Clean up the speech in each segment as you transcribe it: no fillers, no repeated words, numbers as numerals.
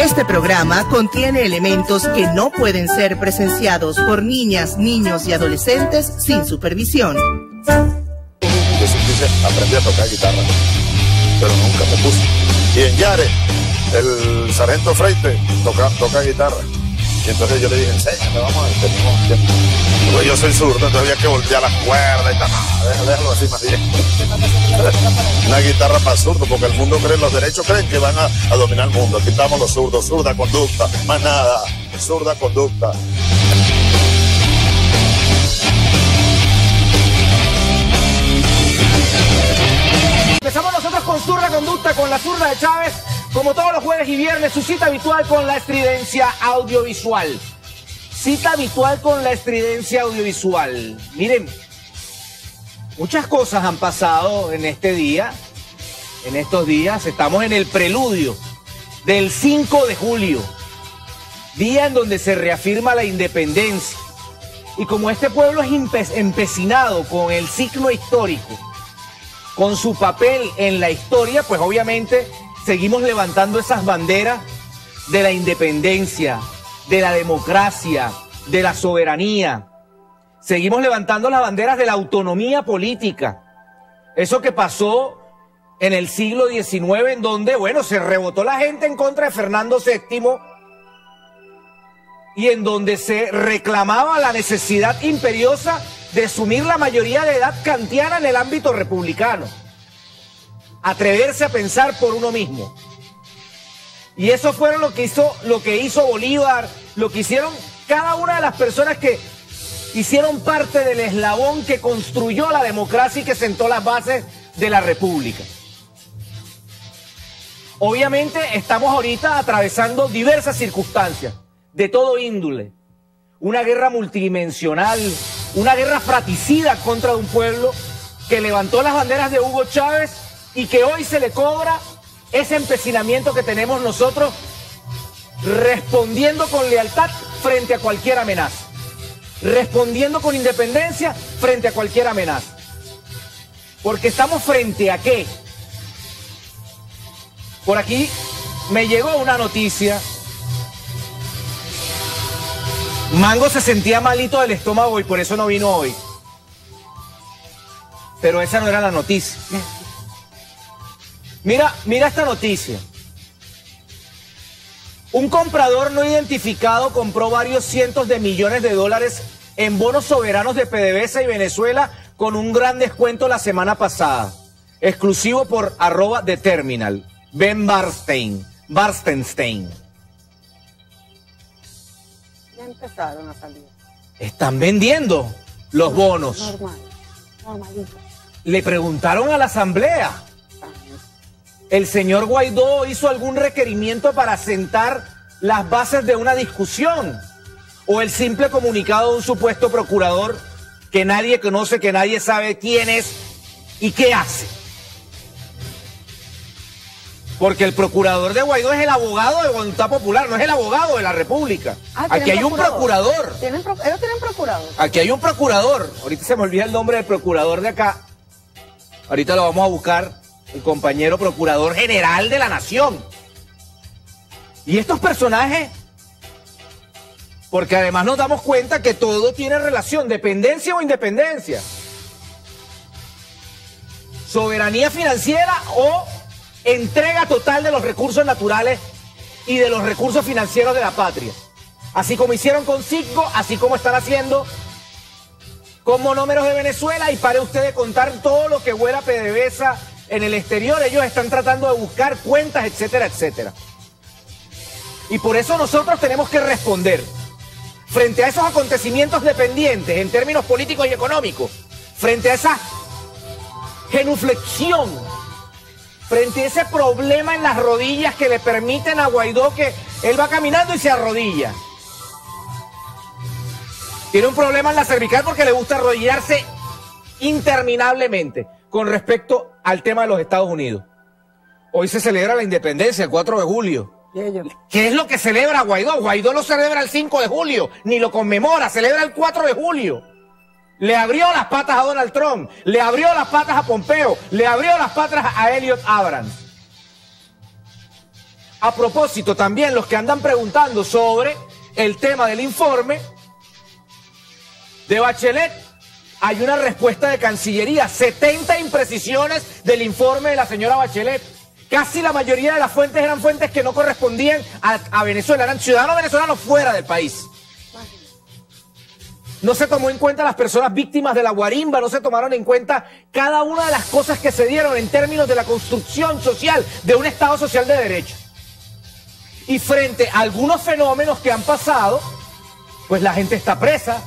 Este programa contiene elementos que no pueden ser presenciados por niñas, niños y adolescentes sin supervisión. Yo siempre aprendí a tocar guitarra, pero nunca me puse. Y en Yare, el sargento Freite toca guitarra. Y entonces yo le dije, enséñame, vamos a ver, tenemos tiempo. Pues yo soy zurdo, entonces había que voltear las cuerdas y tal. No, déjalo así más bien. Una guitarra para zurdo, porque el mundo cree, los derechos creen que van a dominar el mundo. Aquí estamos los zurdos, zurda conducta, más nada, zurda conducta. Empezamos nosotros con Zurda Conducta, con la zurda de Chávez, como todos los jueves y viernes, su cita habitual con la estridencia audiovisual. Cita habitual con la estridencia audiovisual. Miren, muchas cosas han pasado en este día, en estos días. Estamos en el preludio del 5 de julio, día en donde se reafirma la independencia. Y como este pueblo es empecinado con el signo histórico, con su papel en la historia, pues obviamente seguimos levantando esas banderas de la independencia, de la democracia, de la soberanía. Seguimos levantando las banderas de la autonomía política. Eso que pasó en el siglo XIX, en donde, bueno, se rebotó la gente en contra de Fernando VII y en donde se reclamaba la necesidad imperiosa de asumir la mayoría de edad kantiana en el ámbito republicano. Atreverse a pensar por uno mismo. Y eso fue lo que hizo Bolívar, lo que hicieron cada una de las personas que hicieron parte del eslabón que construyó la democracia y que sentó las bases de la república. Obviamente estamos ahorita atravesando diversas circunstancias de todo índole. Una guerra multidimensional, una guerra fratricida contra un pueblo que levantó las banderas de Hugo Chávez y que hoy se le cobra ese empecinamiento que tenemos nosotros, respondiendo con lealtad frente a cualquier amenaza, respondiendo con independencia frente a cualquier amenaza. Porque estamos frente a ¿qué? Por aquí me llegó una noticia. Mango se sentía malito del estómago y por eso no vino hoy. Pero esa no era la noticia. Mira esta noticia. Un comprador no identificado compró varios cientos de millones de dólares en bonos soberanos de PDVSA y Venezuela con un gran descuento la semana pasada. Exclusivo por @TheTerminal. Ben Barstenstein. Ya empezaron a salir. Están vendiendo los bonos. Normalito. Le preguntaron a la asamblea. ¿El señor Guaidó hizo algún requerimiento para sentar las bases de una discusión? ¿O el simple comunicado de un supuesto procurador que nadie conoce, que nadie sabe quién es y qué hace? Porque el procurador de Guaidó es el abogado de Voluntad Popular, no es el abogado de la República. Aquí hay un procurador. Ellos tienen procurador. Aquí hay un procurador. Ahorita se me olvida el nombre del procurador de acá. Ahorita lo vamos a buscar. El compañero procurador general de la nación. Y estos personajes, porque además nos damos cuenta que todo tiene relación, dependencia o independencia, soberanía financiera o entrega total de los recursos naturales y de los recursos financieros de la patria. Así como hicieron con Citgo, así como están haciendo con Monómeros de Venezuela, y pare usted de contar todo lo que huela PDVSA en el exterior. Ellos están tratando de buscar cuentas, etcétera, etcétera. Y por eso nosotros tenemos que responder frente a esos acontecimientos dependientes en términos políticos y económicos, frente a esa genuflexión, frente a ese problema en las rodillas que le permiten a Guaidó que él va caminando y se arrodilla. Tiene un problema en la cervical porque le gusta arrodillarse interminablemente. Con respecto al tema de los Estados Unidos, hoy se celebra la independencia, el 4 de julio. ¿Qué es lo que celebra Guaidó? Guaidó no celebra el 5 de julio, ni lo conmemora, celebra el 4 de julio. Le abrió las patas a Donald Trump, le abrió las patas a Pompeo, le abrió las patas a Elliot Abrams. A propósito, también los que andan preguntando sobre el tema del informe de Bachelet, hay una respuesta de Cancillería, 70 imprecisiones del informe de la señora Bachelet. Casi la mayoría de las fuentes eran fuentes que no correspondían a Venezuela, eran ciudadanos venezolanos fuera del país. No se tomó en cuenta las personas víctimas de la guarimba, no se tomaron en cuenta cada una de las cosas que se dieron en términos de la construcción social de un Estado social de derecho. Y frente a algunos fenómenos que han pasado, pues la gente está presa.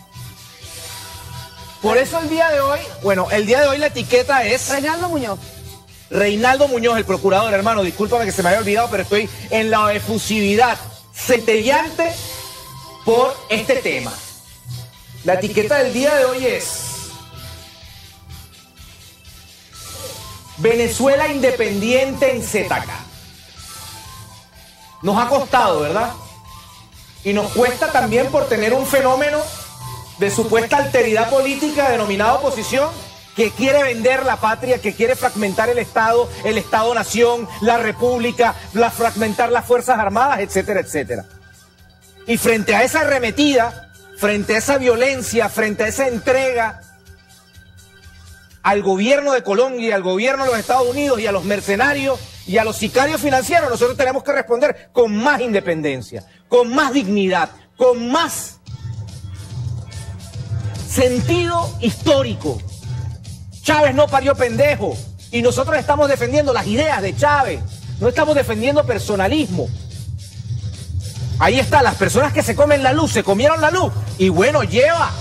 Por eso el día de hoy, bueno, el día de hoy la etiqueta es... Reinaldo Muñoz. Reinaldo Muñoz, el procurador, hermano, discúlpame que se me había olvidado, pero estoy en la efusividad centellante por este tema. La etiqueta del día de hoy es Venezuela independiente en ZK. Nos ha costado, ¿verdad? Y nos cuesta también por tener un fenómeno de supuesta alteridad política denominada oposición, que quiere vender la patria, que quiere fragmentar el Estado-nación, la república, fragmentar las Fuerzas Armadas, etcétera, etcétera. Y frente a esa arremetida, frente a esa violencia, frente a esa entrega al gobierno de Colombia y al gobierno de los Estados Unidos y a los mercenarios y a los sicarios financieros, nosotros tenemos que responder con más independencia, con más dignidad, con más sentido histórico. Chávez no parió pendejo y nosotros estamos defendiendo las ideas de Chávez, no estamos defendiendo personalismo. Ahí está, las personas que se comen la luz, se comieron la luz y bueno, lleva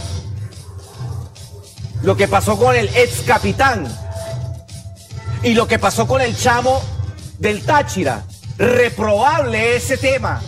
lo que pasó con el ex capitán y lo que pasó con el chamo del Táchira. Reprobable ese tema.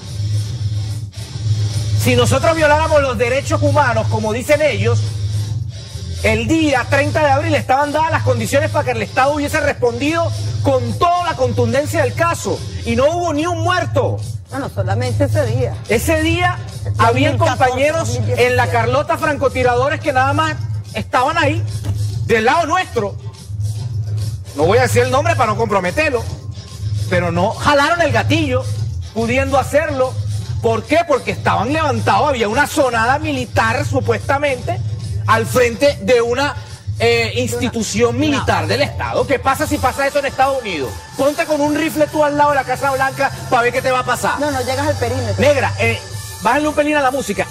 Si nosotros violáramos los derechos humanos, como dicen ellos, el día 30 de abril estaban dadas las condiciones para que el Estado hubiese respondido con toda la contundencia del caso. Y no hubo ni un muerto. No, solamente ese día. Ese día habían compañeros en la Carlota francotiradores que nada más estaban ahí, del lado nuestro. No voy a decir el nombre para no comprometerlo, pero no jalaron el gatillo pudiendo hacerlo. ¿Por qué? Porque estaban levantados, había una zonada militar supuestamente al frente de una institución militar del Estado. ¿Qué pasa si pasa eso en Estados Unidos? Ponte con un rifle tú al lado de la Casa Blanca para ver qué te va a pasar. No llegas al perímetro. Negra, bájale un pelín a la música.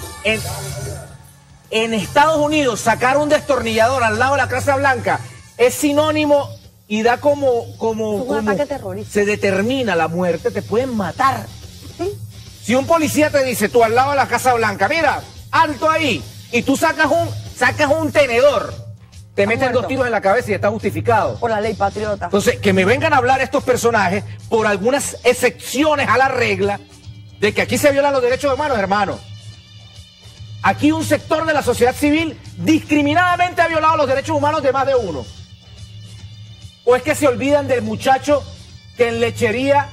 En Estados Unidos sacar un destornillador al lado de la Casa Blanca es sinónimo y da como un ataque terrorista. Se determina la muerte, te pueden matar. ¿Sí? Si un policía te dice tú al lado de la Casa Blanca, mira, alto ahí, y tú sacas un tenedor, te meten muerto. 2 tiros en la cabeza y está justificado. Por la ley patriota. Entonces, que me vengan a hablar estos personajes por algunas excepciones a la regla de que aquí se violan los derechos humanos, hermano. Aquí un sector de la sociedad civil discriminadamente ha violado los derechos humanos de más de uno. ¿O es que se olvidan del muchacho que en Lechería,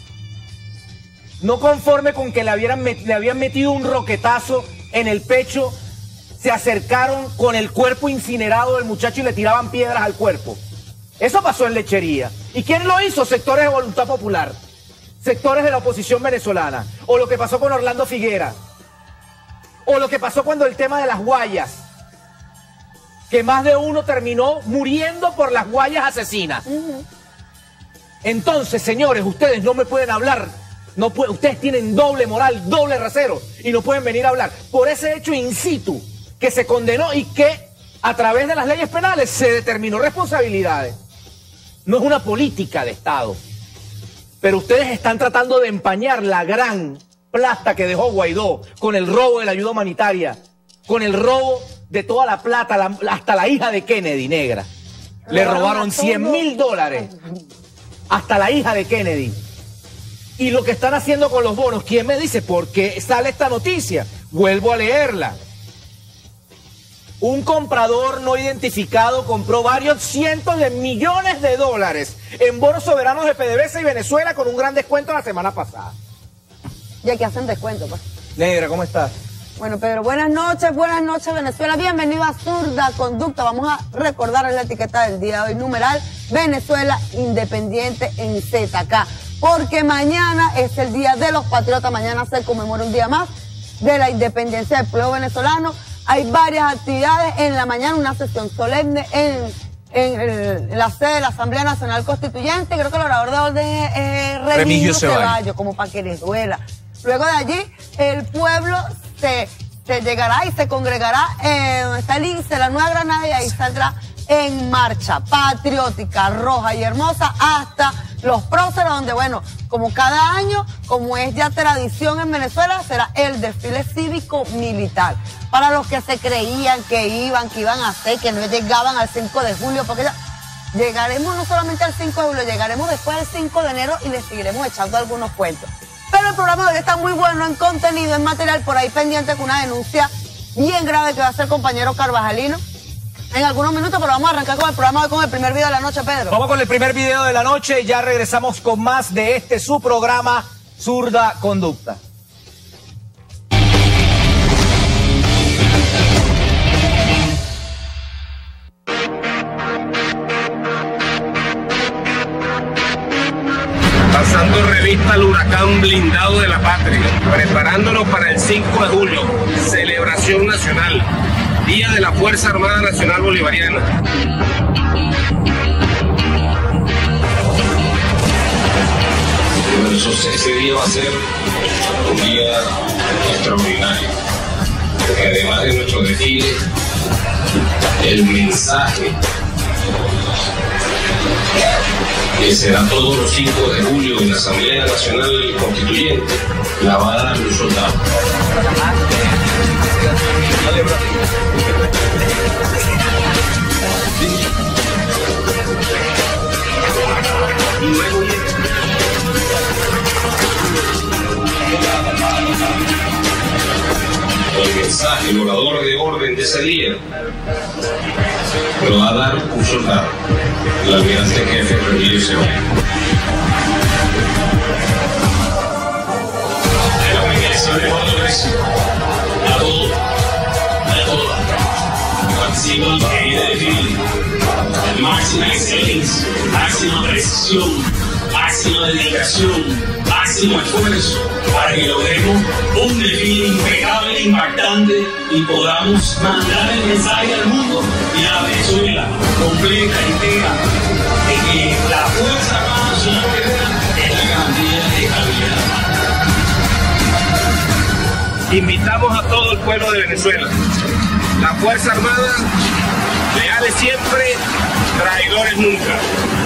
no conforme con que le habían metido un roquetazo en el pecho, se acercaron con el cuerpo incinerado del muchacho y le tiraban piedras al cuerpo? Eso pasó en Lechería. ¿Y quién lo hizo? Sectores de Voluntad Popular, sectores de la oposición venezolana. O lo que pasó con Orlando Figuera. O lo que pasó cuando el tema de las guayas, que más de uno terminó muriendo por las guayas asesinas. Entonces, señores, ustedes no me pueden hablar. Ustedes tienen doble moral, doble rasero y no pueden venir a hablar por ese hecho in situ que se condenó y que a través de las leyes penales se determinó responsabilidades. No es una política de Estado, pero ustedes están tratando de empañar la gran plata que dejó Guaidó con el robo de la ayuda humanitaria, con el robo de toda la plata, hasta la hija de Kennedy, negra. Le robaron $100.000 hasta la hija de Kennedy. Y lo que están haciendo con los bonos, ¿quién me dice por qué sale esta noticia? Vuelvo a leerla. Un comprador no identificado compró varios cientos de millones de dólares en bonos soberanos de PDVSA y Venezuela con un gran descuento la semana pasada. Ya que hacen descuento, pues. Negra, ¿cómo estás? Bueno, Pedro, buenas noches Venezuela. Bienvenido a Zurda Conducta. Vamos a recordar la etiqueta del día de hoy, numeral Venezuela independiente en ZK. porque mañana es el Día de los Patriotas. Mañana se conmemora un día más de la independencia del pueblo venezolano. Hay varias actividades. En la mañana una sesión solemne en la sede de la Asamblea Nacional Constituyente. Creo que el orador de orden es Remigio Ceballos, como para que les duela. Luego de allí, el pueblo se llegará y se congregará donde está el INSE, la Nueva Granada, y ahí saldrá en marcha patriótica, roja y hermosa hasta los próceres, donde, bueno, como cada año, como es ya tradición en Venezuela, será el desfile cívico-militar. Para los que se creían que iban a hacer, que no llegaban al 5 de julio, porque ya llegaremos no solamente al 5 de julio, llegaremos después del 5 de enero y les seguiremos echando algunos cuentos. Pero el programa de hoy está muy bueno en contenido, en material, por ahí pendiente con una denuncia bien grave que va a hacer el compañero Carvajalino en algunos minutos, pero vamos a arrancar con el programa hoy con el primer video de la noche, Pedro. Vamos con el primer video de la noche y ya regresamos con más de su programa Zurda Conducta. Pasando revista al huracán blindado de la patria, preparándonos para el 5 de julio, celebración nacional, Día de la Fuerza Armada Nacional Bolivariana. Ese día va a ser un día extraordinario, porque además de nuestro desfile, el mensaje que se da todos los 5 de julio en la Asamblea Nacional Constituyente, la va a dar un soldado. El mensaje, el orador de orden de ese día, lo va a dar un soldado, el almirante jefe Remigio Ceballos. A todos, a todas, participan en el desfile. Máxima excelencia, máxima precisión, máxima dedicación, máximo esfuerzo para que logremos un desfile impecable, impactante y podamos mandar el mensaje al mundo y a Venezuela completa, entera, de que la Fuerza Armada Nacional es la garantía de estabilidad. Invitamos a todo el pueblo de Venezuela. La Fuerza Armada, leales siempre, traidores nunca.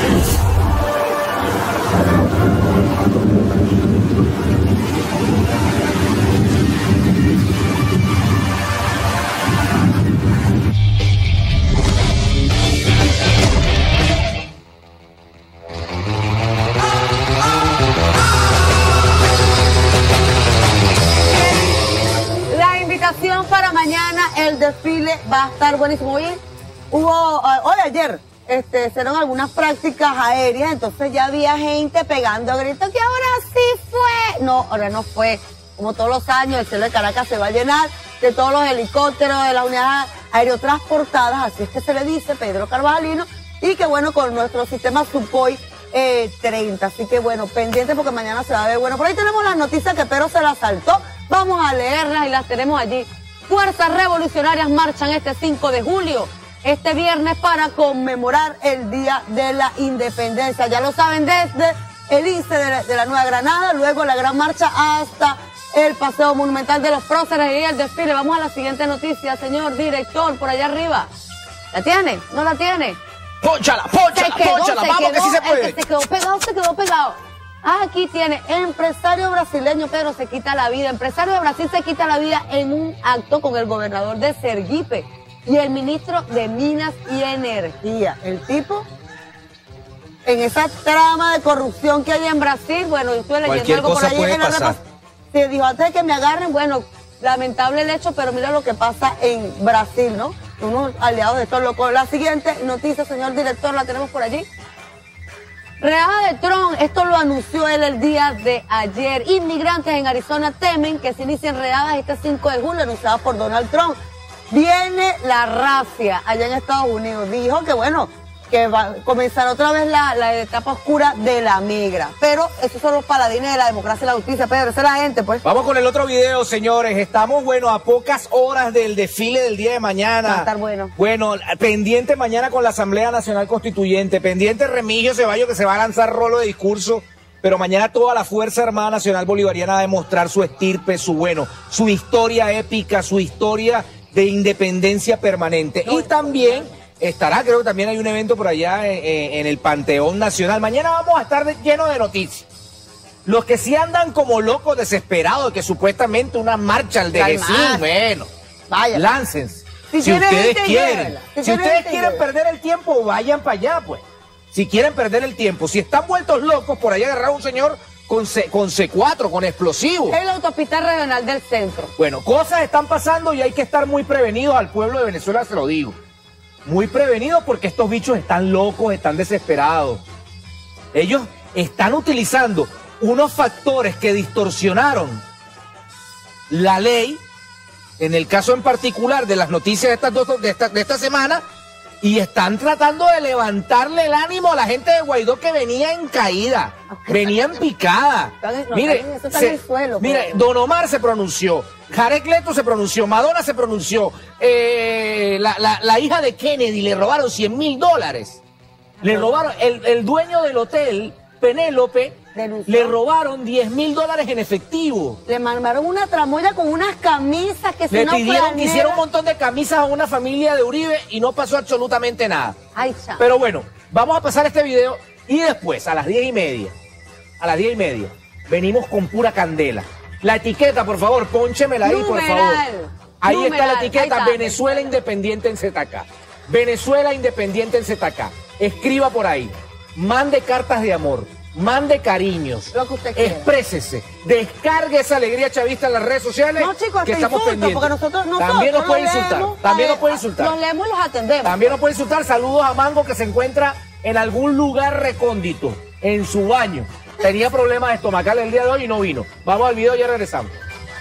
Para mañana el desfile va a estar buenísimo. Hoy ayer hicieron algunas prácticas aéreas, entonces ya había gente pegando gritos que ahora sí fue. No, ahora no fue. Como todos los años, el cielo de Caracas se va a llenar de todos los helicópteros, de las unidades aerotransportadas, así es que se le dice Pedro Carvajalino, y que bueno, con nuestro sistema Sukhoi 30, así que bueno, pendiente porque mañana se va a ver bueno. Por ahí tenemos las noticias que Pedro se las saltó, vamos a leerlas y las tenemos allí. Fuerzas revolucionarias marchan este 5 de julio, este viernes, para conmemorar el Día de la Independencia. Ya lo saben, desde el INSE de la Nueva Granada, luego la gran marcha hasta el Paseo Monumental de los Próceres y el desfile. Vamos a la siguiente noticia, señor director, por allá arriba. ¿La tiene? ¿No la tiene? ¡Pónchala, vamos que sí se puede! Se quedó pegado. Aquí tiene, empresario brasileño, Pedro, se quita la vida. Empresario de Brasil se quita la vida en un acto con el gobernador de Sergipe y el ministro de Minas y Energía. El tipo, en esa trama de corrupción que hay en Brasil, bueno, yo estuve leyendo algo por ahí en la repas. Se dijo, antes de que me agarren, bueno, lamentable el hecho, pero mira lo que pasa en Brasil, ¿no? Unos aliados de estos locos. La siguiente noticia, señor director, la tenemos por allí. Redada de Trump, esto lo anunció él el día de ayer. Inmigrantes en Arizona temen que se inicien redadas este 5 de julio, anunciadas por Donald Trump. Viene la rafia allá en Estados Unidos. Dijo que bueno, que va a comenzar otra vez la etapa oscura de la migra. Pero esos son los paladines de la democracia y la justicia, Pedro. Esa es la gente, pues. Vamos con el otro video, señores. Estamos, bueno, a pocas horas del desfile del día de mañana. Va a estar bueno. Bueno, pendiente mañana con la Asamblea Nacional Constituyente. Pendiente Remigio Ceballos, que se va a lanzar rolo de discurso. Pero mañana toda la Fuerza Armada Nacional Bolivariana va a demostrar su estirpe, su historia épica, su historia de independencia permanente. Y también estará, creo que también hay un evento por allá en el Panteón Nacional. Mañana vamos a estar llenos de noticias. Los que sí andan como locos, desesperados, que supuestamente una marcha al DG5, bueno, vaya, láncense. Si ustedes quieren. Llévela. Si ustedes quieren perder el tiempo, vayan para allá, pues. Si quieren perder el tiempo. Si están vueltos locos, por ahí agarrar a un señor con C4, con explosivos. En la autopista regional del centro. Bueno, cosas están pasando y hay que estar muy prevenidos. Al pueblo de Venezuela se lo digo. Muy prevenidos porque estos bichos están locos, están desesperados. Ellos están utilizando unos factores que distorsionaron la ley, en el caso en particular de las noticias de esta semana, y están tratando de levantarle el ánimo a la gente de Guaidó que venía en caída, venía en picada. Mire, Don Omar se pronunció, Jared Leto se pronunció, Madonna se pronunció, la hija de Kennedy le robaron $100.000. Le robaron, el dueño del hotel, Penélope, le robaron $10.000 en efectivo. Le mandaron una tramoya con unas camisas que le pidieron que hiciera un montón de camisas a una familia de Uribe y no pasó absolutamente nada. Ay, pero bueno, vamos a pasar este video y después a las 10:30, venimos con pura candela. La etiqueta, por favor, pónchemela ahí, por favor. Ahí está la etiqueta, Venezuela Independiente en ZK. Venezuela Independiente en ZK. Escriba por ahí, mande cartas de amor, mande cariños, lo que usted quiera. Exprésese, descargue esa alegría chavista en las redes sociales. No, chicos, que estamos pendientes. Porque nosotros también nos puede insultar, también nos puede insultar. Los leemos y los atendemos. También nos puede insultar. Saludos a Mango, que se encuentra en algún lugar recóndito, en su baño. Tenía problemas estomacales el día de hoy y no vino. Vamos al video y ya regresamos.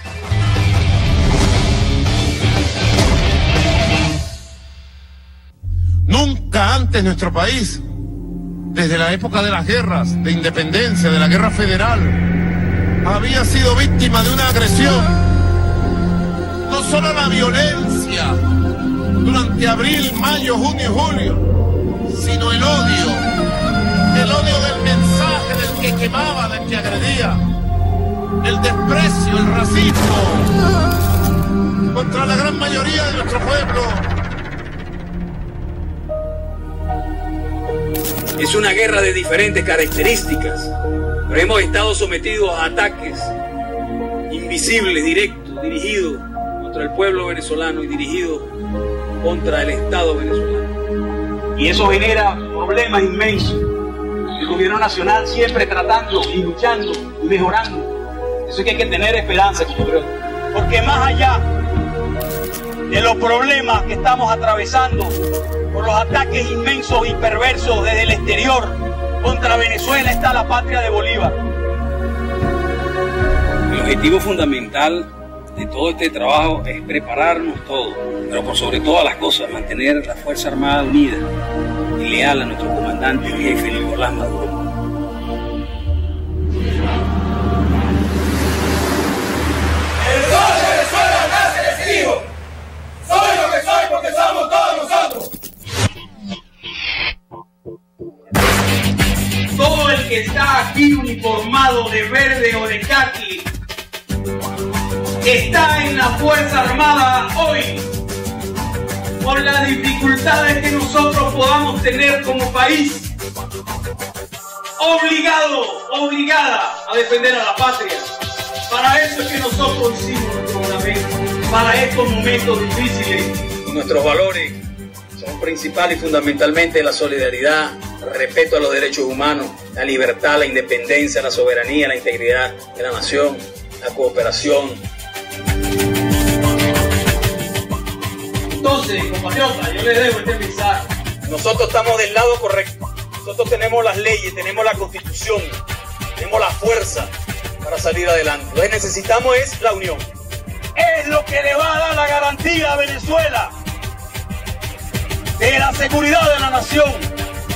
Nunca antes nuestro país, desde la época de las guerras de independencia, de la guerra federal, había sido víctima de una agresión. No solo la violencia durante abril, mayo, junio y julio, sino el odio del mensaje, del que quemaba, del que agredía, el desprecio, el racismo contra la gran mayoría de nuestro pueblo. Es una guerra de diferentes características, pero hemos estado sometidos a ataques invisibles, directos, dirigidos contra el pueblo venezolano y dirigidos contra el Estado venezolano. Y eso genera problemas inmensos. El gobierno nacional siempre tratando y luchando y mejorando. Eso es que hay que tener esperanza, compatriotas. Porque más allá de los problemas que estamos atravesando por los ataques inmensos y perversos desde el exterior contra Venezuela, está la patria de Bolívar. El objetivo fundamental de todo este trabajo es prepararnos todos, pero por sobre todas las cosas mantener la Fuerza Armada unida y leal a nuestro comandante y jefe Nicolás Maduro. Soy lo que soy porque somos todos nosotros. Todo el que está aquí uniformado de verde o de caqui está en la Fuerza Armada hoy por las dificultades que nosotros podamos tener como país, obligada a defender a la patria. Para eso es que nosotros hicimos nuestro juramento, para estos momentos difíciles. Nuestros valores son principales y fundamentalmente la solidaridad, el respeto a los derechos humanos, la libertad, la independencia, la soberanía, la integridad de la nación, la cooperación. Entonces, compatriotas, yo les debo este mensaje. Nosotros estamos del lado correcto. Nosotros tenemos las leyes, tenemos la Constitución, tenemos la fuerza para salir adelante. Lo que necesitamos es la unión. Es lo que le va a dar la garantía a Venezuela de la seguridad de la nación,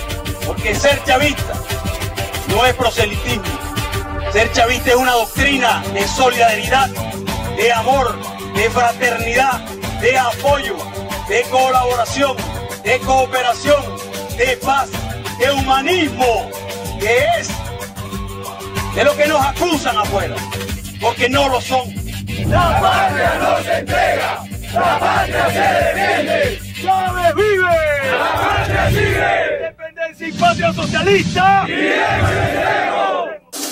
Porque ser chavista no es proselitismo. Ser chavista es una doctrina de solidaridad, de amor, de fraternidad, de apoyo, de colaboración, de cooperación, de paz, de humanismo, que es de lo que nos acusan afuera, porque no lo son. La patria no se entrega, la patria se defiende. ¡Chávez vive! ¡La patria sigue! ¡Independencia y patria socialista! ¡Y venceremos!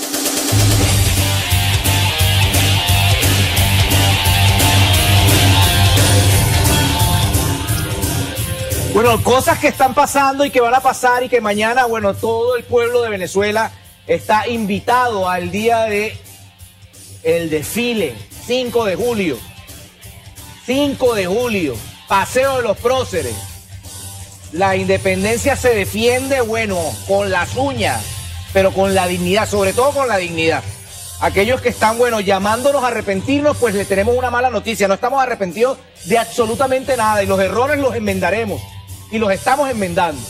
Bueno, cosas que están pasando y que van a pasar y que mañana, bueno, todo el pueblo de Venezuela está invitado al día de el desfile, 5 de julio. 5 de julio, Paseo de los Próceres. La independencia se defiende, bueno, con las uñas, pero con la dignidad, sobre todo con la dignidad. Aquellos que están, bueno, llamándonos a arrepentirnos, pues le tenemos una mala noticia. No estamos arrepentidos de absolutamente nada y los errores los enmendaremos y los estamos enmendando.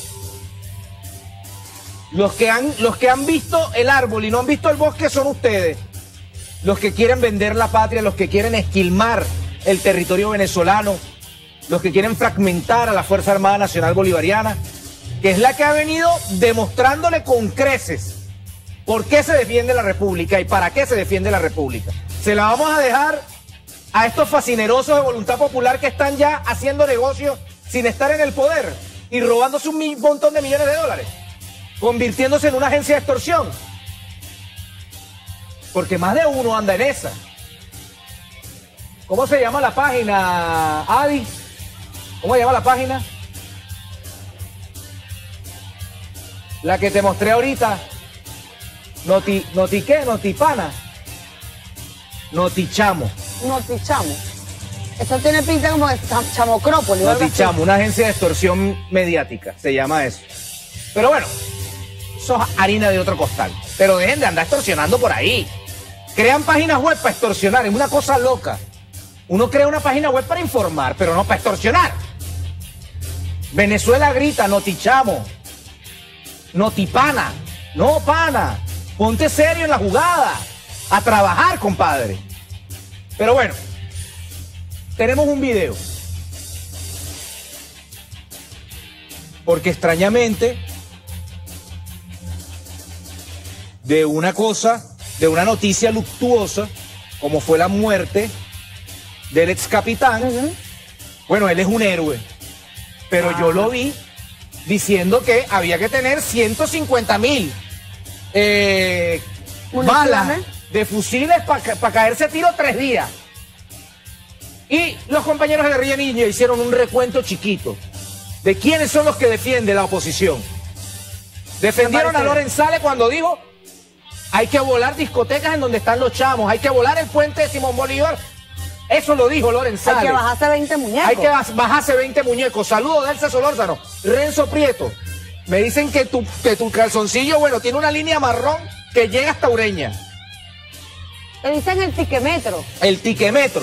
Los que han visto el árbol y no han visto el bosque son ustedes. Los que quieren vender la patria, los que quieren esquilmar el territorio venezolano, los que quieren fragmentar a la Fuerza Armada Nacional Bolivariana, que es la que ha venido demostrándole con creces por qué se defiende la República y para qué se defiende la República. Se la vamos a dejar a estos fascinerosos de voluntad popular que están ya haciendo negocios sin estar en el poder y robándose un montón de millones de dólares, convirtiéndose en una agencia de extorsión. Porque más de uno anda en esa. ¿Cómo se llama la página, Adi? ¿Cómo se llama la página? La que te mostré ahorita. ¿Noti qué? ¿Notipana? Notichamo. Notichamo. Eso tiene pinta como de Chamocrópolis. Notichamo, una agencia de extorsión mediática, se llama eso. Pero bueno, eso es harina de otro costal. Pero dejen de andar extorsionando por ahí. Crean páginas web para extorsionar, es una cosa loca. Uno crea una página web para informar, pero no para extorsionar. Venezuela grita, notichamo, notipana. No, pana, ponte serio en la jugada, a trabajar, compadre. Pero bueno, tenemos un video. Porque extrañamente, de una noticia luctuosa, como fue la muerte del ex capitán, bueno, él es un héroe, pero yo lo vi diciendo que había que tener 150,000 balas de fusiles para caerse a tiro 3 días. Y los compañeros de Guerrilla Ninja hicieron un recuento chiquito de quiénes son los que defienden la oposición. Defendieron a Lorenzale cuando dijo: hay que volar discotecas en donde están los chamos, hay que volar el puente de Simón Bolívar. Eso lo dijo Lorenzale. Hay que bajarse 20 muñecos. Hay que bajarse 20 muñecos. Saludos de Elsa Solórzano. Renzo Prieto. Me dicen que tu calzoncillo, bueno, tiene una línea marrón que llega hasta Ureña. Le dicen el tiquemetro. El tiquemetro.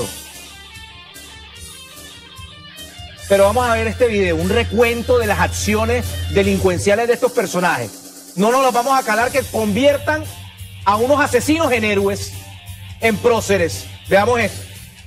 Pero vamos a ver este video, un recuento de las acciones delincuenciales de estos personajes. No nos los vamos a calar, que conviertan a unos asesinos en héroes, en próceres. Veamos esto.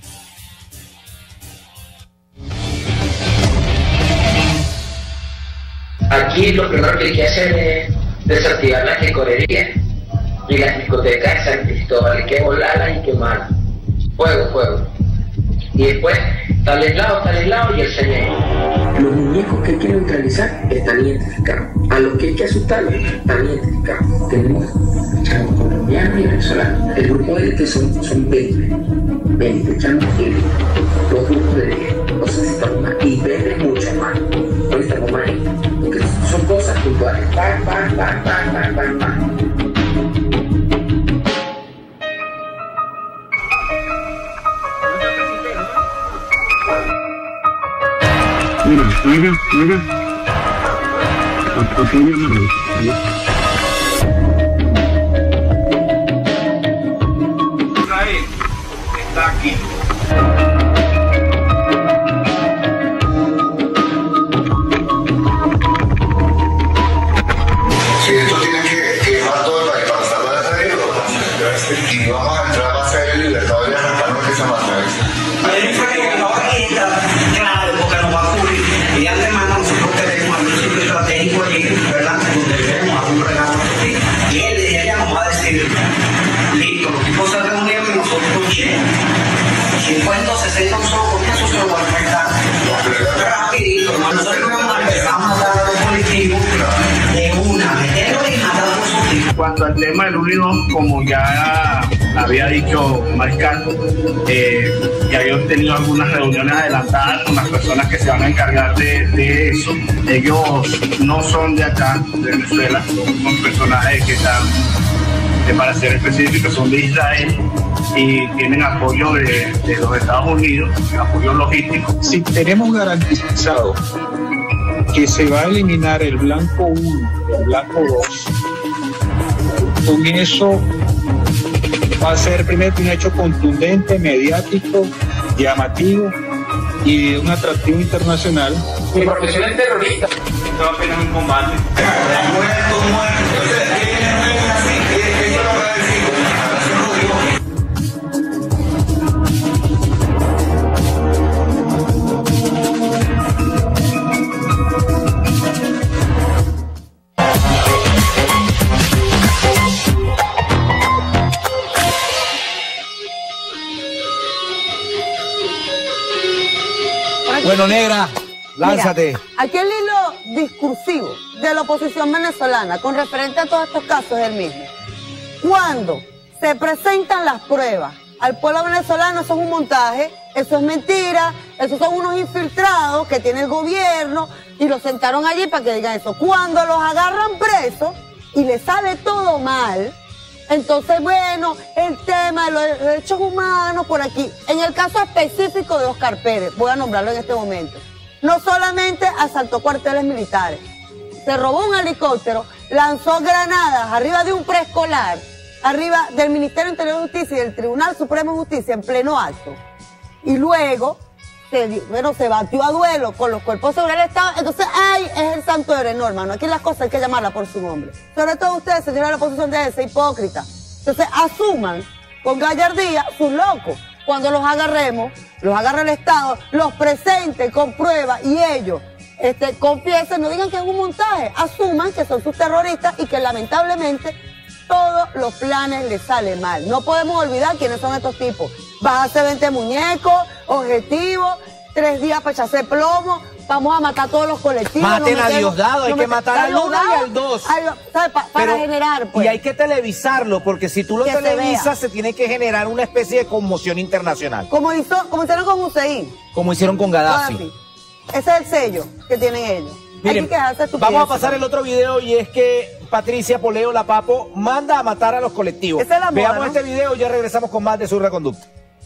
Aquí lo primero que hay que hacer es desactivar las licorerías y las discotecas de San Cristóbal. Hay que volarlas y quemarlas. Fuego, fuego. Y después, tal aislado y el señor. Los muñecos que hay que neutralizar están identificados. A los que hay que asustarlos están identificados. Tenemos chavos colombianos y venezolanos. El grupo de élite son 20 chavos élite. 2 grupos de 10. No sé si estamos más. Y verdes mucho más. Hoy estamos más. Porque son cosas puntuales. Mira. Israel está aquí. vamos a entrar a hacer el libertador y arrancarnos que se mata. Claro, porque nos va a cubrir. Y además nosotros tenemos un principio estratégico allí, ¿verdad? Donde debemos hacer un regalo y él y ella nos va a decir, listo, los tipos se reunieron y nosotros llegamos. 50 o 60 un solo comienzo se lo van a afectar rapidito. Nosotros vamos a empezar a matar a los colectivos de una, meterlo y matar a los colectivos. En cuanto al tema del unido, como ya había dicho Mariscal, ya yo he tenido algunas reuniones adelantadas con las personas que se van a encargar de eso. Ellos no son de acá, de Venezuela, son personajes que están, para ser específicos, son de Israel y tienen apoyo de los Estados Unidos, apoyo logístico. Si tenemos garantizado que se va a eliminar el blanco 1, el blanco 2, con eso va a ser primero un hecho contundente, mediático, llamativo y de un atractivo internacional. Mi profesión es terrorista. Estaba apenas en combate. Bueno, negra, lánzate. Mira, aquí el hilo discursivo de la oposición venezolana con referente a todos estos casos es el mismo. Cuando se presentan las pruebas al pueblo venezolano, eso es un montaje, eso es mentira, esos son unos infiltrados que tiene el gobierno y los sentaron allí para que digan eso. Cuando los agarran presos y les sale todo mal, entonces, bueno, el tema de los derechos humanos por aquí. En el caso específico de Oscar Pérez, voy a nombrarlo en este momento, no solamente asaltó cuarteles militares, se robó un helicóptero, lanzó granadas arriba de un preescolar, arriba del Ministerio Interior de Justicia y del Tribunal Supremo de Justicia en pleno acto. Y luego, se batió a duelo con los cuerpos de seguridad del Estado. Entonces, ahí es el santo de no, hermano. Aquí las cosas hay que llamarlas por su nombre. Sobre todo ustedes, señores de la oposición, de ese hipócrita. Entonces, asuman con gallardía sus locos. Cuando los agarremos, los agarre el Estado, los presenten con pruebas y ellos confiesen, no digan que es un montaje, asuman que son sus terroristas y que lamentablemente todos los planes les salen mal. No podemos olvidar quiénes son estos tipos. Bajarse 20 muñecos, objetivos, 3 días para echarse plomo, vamos a matar a todos los colectivos. Maten a Diosdado, hay que matar al 1 y al 2. Para generar, pues. Y hay que televisarlo, porque si tú lo televisas, se tiene que generar una especie de conmoción internacional. Como hicieron con Hussein. Como hicieron con Gaddafi. Ese es el sello que tienen ellos. Miren, vamos a pasar el otro video y es que Patricia Poleo, la Papo, manda a matar a los colectivos. Esa es la moda, Veamos, ¿no? Este video y ya regresamos con más de Zurda Conducta.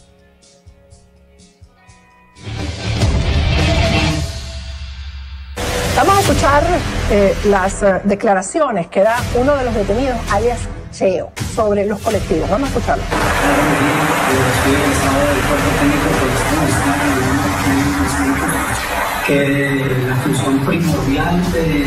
Vamos a escuchar las declaraciones que da uno de los detenidos, alias Cheo, sobre los colectivos. Vamos a escucharlo. Que la función primordial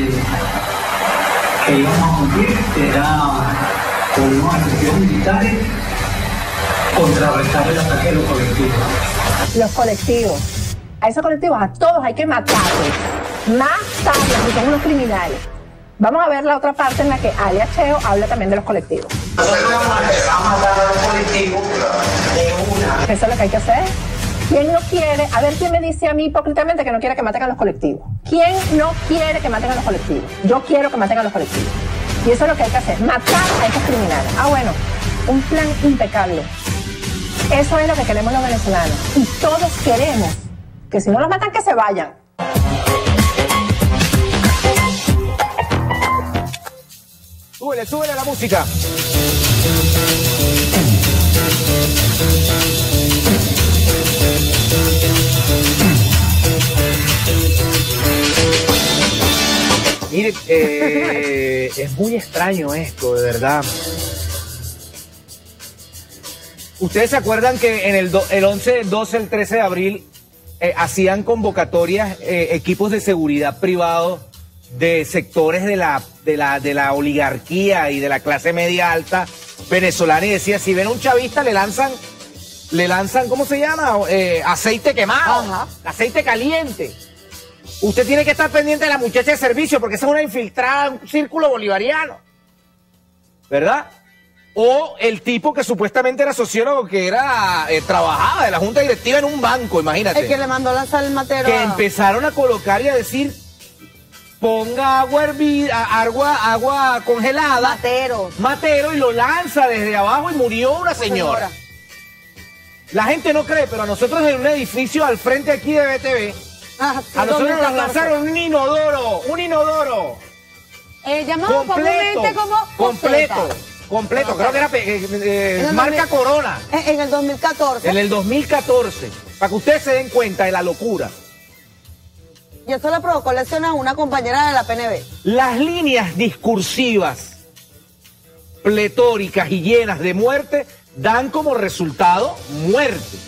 que íbamos a cumplir era con unos efectivos militares contrarrestar el ataque de los colectivos. Los colectivos. A esos colectivos, a todos hay que matarlos. Matarlos, porque son unos criminales. Vamos a ver la otra parte en la que alias Cheo habla también de los colectivos. Nosotros vamos a empezar a matar a los colectivos de una. Eso es lo que hay que hacer. ¿Quién no quiere? A ver, ¿quién me dice a mí hipócritamente que no quiere que maten a los colectivos? ¿Quién no quiere que maten a los colectivos? Yo quiero que maten a los colectivos. Y eso es lo que hay que hacer, matar a esos criminales. Ah, bueno, un plan impecable. Eso es lo que queremos los venezolanos. Y todos queremos que si no los matan, que se vayan. Súbele la música. Mire, es muy extraño esto, de verdad. ¿Ustedes se acuerdan que en el 11, el 12, el 13 de abril hacían convocatorias equipos de seguridad privados de sectores de la oligarquía y de la clase media alta venezolana y decía, si ven a un chavista le lanzan, ¿cómo se llama? Aceite quemado, aceite caliente. Usted tiene que estar pendiente de la muchacha de servicio porque esa es una infiltrada en un círculo bolivariano, ¿verdad? O el tipo que supuestamente era sociólogo, que era trabajaba de la junta directiva en un banco, imagínate. El que le mandó lanzar el matero. Que empezaron a colocar y a decir, ponga agua hervida, agua congelada. Matero, y lo lanza desde abajo y murió una señora. La gente no cree, pero a nosotros en un edificio al frente aquí de BTV, a nosotros nos lanzaron un inodoro. Llamado comúnmente como Completo, creo que era marca Corona. En el 2014. En el 2014, para que ustedes se den cuenta de la locura. Y eso le provocó lesiones a una compañera de la PNB. Las líneas discursivas, pletóricas y llenas de muerte, dan como resultado muerte.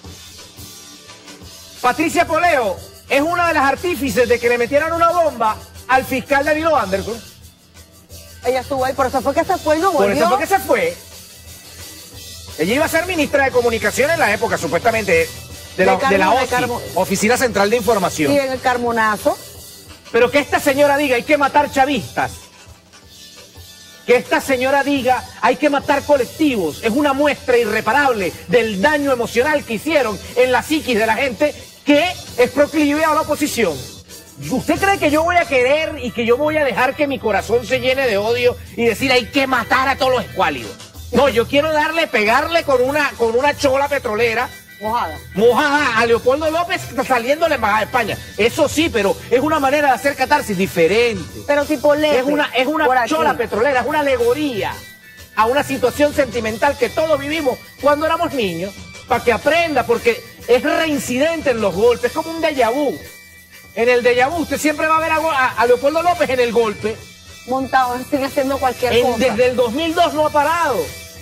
Patricia Poleo es una de las artífices de que le metieran una bomba al fiscal Danilo Anderson. Ella estuvo ahí, por eso fue que se fue y no volvió. Por eso fue que se fue. Ella iba a ser ministra de Comunicación en la época, supuestamente, de la OCI, Oficina Central de Información. Y en el Carmonazo. Pero que esta señora diga, hay que matar chavistas. Que esta señora diga, hay que matar colectivos, es una muestra irreparable del daño emocional que hicieron en la psiquis de la gente que es proclive a la oposición. ¿Usted cree que yo voy a querer y que yo voy a dejar que mi corazón se llene de odio y decir hay que matar a todos los escuálidos? No, yo quiero pegarle con una chola petrolera mojada a Leopoldo López saliendo de la Embajada de España. Eso sí, pero es una manera de hacer catarsis diferente. Pero tipo leve. Es una chola petrolera, es una alegoría a una situación sentimental que todos vivimos cuando éramos niños, para que aprenda, porque es reincidente en los golpes, es como un déjà vu. En el déjà vu usted siempre va a ver a Leopoldo López en el golpe. Montado, sigue haciendo cualquier cosa. Desde el 2002 no ha parado.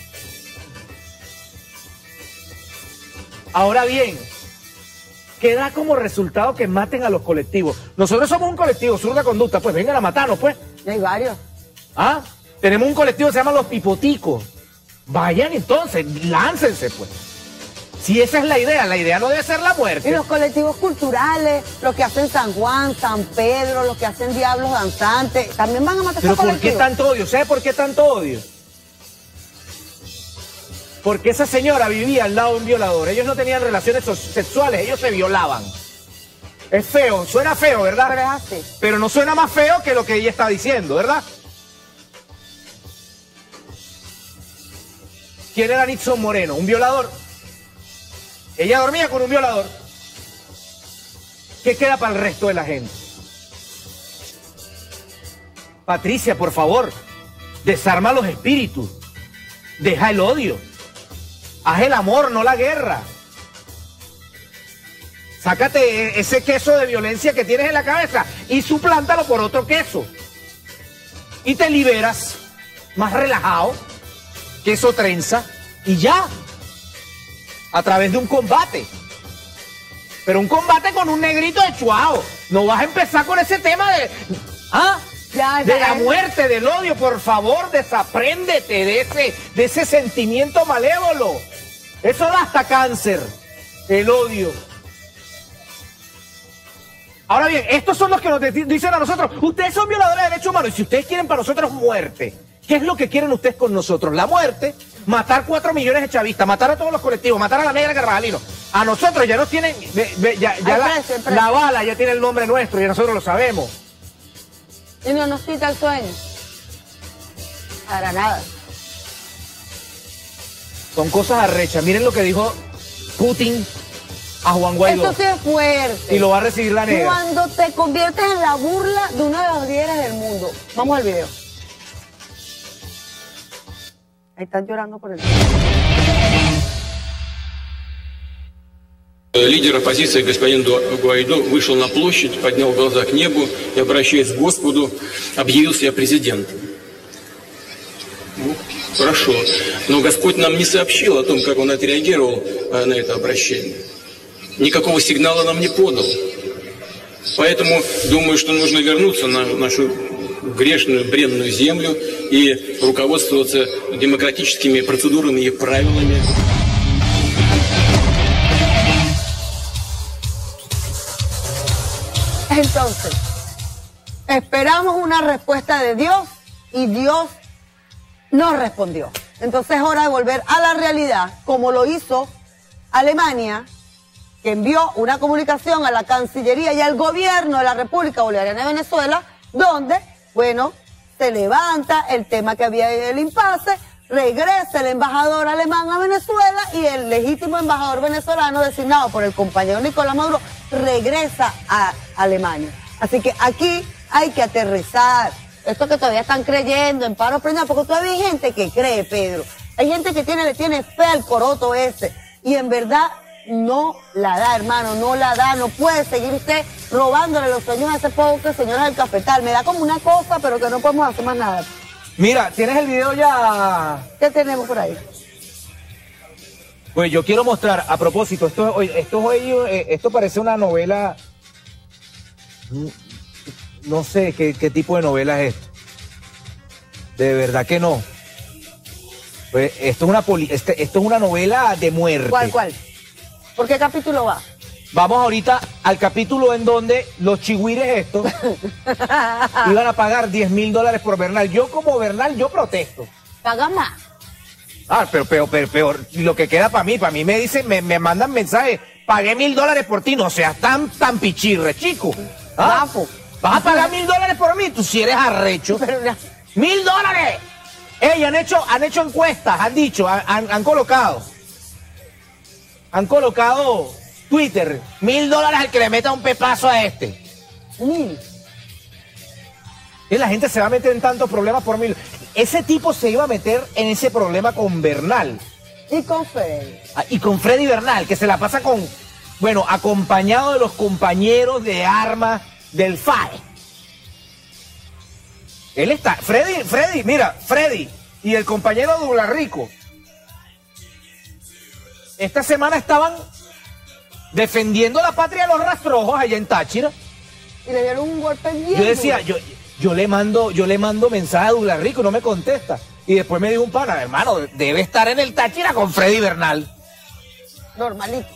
Ahora bien, ¿qué da como resultado que maten a los colectivos? Nosotros somos un colectivo, Zurda Conducta, pues vengan a matarnos, pues. Hay varios. ¿Ah? Tenemos un colectivo que se llama Los Pipoticos. Vayan entonces, láncense, pues. Si esa es la idea no debe ser la muerte. Y los colectivos culturales, los que hacen San Juan, San Pedro, los que hacen Diablos Danzantes, también van a matar a ¿Pero esos colectivos? por qué tanto odio? ¿Sabe por qué tanto odio? Porque esa señora vivía al lado de un violador. Ellos no tenían relaciones sexuales, ellos se violaban. Es feo, suena feo, ¿verdad? Pero es así. Pero no suena más feo que lo que ella está diciendo, ¿verdad? ¿Quién era Nixon Moreno? Un violador. Ella dormía con un violador. ¿Qué queda para el resto de la gente? Patricia, por favor, desarma los espíritus. Deja el odio. Haz el amor, no la guerra. Sácate ese queso de violencia que tienes en la cabeza y suplántalo por otro queso. Y te liberas más relajado, queso trenza, y ya. A través de un combate. Pero un combate con un negrito de Chuao. No vas a empezar con ese tema de... ¿Ah? De la muerte, del odio, por favor, desapréndete de ese sentimiento malévolo. Eso da hasta cáncer, el odio. Ahora bien, estos son los que nos dicen a nosotros, ustedes son violadores de derechos humanos, y si ustedes quieren para nosotros muerte, ¿qué es lo que quieren ustedes con nosotros? La muerte, matar 4 millones de chavistas, matar a todos los colectivos, matar a la negra Carvajalino. A nosotros ya nos tienen, la bala ya tiene el nombre nuestro, y nosotros lo sabemos. Y no nos quita el sueño. Para nada. Son cosas arrechas. Miren lo que dijo Putin a Juan Guaidó. Esto sí es fuerte. Y lo va a recibir la negra. Cuando te conviertes en la burla de uno de los líderes del mundo. Vamos al video. Ahí están llorando por el... Лидер оппозиции господин Гуайдо вышел на площадь, поднял глаза к небу и, обращаясь к Господу, объявил себя президентом. Ну, хорошо. Но Господь нам не сообщил о том, как он отреагировал на это обращение. Никакого сигнала нам не подал. Поэтому думаю, что нужно вернуться на нашу грешную, бренную землю и руководствоваться демократическими процедурами и правилами. Entonces, esperamos una respuesta de Dios y Dios nos respondió. Entonces es hora de volver a la realidad, como lo hizo Alemania, que envió una comunicación a la Cancillería y al gobierno de la República Bolivariana de Venezuela, donde, bueno, se levanta el tema que había el impasse, regresa el embajador alemán a Venezuela y el legítimo embajador venezolano designado por el compañero Nicolás Maduro regresa a Alemania. Así que aquí hay que aterrizar. Esto que todavía están creyendo en paro prendido, porque todavía hay gente que cree, Pedro. Hay gente que le tiene fe al coroto ese. Y en verdad no la da, hermano, no la da. No puede seguir usted robándole los sueños a ese pobre señor del cafetal. Me da como una cosa, pero que no podemos hacer más nada. Mira, ¿tienes el video ya? ¿Qué tenemos por ahí? Pues yo quiero mostrar, a propósito, esto parece una novela, no sé qué tipo de novela es esto. De verdad que no. Pues esto es una novela de muerte. ¿Cuál? ¿Por qué capítulo va? Vamos ahorita al capítulo en donde los chigüires estos iban a pagar $10.000 por Bernal. Yo como Bernal, yo protesto. Paga más. Ah, pero peor, lo que queda para mí me dicen, me mandan mensajes, pagué $1.000 por ti, no seas tan pichirre, chico. ¿Ah? ¿Vas a pagar $1.000 por mí? Tú si eres arrecho. ¡$1.000! Han hecho encuestas, han dicho, han colocado Twitter, $1.000 al que le meta un pepazo a este. Y la gente se va a meter en tantos problemas por $1.000. Ese tipo se iba a meter en ese problema con Bernal. Y con Freddy. Y con Freddy Bernal, que se la pasa acompañado de los compañeros de armas del FAE. Él está, Freddy, mira, Freddy y el compañero Douglas Rico. Esta semana estaban defendiendo la patria de los rastrojos allá en Táchira. Y le dieron un golpe bien. Yo decía, yo le mando mensaje a Douglas Rico y no me contesta. Y después me dijo un pana, hermano, debe estar en el Táchira con Freddy Bernal. Normalito.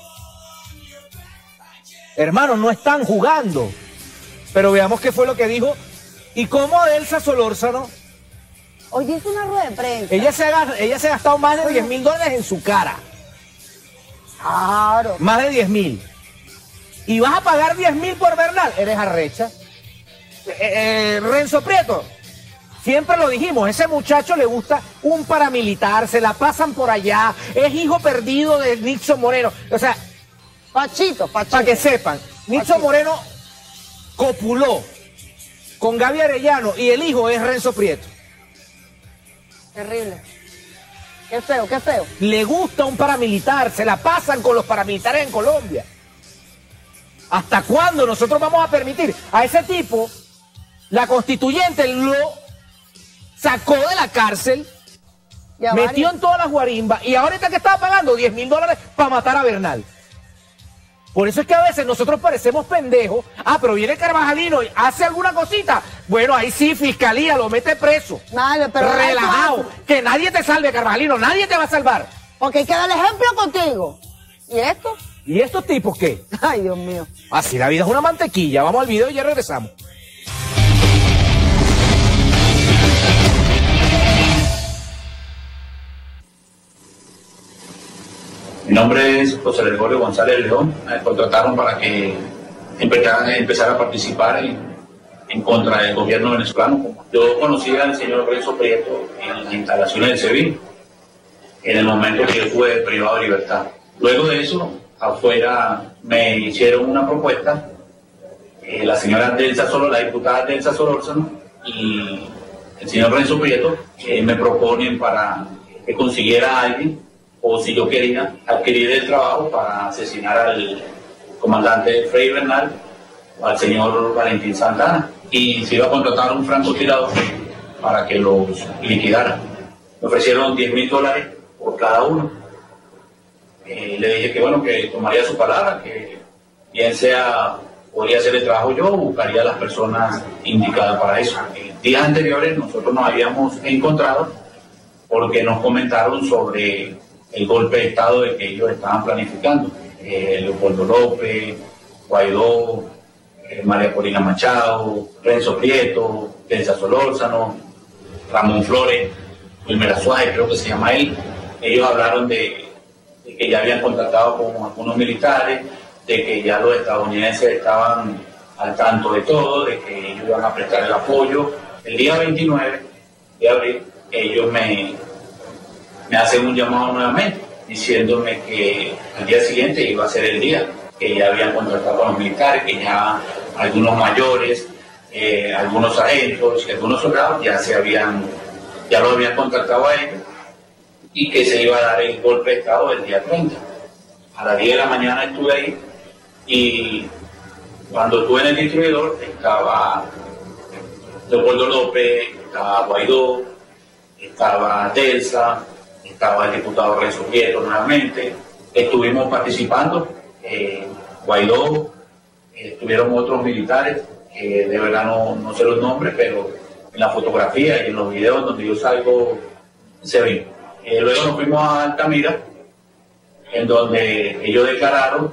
Hermano, no están jugando. Pero veamos qué fue lo que dijo. Y cómo Elsa Solórzano. Oye, hizo una rueda de prensa. Ella se ha gastado más de $10.000 en su cara. Claro. Más de 10.000. ¿Y vas a pagar 10.000 por Bernal? Eres arrecha. Renzo Prieto, siempre lo dijimos, ese muchacho le gusta un paramilitar, se la pasan por allá, es hijo perdido de Nixon Moreno. O sea, Pachito. Para que sepan, Nixon Moreno copuló con Gaby Arellano y el hijo es Renzo Prieto. Terrible. Qué feo. Le gusta un paramilitar, se la pasan con los paramilitares en Colombia. ¿Hasta cuándo nosotros vamos a permitir a ese tipo? La constituyente lo sacó de la cárcel, metió en todas las guarimbas y ahorita que estaba pagando $10.000 para matar a Bernal. Por eso es que a veces nosotros parecemos pendejos. Ah, pero viene Carvajalino y hace alguna cosita. Bueno, ahí sí, fiscalía, lo mete preso. Vale, pero relajado. Que nadie te salve, Carvajalino, nadie te va a salvar. Porque hay que dar el ejemplo contigo. ¿Y esto? ¿Y estos tipos qué? Ay, Dios mío. Así la vida es una mantequilla. Vamos al video y ya regresamos. Mi nombre es José Gregorio González León. Me contrataron para que empezara a participar en contra del gobierno venezolano. Yo conocí al señor Renzo Prieto en las instalaciones del SEBIN, en el momento que él fue privado de libertad. Luego de eso, afuera me hicieron una propuesta, la señora la diputada Elsa Solórzano y el señor Renzo Prieto me proponen para que consiguiera a alguien, o si yo quería adquirir el trabajo para asesinar al comandante Freddy Bernal o al señor Valentín Santana, y se iba a contratar un francotirador para que los liquidara. Me ofrecieron $10.000 por cada uno. Le dije que bueno, que tomaría su palabra, que bien sea podría hacer el trabajo yo o buscaría a las personas indicadas para eso. días anteriores nosotros nos habíamos encontrado porque nos comentaron sobre el golpe de Estado de que ellos estaban planificando. Leopoldo López, Guaidó, María Corina Machado, Renzo Prieto, Densa Solórzano, Ramón Flores, Wilmer Azuaje, creo que se llama él. Ellos hablaron de que ya habían contactado con algunos militares, de que ya los estadounidenses estaban al tanto de todo, de que ellos iban a prestar el apoyo. El día 29 de abril ellos me hacen un llamado nuevamente, diciéndome que al día siguiente iba a ser el día, que ya habían contratado con los militares, que ya algunos mayores, algunos sargentos y algunos soldados ya lo habían contratado a ellos, y que se iba a dar el golpe de Estado el día 30. A las 10 de la mañana estuve ahí, y cuando estuve en el distribuidor estaba Leopoldo López, estaba Guaidó, estaba Delsa, estaba el diputado Renzo Prieto nuevamente. Estuvimos participando, Guaidó, estuvieron otros militares, de verdad no sé los nombres, pero en la fotografía y en los videos donde yo salgo se ven. Luego nos fuimos a Altamira, en donde ellos declararon,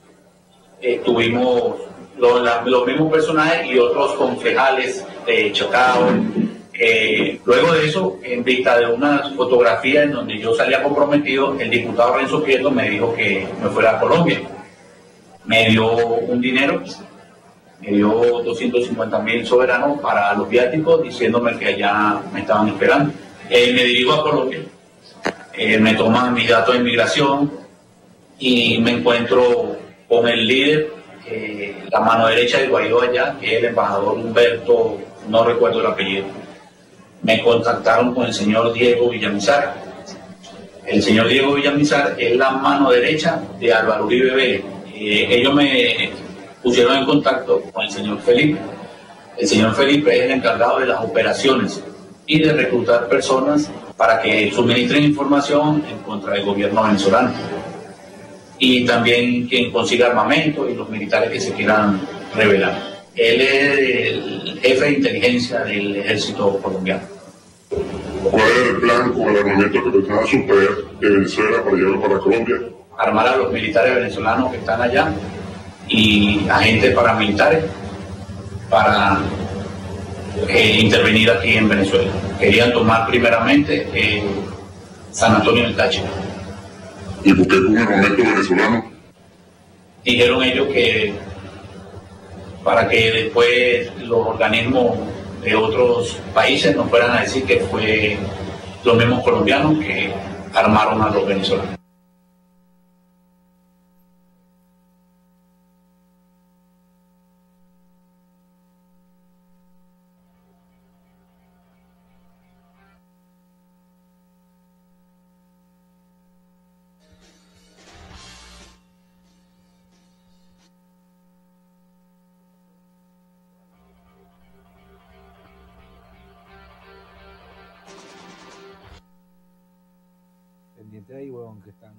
tuvimos los mismos personajes y otros concejales de Chacao. Luego de eso, en vista de unas fotografías en donde yo salía comprometido, el diputado Renzo Prieto me dijo que me fuera a Colombia. Me dio un dinero, me dio 250.000 soberanos para los viáticos, diciéndome que allá me estaban esperando. Me dirijo a Colombia, me toman mis datos de inmigración y me encuentro con el líder, la mano derecha de Guaidó allá, que es el embajador Humberto, no recuerdo el apellido. Me contactaron con el señor Diego Villamizar. El señor Diego Villamizar es la mano derecha de Álvaro Uribe Vélez. Ellos me pusieron en contacto con el señor Felipe. El señor Felipe es el encargado de las operaciones y de reclutar personas para que suministren información en contra del gobierno venezolano. Y también quien consiga armamento y los militares que se quieran rebelar. Él es el jefe de inteligencia del ejército colombiano. ¿Cuál era el plan con el armamento que pensaba sustraer de Venezuela para llevarlo para Colombia? Armar a los militares venezolanos que están allá y agentes paramilitares para intervenir aquí en Venezuela. Querían tomar primeramente San Antonio del Táchira. ¿Y por qué con armamento venezolano? Dijeron ellos que para que después los organismos de otros países no fueran a decir que fue los mismos colombianos que armaron a los venezolanos. Pendiente ahí, huevón, que están.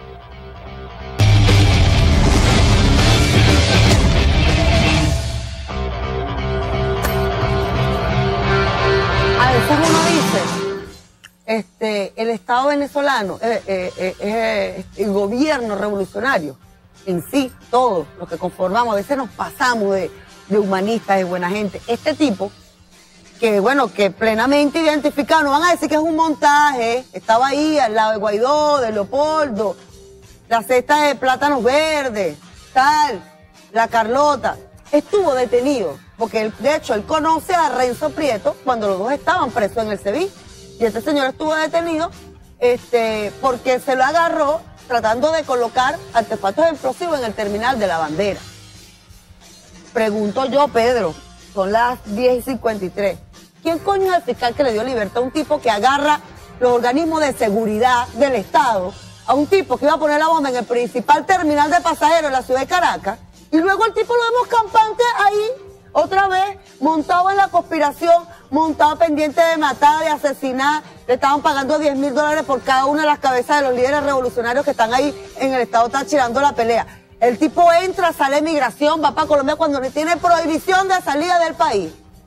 A veces uno dice, el Estado venezolano, el gobierno revolucionario, en sí, todos los que conformamos, a veces nos pasamos de humanistas, de buena gente. Este tipo, que bueno, que plenamente identificado, no van a decir que es un montaje, estaba ahí al lado de Guaidó, de Leopoldo, la cesta de plátanos verdes, tal, la Carlota, estuvo detenido, porque de hecho él conoce a Renzo Prieto cuando los dos estaban presos en el Ceviche, y este señor estuvo detenido porque se lo agarró tratando de colocar artefactos explosivos en el terminal de La Bandera. Pregunto yo, Pedro, son las 10:53. ¿Quién coño es el fiscal que le dio libertad a un tipo que agarra los organismos de seguridad del Estado, a un tipo que iba a poner la bomba en el principal terminal de pasajeros en la ciudad de Caracas, y luego el tipo lo vemos campante ahí, otra vez, montado en la conspiración, montado pendiente de matar, de asesinar, le estaban pagando $10.000 por cada una de las cabezas de los líderes revolucionarios que están ahí en el Estado Táchira dando la pelea? El tipo entra, sale de migración, va para Colombia cuando le tiene prohibición de salida del país.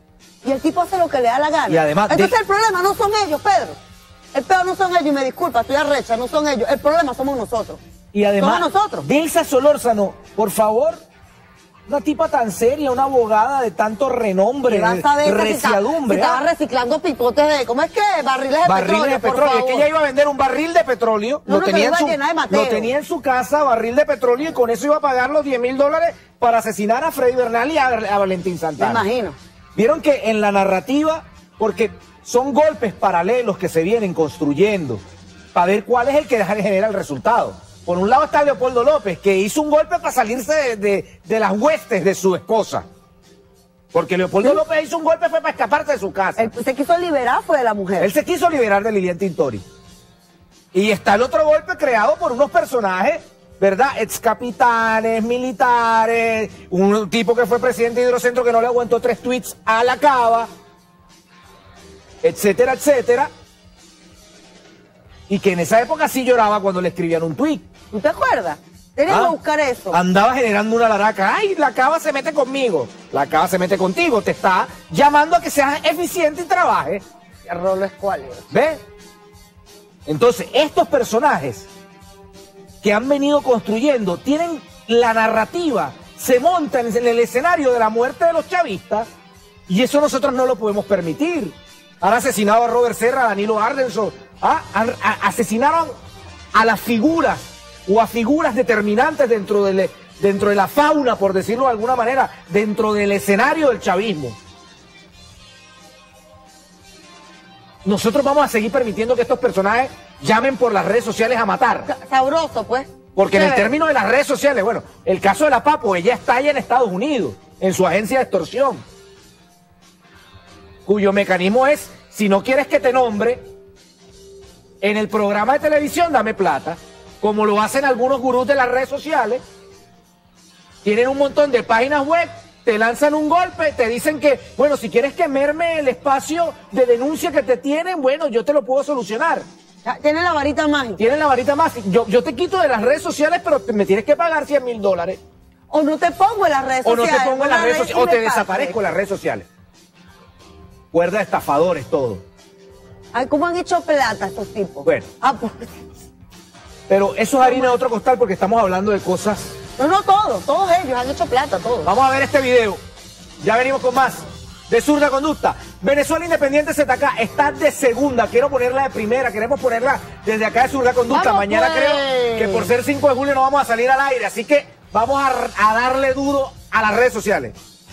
Y el tipo hace lo que le da la gana. Y además entonces el problema no son ellos, Pedro. El peor no son ellos, y me disculpa, estoy arrecha, no son ellos. El problema somos nosotros. Y además, somos nosotros. Dilsa Solórzano, por favor, una tipa tan seria, una abogada de tanto renombre, reciadumbre. Si estaba reciclando pipotes de, ¿cómo es que? Barriles de petróleo, por favor. Es que ella iba a vender un barril de petróleo, lo tenía en su casa, barril de petróleo, y con eso iba a pagar los $10.000 para asesinar a Freddy Bernal y a Valentín Santana. Me imagino. Vieron que en la narrativa, porque son golpes paralelos que se vienen construyendo para ver cuál es el que genera el resultado. Por un lado está Leopoldo López, que hizo un golpe para salirse de las huestes de su esposa. Porque Leopoldo López hizo un golpe fue para escaparse de su casa. Él se quiso liberar fue de la mujer. Él se quiso liberar de Lilian Tintori. Y está el otro golpe creado por unos personajes, ¿verdad? Excapitanes, militares, un tipo que fue presidente de Hidrocentro que no le aguantó 3 tweets a la cava, etcétera, etcétera. Y que en esa época sí lloraba cuando le escribían un tweet. ¿Tú te acuerdas? Tenemos que buscar eso. Andaba generando una laraca. ¡Ay, la cava se mete conmigo! La cava se mete contigo. Te está llamando a que seas eficiente y trabaje. ¿Qué rol es cuál? ¿Ves? Entonces, estos personajes que han venido construyendo tienen la narrativa, se montan en el escenario de la muerte de los chavistas, y eso nosotros no lo podemos permitir. Han asesinado a Robert Serra, a Danilo Ardenson, asesinaron a las figuras o a figuras determinantes dentro de la fauna, por decirlo de alguna manera, dentro del escenario del chavismo. Nosotros vamos a seguir permitiendo que estos personajes llamen por las redes sociales a matar. Sabroso, pues. Porque en el término de las redes sociales, bueno, el caso de la Papo, ella está allá en Estados Unidos, en su agencia de extorsión, cuyo mecanismo es, si no quieres que te nombre, en el programa de televisión dame plata, como lo hacen algunos gurús de las redes sociales. Tienen un montón de páginas web, te lanzan un golpe, te dicen que, bueno, si quieres que merme el espacio de denuncia que te tienen, bueno, yo te lo puedo solucionar. Tienen la varita mágica. Tienen la varita mágica. Yo te quito de las redes sociales, pero me tienes que pagar $100.000. O no te pongo en las redes sociales. O no te pongo en las redes sociales. O te desaparezco en las redes sociales. Cuerda de estafadores, todo. Ay, ¿cómo han hecho plata estos tipos? Bueno. Pues. Pero eso es harina de otro costal porque estamos hablando de cosas... No, todos ellos han hecho plata, todos. Vamos a ver este video. Ya venimos con más de Zurda Conducta. Venezuela Independiente ZK está de segunda. Quiero ponerla de primera. Queremos ponerla desde acá de Zurda Conducta. Vamos, mañana pues. Creo que por ser 5 de julio no vamos a salir al aire. Así que vamos a darle duro a las redes sociales.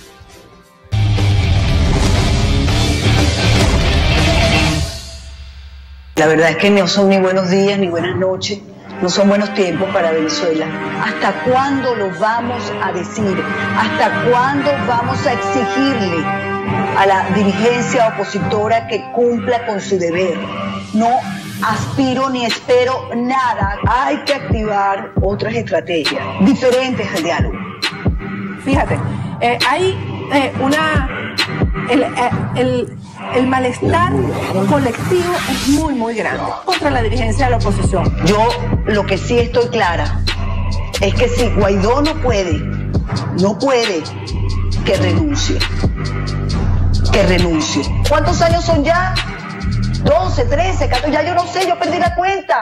La verdad es que no son ni buenos días ni buenas noches, no son buenos tiempos para Venezuela. ¿Hasta cuándo lo vamos a decir? ¿Hasta cuándo vamos a exigirle a la dirigencia opositora que cumpla con su deber? No aspiro ni espero nada. Hay que activar otras estrategias diferentes al diálogo. Fíjate, hay el malestar colectivo es muy grande contra la dirigencia de la oposición. Yo lo que sí estoy clara es que si Guaidó no puede, que renuncie. ¿Cuántos años son ya? 12, 13, 14, ya yo no sé, yo perdí la cuenta.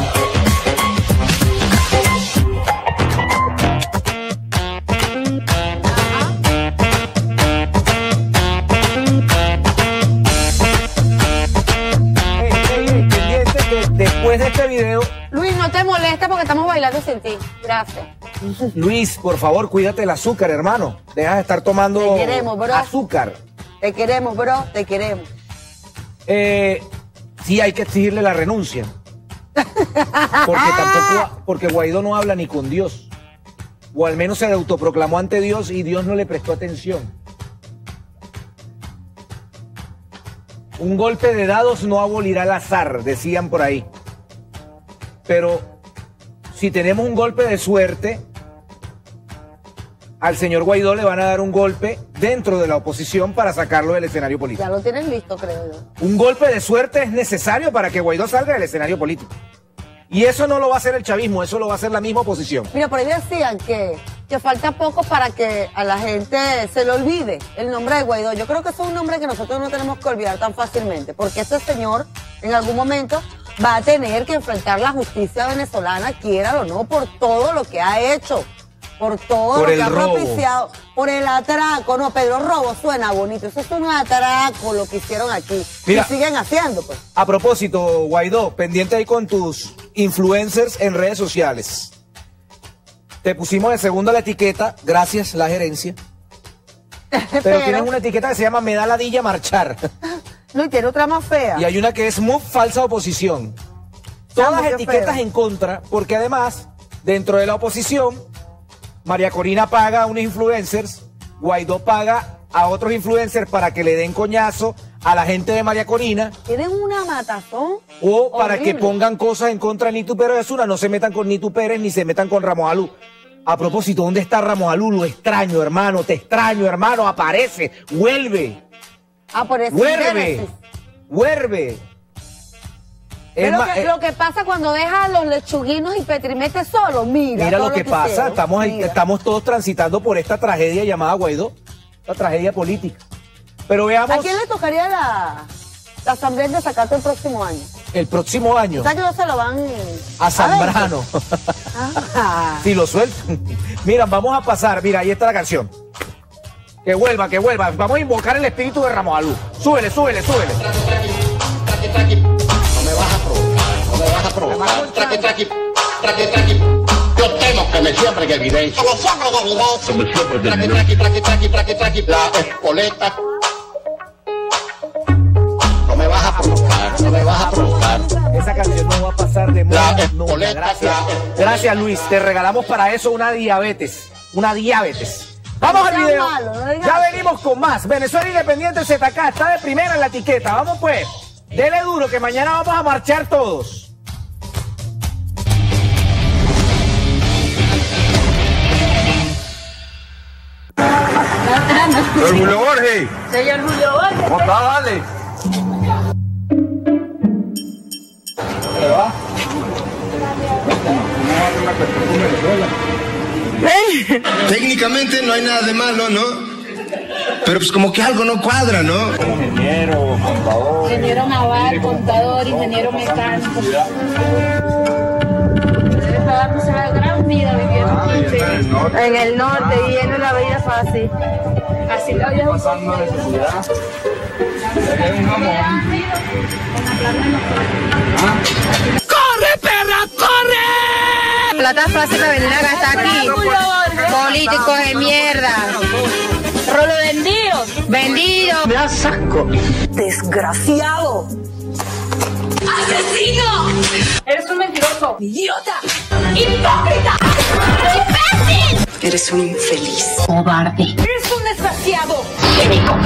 Después de este video... Luis, no te molesta porque estamos bailando sin ti. Gracias. Luis, por favor, cuídate el azúcar, hermano. Deja de estar tomando te queremos, bro. azúcar. Te queremos, bro. Te queremos. Sí, hay que exigirle la renuncia. Porque Guaidó no habla ni con Dios. O al menos se autoproclamó ante Dios y Dios no le prestó atención. Un golpe de dados no abolirá el azar, decían por ahí. Pero si tenemos un golpe de suerte, al señor Guaidó le van a dar un golpe dentro de la oposición para sacarlo del escenario político. Ya lo tienes listo, creo yo. Un golpe de suerte es necesario para que Guaidó salga del escenario político. Y eso no lo va a hacer el chavismo, eso lo va a hacer la misma oposición. Mira, por ahí decían que que falta poco para que a la gente se le olvide el nombre de Guaidó. Yo creo que eso es un nombre que nosotros no tenemos que olvidar tan fácilmente, porque este señor en algún momento va a tener que enfrentar la justicia venezolana, quiera o no, por todo lo que ha hecho, por todo lo que ha propiciado, por el atraco. No, Pedro Robo suena bonito, eso es un atraco lo que hicieron aquí. Mira, y siguen haciendo, pues. A propósito, Guaidó, pendiente ahí con tus influencers en redes sociales. Te pusimos de segundo la etiqueta, gracias la gerencia. Pero tienes una etiqueta que se llama Me da ladilla marchar. No, y tiene otra más fea. Y hay una que es muy falsa oposición. Todas las etiquetas en contra, porque además, dentro de la oposición, María Corina paga a unos influencers, Guaidó paga a otros influencers para que le den coñazo a la gente de María Corina. Tienen una matazón. O para que pongan cosas en contra de Nitu Pérez Osuna, no se metan con Nitu Pérez ni se metan con Ramos Alú. A propósito, ¿dónde está Ramos Alú? Lo extraño, hermano, te extraño, hermano, aparece, vuelve. Por eso vuelve, vuelve. Lo que pasa cuando deja a los lechuguinos y Petrimete solo, mira lo que pasa, estamos todos transitando por esta tragedia llamada Guaidó, esta tragedia política. Pero veamos... ¿A quién le tocaría la asamblea de Zacate el próximo año? El próximo año. O sea que no se lo van a Zambrano. Si lo sueltan. Mira, vamos a pasar, mira, ahí está la canción. Que vuelva, que vuelva. Vamos a invocar el espíritu de Ramos Alú. Súbele, súbele, súbele. No me vas a provocar, no me vas a provocar. Traqui. Yo temo que me siembren evidencia. Que me siembren evidencia. Traqui. La espoleta. No me vas a provocar, no me vas a provocar. Esa canción no va a pasar de moda nunca. Gracias, Luis. Te regalamos para eso una diabetes. Una diabetes. Vamos al video. Ya venimos con más. Venezuela Independiente ZK está de primera en la etiqueta. Vamos pues. Dele duro que mañana vamos a marchar todos. Señor Julio Borges. Señor Julio Borges. ¿Cómo está? Dale. ¿Qué va? Técnicamente no hay nada de malo, ¿no? Pero pues como que algo no cuadra, ¿no? Ingeniero, contador. Ingeniero naval, contador, ingeniero mecánico. Debe pagarnos una gran vida viviendo en el norte, viviendo la vida fácil. Así lo había pasando necesidad. Es un amor. ¡Corre, perra, corre! Plata fácil de venir a gastar aquí. Políticos de mierda. Rolo vendidos. Vendido. Me da asco. Desgraciado. ¡Asesino! Eres un mentiroso. ¡Idiota! ¡Hipócrita! ¡Imbécil! Eres un infeliz. Cobarde. Eres un desgraciado. Cínico.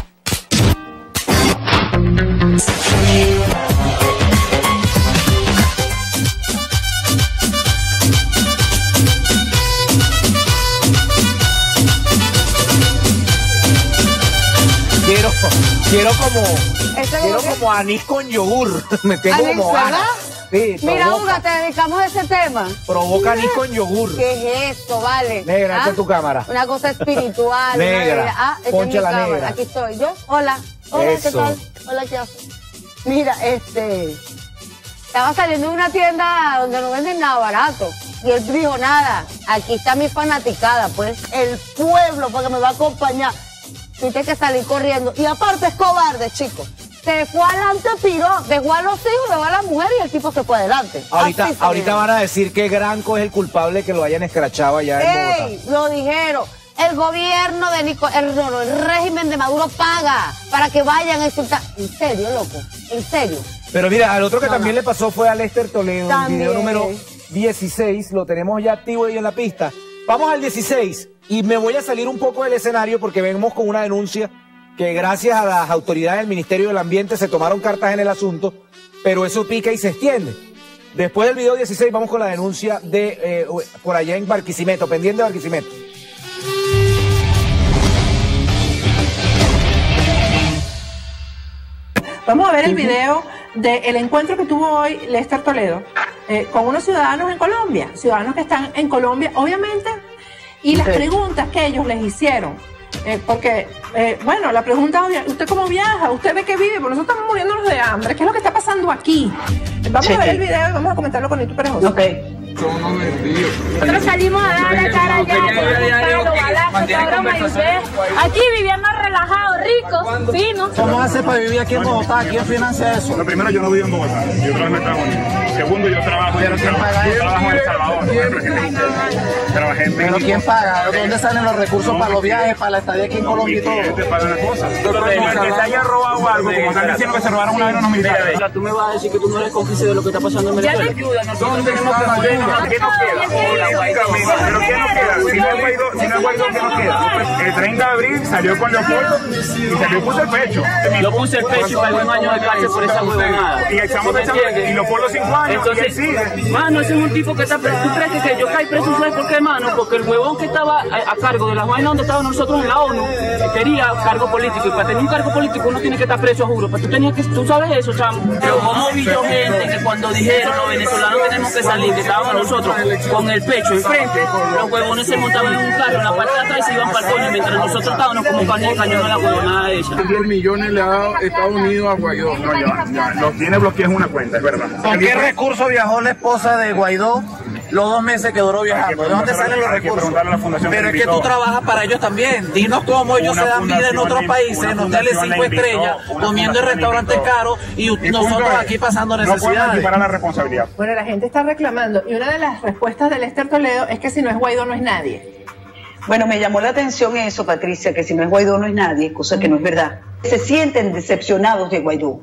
Quiero como anís con yogur. Me tengo ¿Anís, como verdad? Sí, mira, Uga, te dedicamos a ese tema. Provoca anís con yogur. ¿Qué es esto, vale? Negra, esta es tu cámara. Una cosa espiritual. Negra. Poncha la cámara. negra. Aquí estoy yo. Hola. Hola, Eso. ¿qué tal? Hola, ¿qué haces? Mira, estaba saliendo de una tienda donde no venden nada barato. Y él dijo, nada, aquí está mi fanaticada, pues. El pueblo, porque me va a acompañar. Tuviste que salir corriendo. Y aparte es cobarde, chico. Se fue adelante, piró, dejó a los hijos, dejó a la mujer y el tipo se fue adelante. Ahorita van a decir que Granco es el culpable que lo hayan escrachado allá en Bogotá. Lo dijeron. El gobierno de el régimen de Maduro paga para que vayan a insultar. ¿En serio, loco? ¿En serio? Pero mira, al otro que también le pasó fue a Lester Toledo, también. El video número 16, lo tenemos ya activo ahí en la pista. Vamos al 16 y me voy a salir un poco del escenario porque venimos con una denuncia que gracias a las autoridades del Ministerio del Ambiente se tomaron cartas en el asunto, pero eso pica y se extiende. Después del video 16 vamos con la denuncia de por allá en Barquisimeto, pendiente de Barquisimeto. Vamos a ver el video del encuentro que tuvo hoy Lester Toledo con unos ciudadanos en Colombia, ciudadanos que están en Colombia. Obviamente Y las preguntas que ellos les hicieron, bueno, la pregunta obvia, ¿usted cómo viaja? ¿Usted de qué vive? Porque nosotros estamos muriéndonos de hambre. ¿Qué es lo que está pasando aquí? Vamos a ver el video y vamos a comentarlo con Nito Perejoso. Nosotros salimos a dar la cara allá, aquí vivían más relajados, ricos, finos. ¿Cómo hace para vivir aquí en Bogotá? ¿Quién financia eso? Lo primero, yo no vivo en Bogotá, yo trabajo en Estados Unidos. Segundo, yo trabajo en El Salvador. ¿Pero quién paga? ¿De dónde salen los recursos para los viajes, para la estadía aquí en Colombia y todo? Te pagan las cosas. Que se haya robado algo, como están diciendo que se robaron una vez unos militares. Tú me vas a decir que tú no eres cómplice de lo que está pasando en Venezuela. Ya te ayuda, nosotros tenemos que apoyarnos. ¿Qué nos queda? ¿Pero qué nos queda? Si no es Guaidó, ¿qué nos queda? El 30 de abril salió con Leopoldo y salió puso el pecho. Yo puse el pecho y pagué un año de cárcel por esa huevonada. Y echamos y Leopoldo 5 años. Entonces, mano, ese es un tipo que está preso. ¿Tú crees que yo caí preso? ¿Sabes por qué, mano? Porque el huevón que estaba a cargo de las vainas donde estábamos nosotros en la ONU quería cargo político. Y para tener un cargo político uno tiene que estar preso, juro. Pues tú sabes eso, chamo. Pero ¿cómo vi yo gente que cuando dijeron los venezolanos tenemos que salir, que estábamos nosotros con el pecho enfrente, los huevones se montaban en un carro en la parte de atrás y se iban para el coño, mientras nosotros estábamos como carne de cañón a la huevonada de ella. 10 millones le ha dado Estados Unidos a Guaidó. No, ya, los tiene bloqueados en una cuenta, es verdad. ¿Con qué recurso viajó la esposa de Guaidó los 2 meses que duró viajando? ¿De dónde salen los recursos? Pero es que tú trabajas para ellos también. Dinos cómo ellos se dan vida en otros países, en hoteles 5 estrellas, comiendo en restaurantes caros y nosotros aquí pasando necesidades. Para la responsabilidad. Bueno, la gente está reclamando y una de las respuestas de Lester Toledo es que si no es Guaidó no es nadie. Bueno, me llamó la atención eso, Patricia, que si no es Guaidó no es nadie, cosa que no es verdad. Se sienten decepcionados de Guaidó.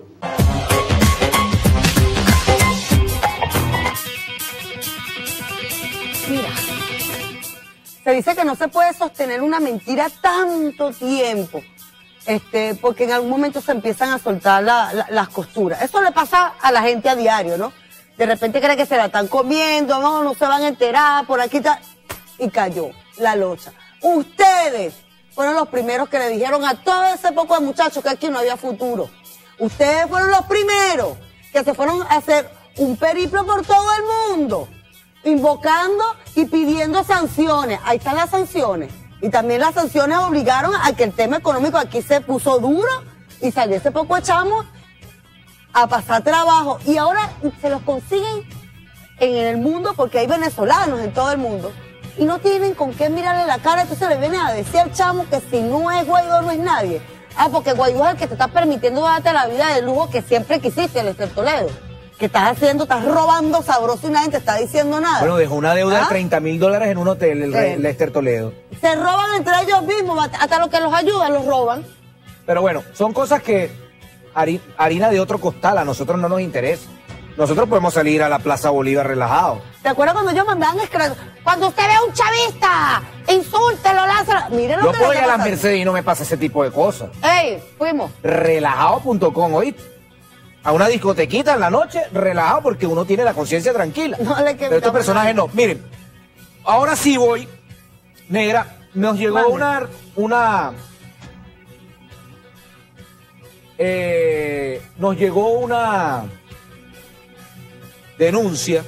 Mira, se dice que no se puede sostener una mentira tanto tiempo, porque en algún momento se empiezan a soltar las costuras. Eso le pasa a la gente a diario, ¿no? De repente cree que se la están comiendo, no se van a enterar, por aquí está, y cayó la locha. Ustedes fueron los primeros que le dijeron a todo ese poco de muchachos que aquí no había futuro. Ustedes fueron los primeros que se fueron a hacer un periplo por todo el mundo, invocando y pidiendo sanciones. Ahí están las sanciones. Y también las sanciones obligaron a que el tema económico aquí se puso duro y salió ese poco de chamos a pasar trabajo. Y ahora se los consiguen en el mundo porque hay venezolanos en todo el mundo. Y no tienen con qué mirarle la cara, entonces le vienen a decir al chamo que si no es Guaidó no es nadie. Ah, porque Guaidó es el que te está permitiendo darte la vida de lujo que siempre quisiste, Lester Toledo. ¿Qué estás haciendo? Estás robando sabroso y nadie te está diciendo nada. Bueno, dejó una deuda de $30.000 en un hotel, el Lester Toledo. Se roban entre ellos mismos, hasta los que los ayudan los roban. Pero bueno, son cosas que harina de otro costal, a nosotros no nos interesa. Nosotros podemos salir a la Plaza Bolívar relajados. ¿Te acuerdas cuando ellos mandaban cuando usted ve a un chavista, insúltelo, lázalo? Miren lo que yo puedo ir a las Mercedes y no me pasa ese tipo de cosas. ¡Ey! Fuimos. Relajado.com, ¿oíste? A una discotequita en la noche, relajado, porque uno tiene la conciencia tranquila. No le Pero estos personajes no. Miren, ahora sí voy, negra, nos llegó nos llegó una denuncia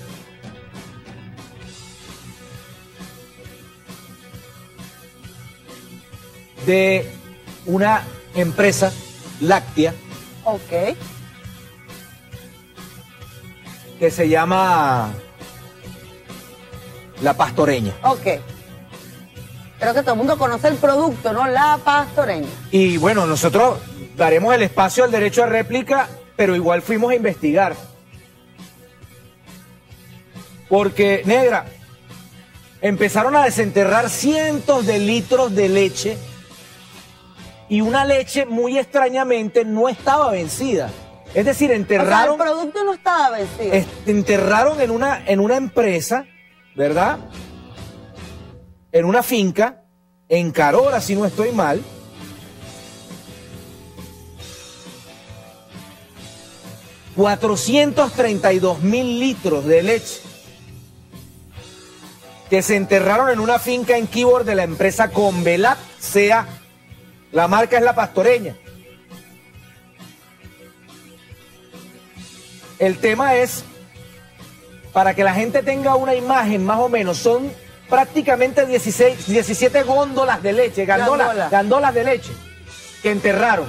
de una empresa láctea. Ok. Que se llama La Pastoreña. Ok. Creo que todo el mundo conoce el producto, ¿no? La Pastoreña. Y bueno, nosotros daremos el espacio al derecho a réplica, pero igual fuimos a investigar. Porque, negra, empezaron a desenterrar cientos de litros de leche y una leche muy extrañamente no estaba vencida. Es decir, enterraron... O sea, el producto no estaba vencido. Enterraron en una empresa, ¿verdad? En una finca, en Carora, si no estoy mal. $432.000 litros de leche que se enterraron en una finca en Quibor de la empresa Convelat SEA. La marca es La Pastoreña. El tema es, para que la gente tenga una imagen más o menos, son prácticamente 17 góndolas de leche, gandolas de leche, que enterraron.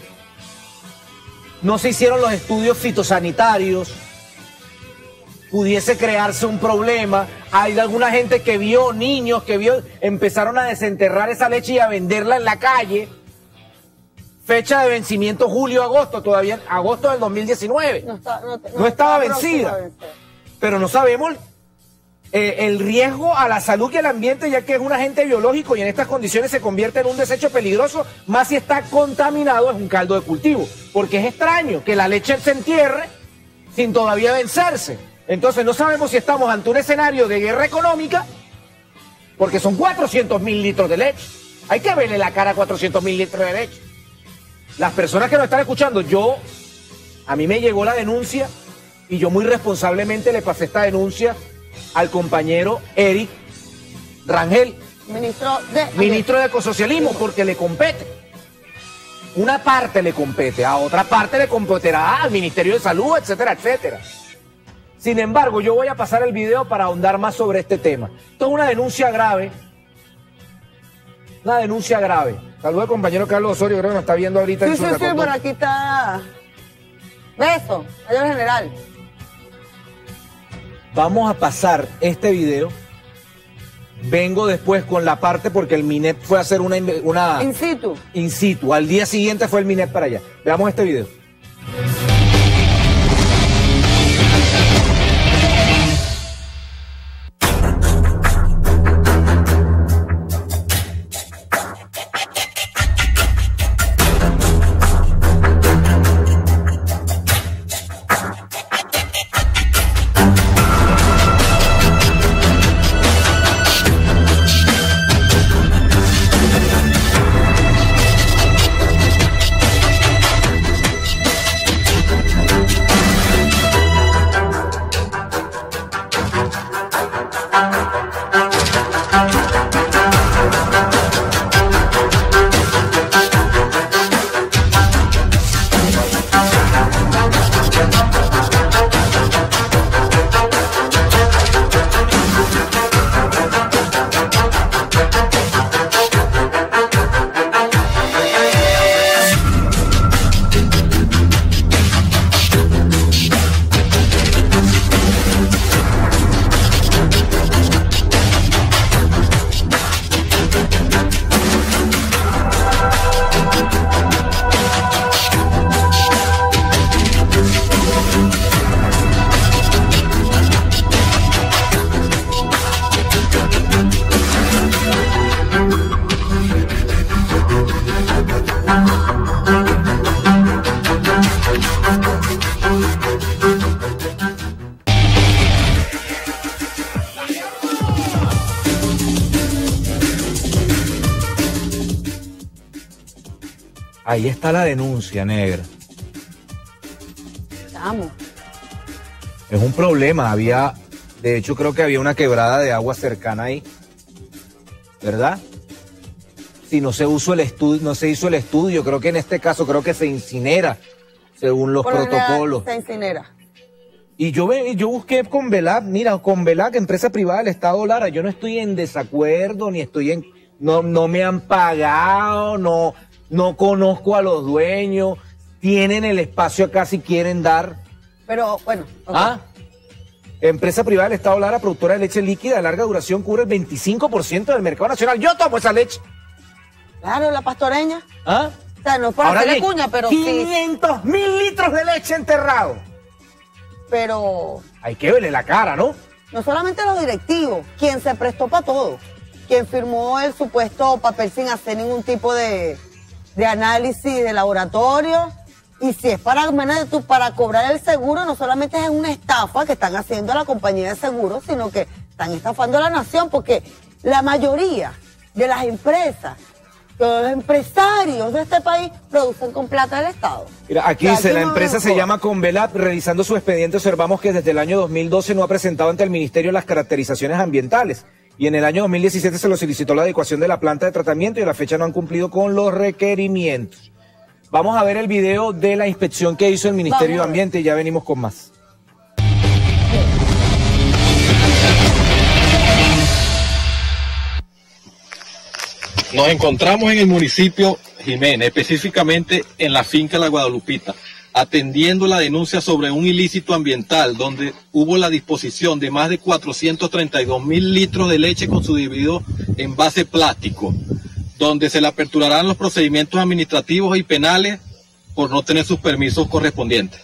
No se hicieron los estudios fitosanitarios, pudiese crearse un problema. Hay alguna gente que vio, niños que vio, empezaron a desenterrar esa leche y a venderla en la calle. Fecha de vencimiento julio-agosto, todavía agosto del 2019. No estaba vencida. Pero no sabemos el riesgo a la salud y al ambiente, ya que es un agente biológico y en estas condiciones se convierte en un desecho peligroso, más si está contaminado, es un caldo de cultivo. Porque es extraño que la leche se entierre sin todavía vencerse. Entonces no sabemos si estamos ante un escenario de guerra económica, porque son 400.000 litros de leche. Hay que verle la cara a 400.000 litros de leche. Las personas que nos están escuchando, a mí me llegó la denuncia y yo muy responsablemente le pasé esta denuncia al compañero Eric Rangel, ministro de Ecosocialismo, porque le compete. Una parte le compete, a otra parte le competirá al Ministerio de Salud, etcétera, etcétera. Sin embargo, yo voy a pasar el video para ahondar más sobre este tema. Esto es una denuncia grave. Una denuncia grave. Saludos al compañero Carlos Osorio, creo que nos está viendo ahorita. Sí, por aquí está. Beso, mayor general. Vamos a pasar este video. Vengo después con la parte porque el MINEP fue a hacer una in situ. In situ. Al día siguiente fue el MINEP para allá. Veamos este video. Ahí está la denuncia, negra. Estamos. Es un problema, de hecho creo que había una quebrada de agua cercana ahí, ¿verdad? Si no se hizo el estudio, creo que en este caso creo que se incinera, según los protocolos. Se incinera. Y yo busqué Convelac, mira, Convelac, empresa privada del Estado Lara, yo no estoy en desacuerdo, ni estoy en, no me han pagado, no conozco a los dueños, tienen el espacio acá si quieren dar. Pero, bueno. Okay. Empresa privada del Estado Lara, productora de leche líquida de larga duración, cubre el 25% del mercado nacional. Yo tomo esa leche. Claro, la pastoreña. O sea, no es para hacerle cuña, pero 500.000 litros de leche enterrado. Pero... hay que verle la cara, ¿no? No solamente los directivos, quien se prestó para todo. Quien firmó el supuesto papel sin hacer ningún tipo de análisis de laboratorio. Y si es para cobrar el seguro, no solamente es una estafa que están haciendo a la compañía de seguros, sino que están estafando a la nación, porque la mayoría de las empresas, los empresarios de este país producen con plata del Estado. Mira, aquí dice, la empresa se llama Convelac. Revisando su expediente observamos que desde el año 2012 no ha presentado ante el Ministerio las caracterizaciones ambientales. Y en el año 2017 se lo solicitó la adecuación de la planta de tratamiento y a la fecha no han cumplido con los requerimientos. Vamos a ver el video de la inspección que hizo el Ministerio de Ambiente y ya venimos con más. Nos encontramos en el municipio Jiménez, específicamente en la finca La Guadalupita, atendiendo la denuncia sobre un ilícito ambiental donde hubo la disposición de más de 432.000 litros de leche con su dividido envase plástico, donde se le aperturarán los procedimientos administrativos y penales por no tener sus permisos correspondientes.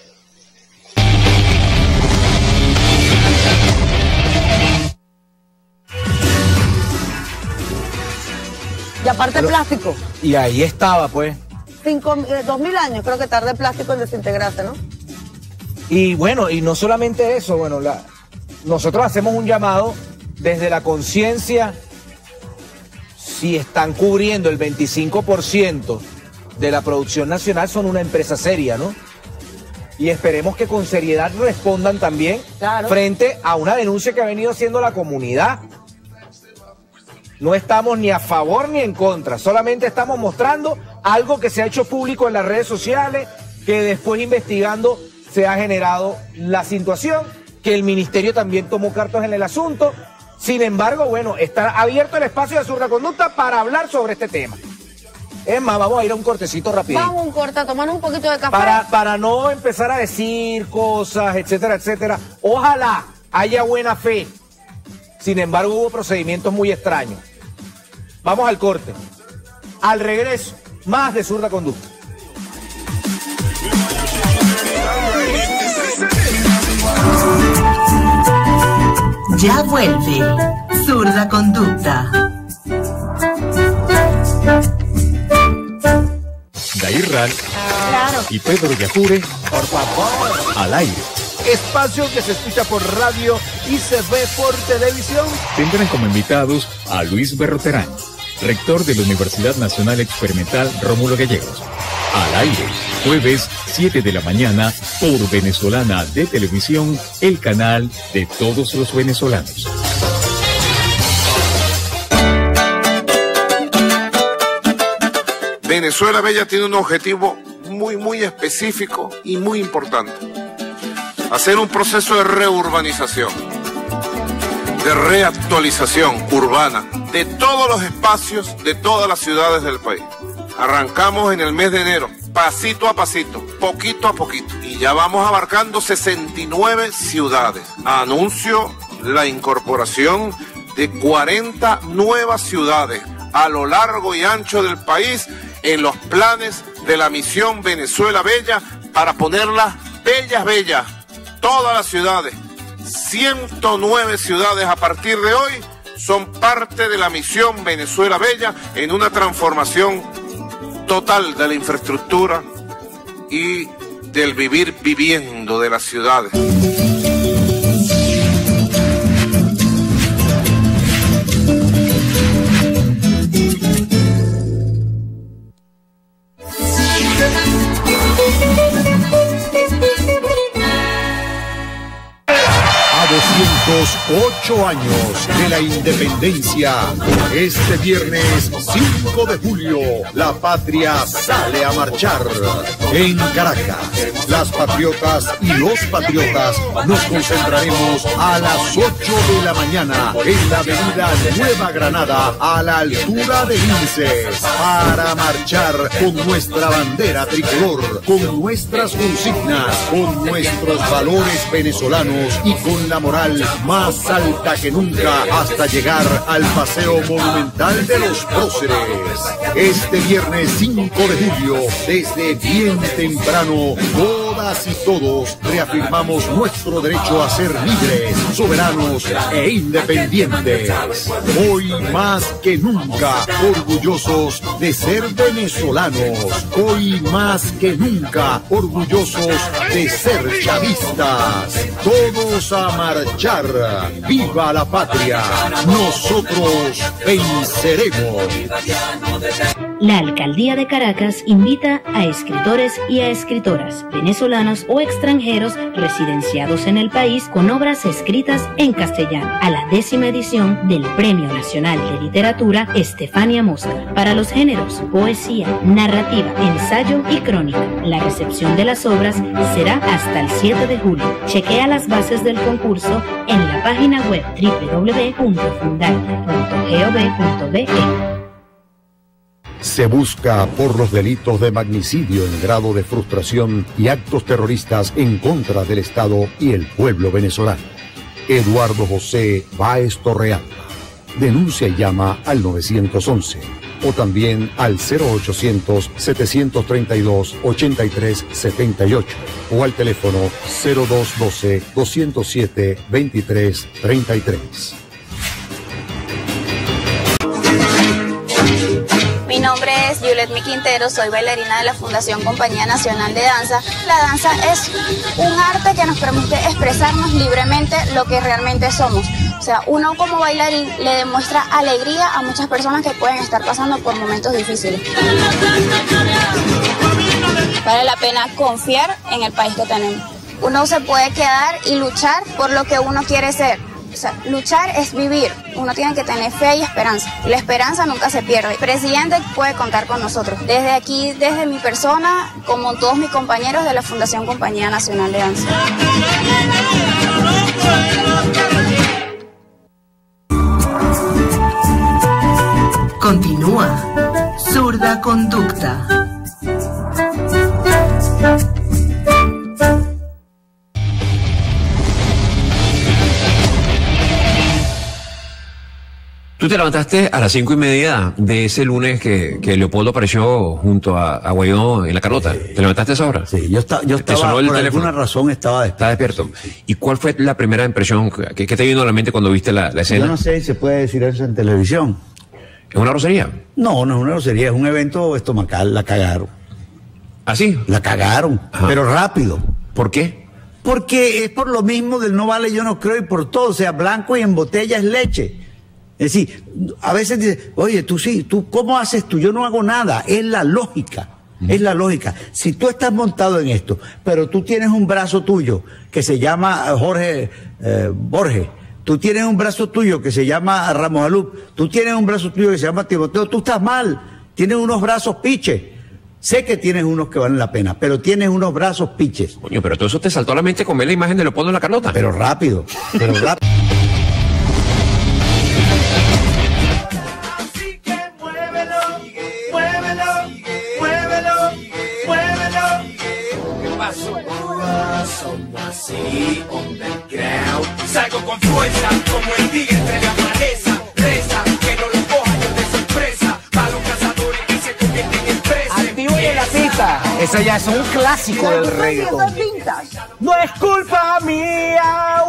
Y aparte plástico. Y ahí estaba, pues. 2000 años creo que tarda el plástico en desintegrarse, ¿no? Y bueno, y no solamente eso, bueno, nosotros hacemos un llamado desde la conciencia. Si están cubriendo el 25% de la producción nacional, son una empresa seria, ¿no? Y esperemos que con seriedad respondan también frente a una denuncia que ha venido haciendo la comunidad. No estamos ni a favor ni en contra, solamente estamos mostrando algo que se ha hecho público en las redes sociales, que después investigando se ha generado la situación, que el ministerio también tomó cartas en el asunto. Sin embargo, bueno, está abierto el espacio de Zurda Conducta para hablar sobre este tema. Es más, vamos a ir a un cortecito rapidito. Vamos a un corte, a tomar un poquito de café. Para no empezar a decir cosas, etcétera, etcétera. Ojalá haya buena fe. Sin embargo, hubo procedimientos muy extraños. Vamos al corte. Al regreso, más de Zurda Conducta. Ya vuelve Zurda Conducta. Dair Ral y Pedro Yajure, por favor, al aire. Espacio que se escucha por radio y se ve por televisión. Tendrán como invitados a Luis Berroterán, rector de la Universidad Nacional Experimental Rómulo Gallegos. Al aire, jueves 7 de la mañana, por Venezolana de Televisión, el canal de todos los venezolanos. Venezuela Bella tiene un objetivo muy específico y muy importante. Hacer un proceso de reurbanización, de reactualización urbana de todos los espacios de todas las ciudades del país. Arrancamos en el mes de enero, pasito a pasito, poquito a poquito, y ya vamos abarcando 69 ciudades. Anuncio la incorporación de 40 nuevas ciudades a lo largo y ancho del país en los planes de la misión Venezuela Bella para ponerlas bellas, todas las ciudades. 109 ciudades a partir de hoy son parte de la misión Venezuela Bella en una transformación total de la infraestructura y del vivir viviendo de las ciudades. A 208 años de la independencia, este viernes 5 de julio, la patria sale a marchar. En Caracas, las patriotas y los patriotas nos concentraremos a las 8 de la mañana en la avenida Nueva Granada, a la altura de Linces, para marchar con nuestra bandera tricolor, con nuestras consignas, con nuestros valores venezolanos y con la moral más alta que nunca hasta llegar al Paseo Monumental de los Próceres. Este viernes 5 de julio, desde bien temprano, todas y todos reafirmamos nuestro derecho a ser libres, soberanos e independientes. Hoy más que nunca, orgullosos de ser venezolanos. Hoy más que nunca, orgullosos de ser chavistas. Todos a marchar. ¡Viva la patria! Nosotros venceremos. La Alcaldía de Caracas invita a escritores y a escritoras venezolanos o extranjeros residenciados en el país con obras escritas en castellano a la 10ª edición del Premio Nacional de Literatura Estefania Mosca para los géneros poesía, narrativa, ensayo y crónica. La recepción de las obras será hasta el 7 de julio. Chequea las bases del concurso en la página web www.fundarte.gov.be. Se busca por los delitos de magnicidio en grado de frustración y actos terroristas en contra del Estado y el pueblo venezolano. Eduardo José Báez Torrealba. Denuncia y llama al 911 o también al 0800-732-8378 o al teléfono 0212-207-2333. Mi nombre es Yuletmi Quintero, soy bailarina de la Fundación Compañía Nacional de Danza. La danza es un arte que nos permite expresarnos libremente lo que realmente somos. O sea, uno como bailarín le demuestra alegría a muchas personas que pueden estar pasando por momentos difíciles. Vale la pena confiar en el país que tenemos. Uno se puede quedar y luchar por lo que uno quiere ser. O sea, luchar es vivir. Uno tiene que tener fe y esperanza. Y la esperanza nunca se pierde. El presidente puede contar con nosotros. Desde aquí, desde mi persona, como todos mis compañeros de la Fundación Compañía Nacional de Danza. Continúa Zurda Conducta. Tú te levantaste a las 5:30 de ese lunes que Leopoldo apareció junto a Guaidó en la Carlota. ¿Te levantaste a esa hora? Sí, yo estaba por alguna razón estaba despierto. ¿Y cuál fue la primera impresión? ¿Qué te vino a la mente cuando viste la escena? Yo no sé si se puede decir eso en televisión. ¿Es una grosería? No, no es una grosería, es un evento estomacal, la cagaron. ¿Ah, sí? La cagaron, pero rápido. ¿Por qué? Porque es por lo mismo del no vale yo no creo y por todo, o sea, blanco y en botella es leche. Es decir, a veces dice, oye, tú sí, tú, ¿cómo haces tú? Yo no hago nada, es la lógica, es la lógica. Si tú estás montado en esto, pero tú tienes un brazo tuyo que se llama Borges, tú tienes un brazo tuyo que se llama Ramos Alup, tú tienes un brazo tuyo que se llama Timoteo, tú estás mal, tienes unos brazos piches. Sé que tienes unos que valen la pena, pero tienes unos brazos piches. Coño, pero todo eso te saltó a la mente con ver la imagen de Leopoldo en la Carlota. Pero rápido, pero rápido. Así, underground. Salgo con fuerza, como el tigre entre la maleza. Presa, que no lo cojan yo de sorpresa. Para los cazadores que se convierten en presa. Activo y en la cita. Ese ya es un clásico del reggaetón. No es culpa mía,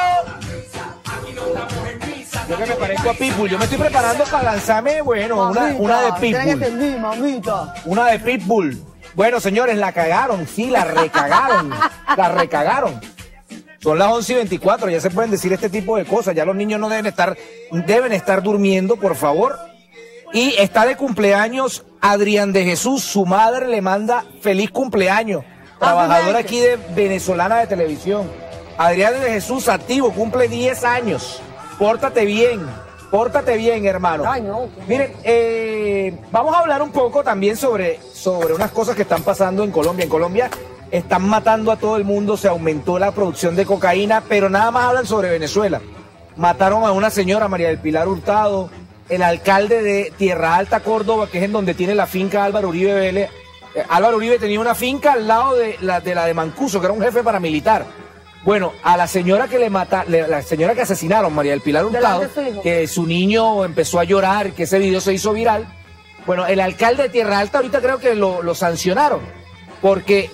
Yo que me parezco a Pitbull. Yo me estoy preparando para lanzarme, bueno, una de Pitbull. Una de Pitbull. Bueno, señores, la cagaron, sí, la recagaron. La recagaron. Son las 11:24, ya se pueden decir este tipo de cosas. Ya los niños no deben estar durmiendo, por favor. Y está de cumpleaños Adrián de Jesús. Su madre le manda feliz cumpleaños. Trabajadora aquí de Venezolana de Televisión. Adrián de Jesús, activo, cumple 10 años. Pórtate bien, hermano. Ay, no. Miren, vamos a hablar un poco también sobre unas cosas que están pasando en Colombia. En Colombia están matando a todo el mundo, se aumentó la producción de cocaína, pero nada más hablan sobre Venezuela. Mataron a una señora, María del Pilar Hurtado, el alcalde de Tierra Alta, Córdoba, que es en donde tiene la finca Álvaro Uribe Vélez. Álvaro Uribe tenía una finca al lado de la de Mancuso, que era un jefe paramilitar. Bueno, a la señora que la señora que asesinaron, María del Pilar Hurtado, que su niño empezó a llorar, que ese video se hizo viral. Bueno, el alcalde de Tierra Alta ahorita creo que lo sancionaron, porque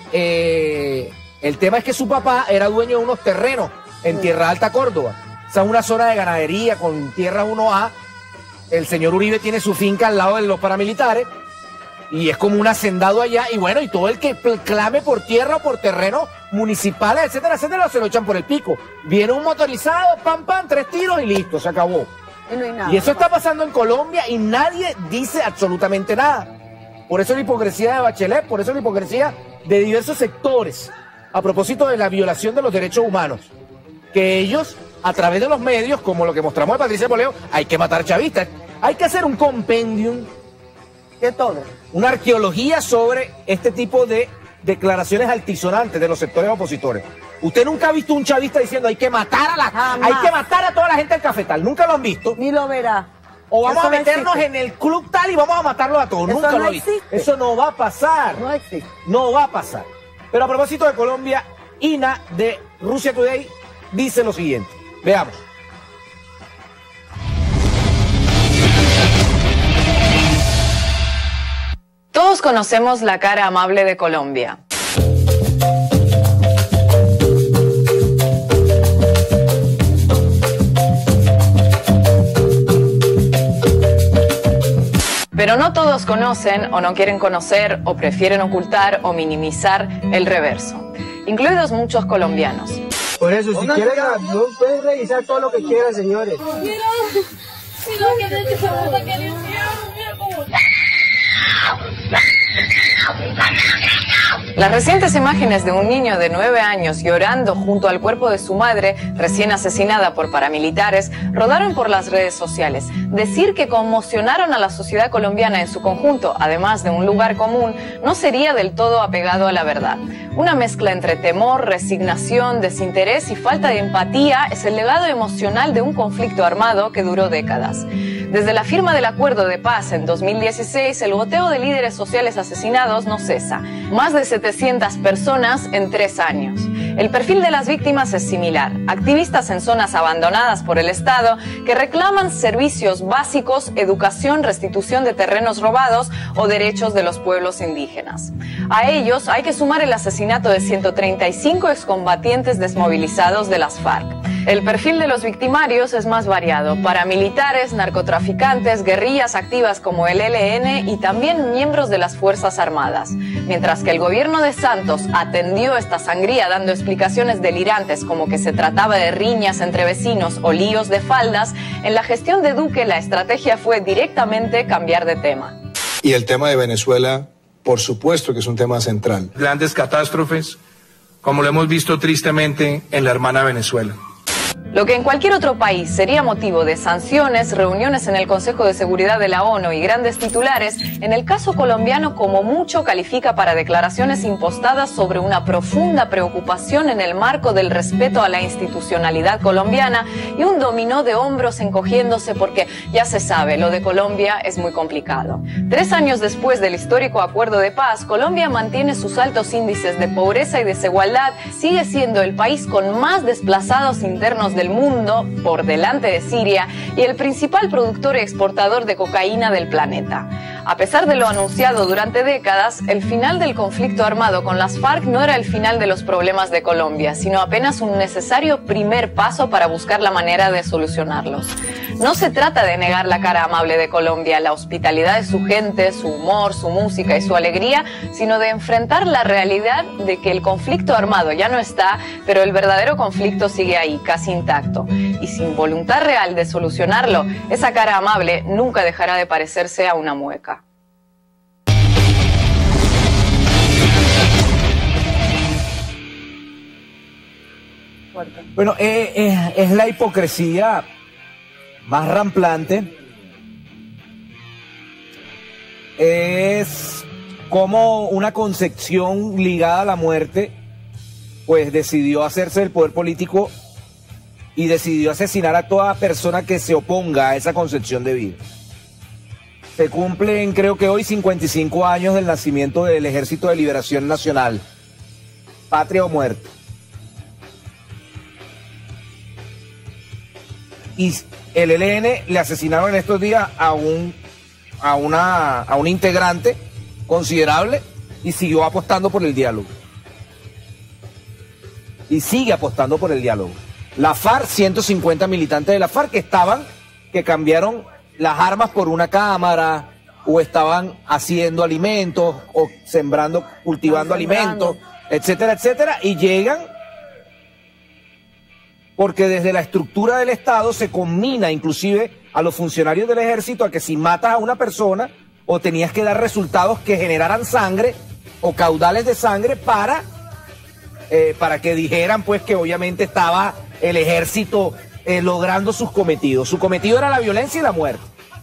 el tema es que su papá era dueño de unos terrenos en Tierra Alta, Córdoba. O sea, una zona de ganadería con tierra 1A. El señor Uribe tiene su finca al lado de los paramilitares y es como un hacendado allá. Y bueno, y todo el que clame por tierra o por terreno municipales, etcétera, etcétera, se lo echan por el pico. Viene un motorizado, pam, 3 tiros y listo, se acabó. Y no hay nada. Y eso está pasando en Colombia y nadie dice absolutamente nada. Por eso la hipocresía de Bachelet, por eso la hipocresía de diversos sectores a propósito de la violación de los derechos humanos. Que ellos, a través de los medios, como lo que mostramos de Patricia Poleo, hay que matar chavistas. Hay que hacer un compendium de todo. Una arqueología sobre este tipo de declaraciones altisonantes de los sectores opositores. Usted nunca ha visto un chavista diciendo hay que matar a toda la gente del cafetal. Nunca lo han visto. Ni lo verá. O vamos Eso a no meternos existe. en el club tal y vamos a matarlos a todos. Eso Nunca no lo he visto. existe. Eso no va a pasar. No existe. No va a pasar. Pero a propósito de Colombia, Ina de Russia Today dice lo siguiente. Veamos. Todos conocemos la cara amable de Colombia. Pero no todos conocen o no quieren conocer o prefieren ocultar o minimizar el reverso, incluidos muchos colombianos. Por eso, si quieren, no pueden revisar todo lo que quieran, señores. Las recientes imágenes de un niño de 9 años llorando junto al cuerpo de su madre, recién asesinada por paramilitares, rodaron por las redes sociales. Decir que conmocionaron a la sociedad colombiana en su conjunto, además de un lugar común, no sería del todo apegado a la verdad. Una mezcla entre temor, resignación, desinterés y falta de empatía es el legado emocional de un conflicto armado que duró décadas. Desde la firma del acuerdo de paz en 2016, el goteo de líderes sociales asesinados no cesa. Más de 700 personas en 3 años. El perfil de las víctimas es similar. Activistas en zonas abandonadas por el Estado que reclaman servicios básicos, educación, restitución de terrenos robados o derechos de los pueblos indígenas. A ellos hay que sumar el asesinato de 135 excombatientes desmovilizados de las FARC. El perfil de los victimarios es más variado. Paramilitares, narcotraficantes, guerrillas activas como el ELN y también miembros de las Fuerzas Armadas. Mientras que el gobierno de Santos atendió esta sangría dando explicaciones delirantes como que se trataba de riñas entre vecinos o líos de faldas, en la gestión de Duque la estrategia fue directamente cambiar de tema. Y el tema de Venezuela, por supuesto que es un tema central. Grandes catástrofes, como lo hemos visto tristemente en la hermana Venezuela. Lo que en cualquier otro país sería motivo de sanciones, reuniones en el Consejo de Seguridad de la ONU y grandes titulares, en el caso colombiano como mucho califica para declaraciones impostadas sobre una profunda preocupación en el marco del respeto a la institucionalidad colombiana y un dominó de hombros encogiéndose porque ya se sabe, lo de Colombia es muy complicado. 3 años después del histórico acuerdo de paz, Colombia mantiene sus altos índices de pobreza y desigualdad, sigue siendo el país con más desplazados internos del mundo, por delante de Siria, y el principal productor y exportador de cocaína del planeta. A pesar de lo anunciado durante décadas, el final del conflicto armado con las FARC no era el final de los problemas de Colombia, sino apenas un necesario primer paso para buscar la manera de solucionarlos. No se trata de negar la cara amable de Colombia, la hospitalidad de su gente, su humor, su música y su alegría, sino de enfrentar la realidad de que el conflicto armado ya no está, pero el verdadero conflicto sigue ahí, casi intacto. Y sin voluntad real de solucionarlo, esa cara amable nunca dejará de parecerse a una mueca. Bueno, es la hipocresía más ramplante. Es como una concepción ligada a la muerte, pues decidió hacerse del poder político y decidió asesinar a toda persona que se oponga a esa concepción de vida. Se cumplen, creo que hoy, 55 años del nacimiento del Ejército de Liberación Nacional. Patria o muerte. Y el ELN le asesinaron en estos días a un integrante considerable y siguió apostando por el diálogo. Y sigue apostando por el diálogo. La FARC, 150 militantes de la FARC que cambiaron las armas por una cámara, o estaban haciendo alimentos, o sembrando, cultivando alimentos, etcétera, etcétera, y llegan porque desde la estructura del Estado se combina inclusive a los funcionarios del ejército a que si matas a una persona o tenías que dar resultados que generaran sangre o caudales de sangre para que dijeran pues que obviamente estaba el ejército logrando sus cometidos. Su cometido era la violencia y la muerte.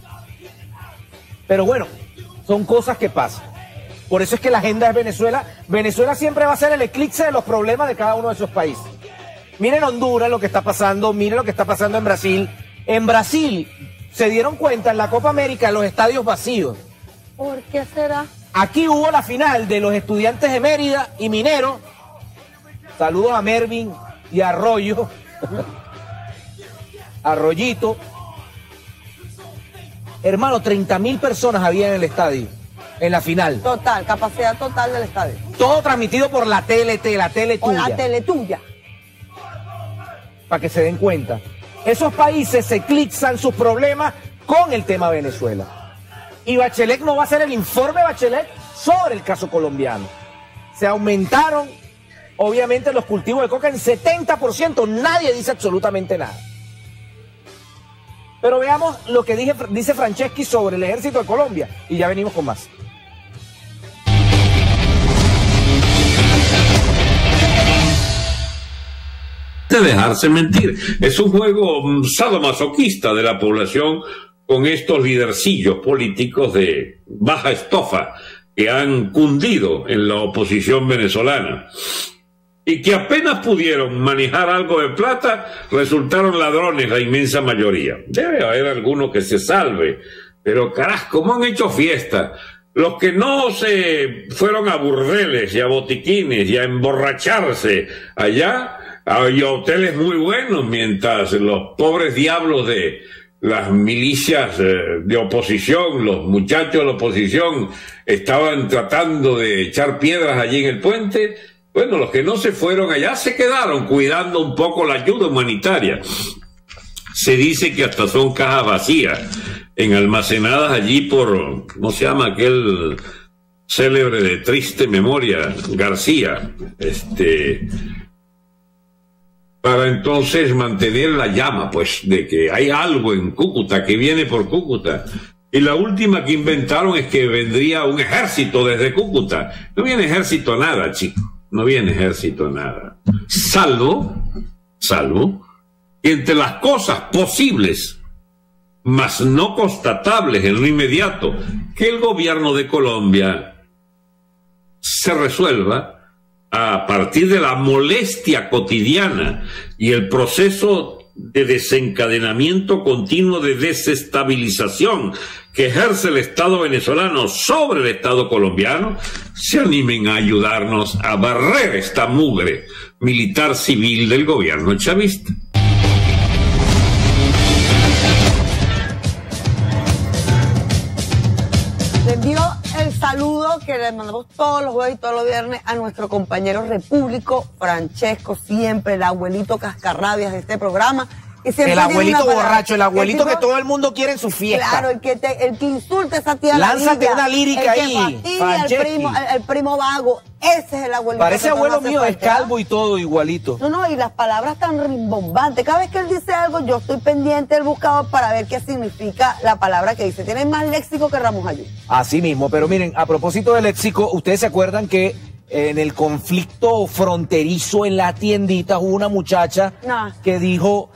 Pero bueno, son cosas que pasan. Por eso es que la agenda es Venezuela. Venezuela siempre va a ser el eclipse de los problemas de cada uno de esos países. Miren Honduras lo que está pasando, miren lo que está pasando en Brasil. En Brasil se dieron cuenta en la Copa América los estadios vacíos. ¿Por qué será? Aquí hubo la final de los Estudiantes de Mérida y Minero. Saludos a Mervin y a Arroyo. Arroyito. Hermano, 30.000 personas había en el estadio, en la final. Total, capacidad total del estadio. Todo transmitido por la TLT, la tele tuya. O la tele tuya. Para que se den cuenta. Esos países se eclipsan sus problemas con el tema Venezuela. Y Bachelet no va a hacer el informe Bachelet sobre el caso colombiano. Se aumentaron, obviamente, los cultivos de coca en 70%. Nadie dice absolutamente nada. Pero veamos lo que dice Franceschi sobre el ejército de Colombia. Y ya venimos con más. De dejarse mentir. Es un juego sadomasoquista de la población con estos lidercillos políticos de baja estofa que han cundido en la oposición venezolana y que apenas pudieron manejar algo de plata, resultaron ladrones la inmensa mayoría. Debe haber alguno que se salve, pero carajo, ¿cómo han hecho fiesta? Los que no se fueron a burdeles y a botiquines y a emborracharse allá, hay hoteles muy buenos, mientras los pobres diablos de las milicias de oposición, los muchachos de la oposición estaban tratando de echar piedras allí en el puente. Bueno, los que no se fueron allá se quedaron cuidando un poco la ayuda humanitaria. Se dice que hasta son cajas vacías, almacenadas allí por, ¿cómo se llama aquel célebre de triste memoria? García, para entonces mantener la llama, pues, de que hay algo en Cúcuta, que viene por Cúcuta. Y la última que inventaron es que vendría un ejército desde Cúcuta. No viene ejército a nada, chico. No viene ejército a nada. Salvo, que entre las cosas posibles, mas no constatables en lo inmediato, que el gobierno de Colombia se resuelva a partir de la molestia cotidiana y el proceso de desencadenamiento continuo de desestabilización que ejerce el Estado venezolano sobre el Estado colombiano, se animen a ayudarnos a barrer esta mugre militar civil del gobierno chavista. Le envío el saludo que le mandamos todos los jueves y todos los viernes a nuestro compañero repúblico Francesco, siempre el abuelito cascarrabias de este programa. El abuelito borracho, el abuelito que todo el mundo quiere en su fiesta. Claro, el que insulta a esa tía. Lánzate una lírica ahí. El primo vago, ese es el abuelito. Parece abuelo mío, es calvo y todo igualito. No, y las palabras tan rimbombantes. Cada vez que él dice algo, yo estoy pendiente del buscador para ver qué significa la palabra que dice. Tiene más léxico que Ramos Ayú. Así mismo, pero miren, a propósito del léxico, ustedes se acuerdan que en el conflicto fronterizo en la tiendita hubo una muchacha que dijo...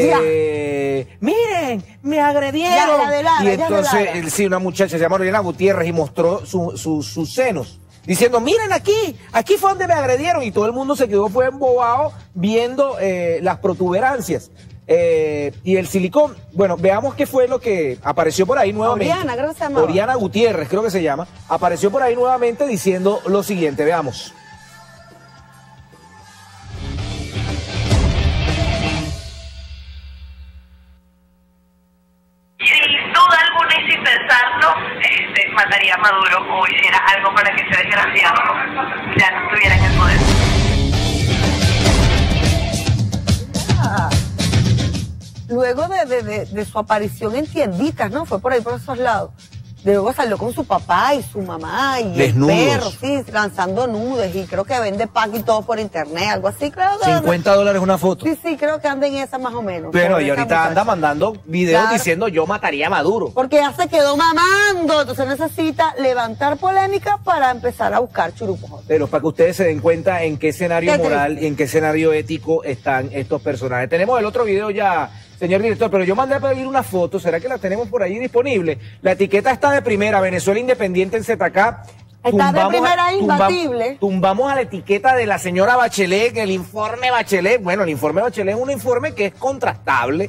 miren, me agredieron. Y entonces, sí, una muchacha se llama Oriana Gutiérrez y mostró sus senos, diciendo, miren aquí fue donde me agredieron. Y todo el mundo se quedó, fue embobado viendo las protuberancias y el silicón. Bueno, veamos qué fue lo que apareció por ahí nuevamente. Oriana, creo que se llama. Oriana Gutiérrez, creo que se llama. Apareció por ahí nuevamente diciendo lo siguiente, veamos. Mataría a Maduro o hiciera algo para que ese desgraciado ya no estuviera en el poder. Luego de su aparición en tienditas, ¿no? Fue por ahí, por esos lados. Luego salió con su papá y su mamá y desnudos. El perro, sí, lanzando nudes, y creo que vende pack y todo por internet, algo así, creo que $50 una foto. Sí, creo que anda en esa más o menos. Pero y ahorita anda mandando videos diciendo yo mataría a Maduro. Porque ya se quedó mamando, entonces necesita levantar polémica para empezar a buscar churupos. Pero para que ustedes se den cuenta en qué escenario moral y en qué escenario ético están estos personajes. Tenemos el otro video ya, señor director, pero yo mandé a pedir una foto, ¿será que la tenemos por ahí disponible? La etiqueta está de primera, Venezuela Independiente en ZK. Está de primera, imbatible. Tumbamos a la etiqueta de la señora Bachelet, el informe Bachelet. Bueno, el informe Bachelet es un informe que es contrastable,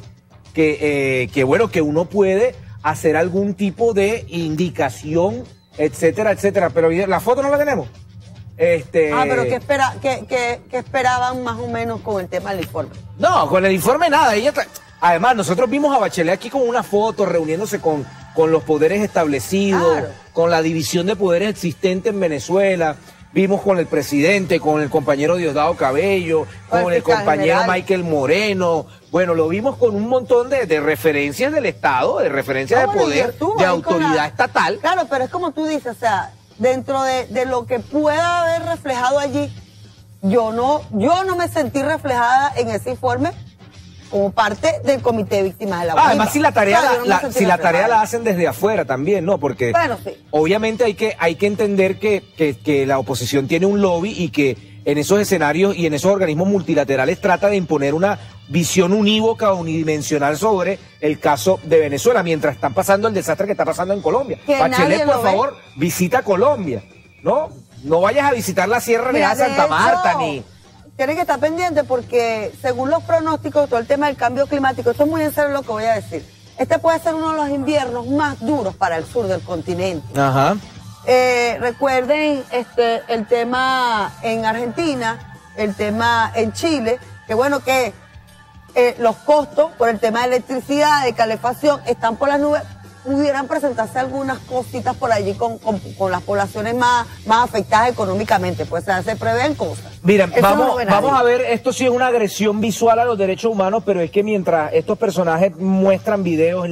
bueno, que uno puede hacer algún tipo de indicación, etcétera, etcétera. Pero la foto no la tenemos. Pero ¿qué esperaban más o menos con el tema del informe? No, con el informe nada. Además, nosotros vimos a Bachelet aquí con una foto reuniéndose con los poderes establecidos, claro, con la división de poderes existente en Venezuela. Vimos con el presidente, con el compañero Diosdado Cabello, con el compañero Michael Moreno. Bueno, lo vimos con un montón de referencias del Estado, de referencias de poder, de autoridad estatal. Claro, pero es como tú dices, o sea, dentro de lo que pueda haber reflejado allí, yo no me sentí reflejada en ese informe como parte del comité de víctimas de la UNIVA. Además, si la tarea la hacen desde afuera también, ¿no? Porque obviamente hay que entender que la oposición tiene un lobby y que en esos escenarios y en esos organismos multilaterales trata de imponer una visión unívoca, unidimensional sobre el caso de Venezuela, mientras están pasando el desastre que está pasando en Colombia. Bachelet, por favor, visita Colombia, ¿no? No vayas a visitar la Sierra de Santa Marta, ni... Tienen que estar pendientes porque, según los pronósticos, todo el tema del cambio climático, esto es muy en serio lo que voy a decir. Este puede ser uno de los inviernos más duros para el sur del continente. Ajá. Recuerden el tema en Argentina, el tema en Chile, que bueno que los costos por el tema de electricidad, de calefacción, están por las nubes. Pudieran presentarse algunas cositas por allí con las poblaciones más afectadas económicamente, pues se prevén cosas. Miren, vamos a ver, esto sí es una agresión visual a los derechos humanos, pero es que mientras estos personajes muestran videos,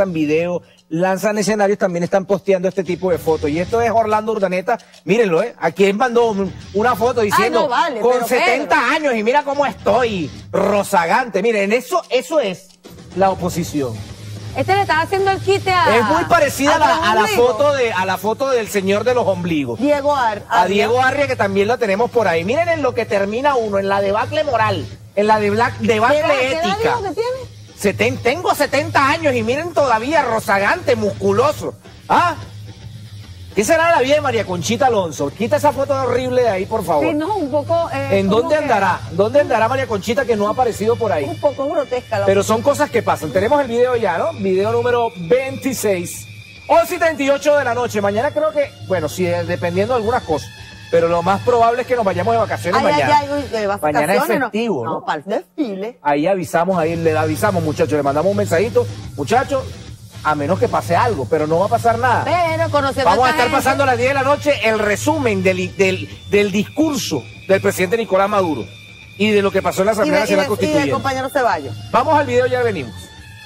lanzan escenarios, también están posteando este tipo de fotos. Y esto es Orlando Urdaneta, mírenlo, aquí él mandó una foto diciendo, con 70 años y mira cómo estoy, rozagante. Miren, eso es la oposición. Le están haciendo el quite a... Es muy parecida a la foto del señor de los ombligos. Diego Arria. A Diego Arria, que también la tenemos por ahí. Miren en lo que termina uno, en la debacle moral, en la debacle ética. ¿Qué edad que tiene? Tengo 70 años y miren todavía rozagante, musculoso. ¿Ah? ¿Qué será la vida de María Conchita Alonso? Quita esa foto horrible de ahí, por favor. Sí, no, un poco... ¿En dónde andará? ¿Dónde andará María Conchita que no ha aparecido por ahí? Un poco grotesca. Pero son cosas que pasan. Tenemos el video ya, ¿no? Video número 26. 11:38 de la noche. Mañana creo que... Bueno, sí, dependiendo de algunas cosas. Pero lo más probable es que nos vayamos de vacaciones mañana. Mañana es festivo, ¿no? Para el desfile. Ahí avisamos, le avisamos, muchachos. Le mandamos un mensajito. Muchachos, a menos que pase algo, pero no va a pasar nada. Pero vamos a estar pasando a las 10 de la noche el resumen del discurso del presidente Nicolás Maduro y de lo que pasó en la Asamblea Nacional Constituyente. Y del compañero Ceballos. Vamos al video, ya venimos.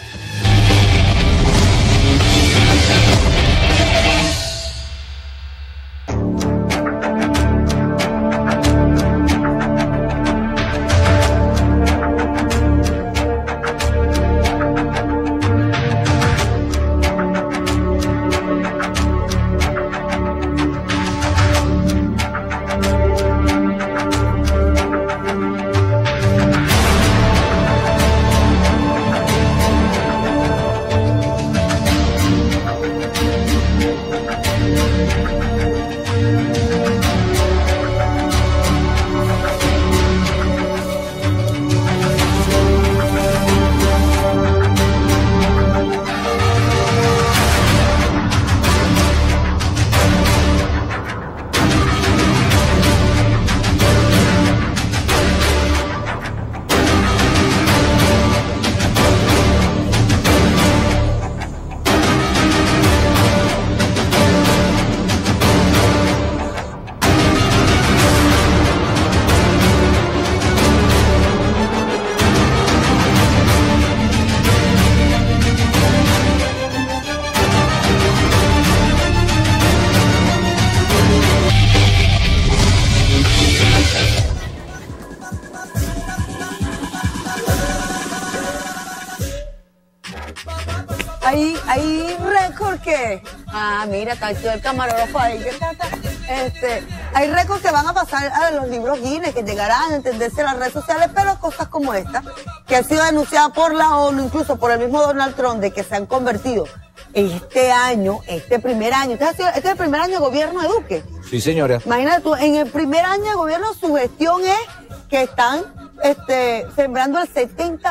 Hay récord que... mira, está el camarógrafo ahí. Hay récords que van a pasar a los libros Guinness, que llegarán a entenderse en las redes sociales, pero cosas como esta, que han sido denunciadas por la ONU, incluso por el mismo Donald Trump, de que se han convertido este primer año. Este es el primer año de gobierno de Duque. Sí, señora. Imagínate tú, en el primer año de gobierno su gestión es que están sembrando el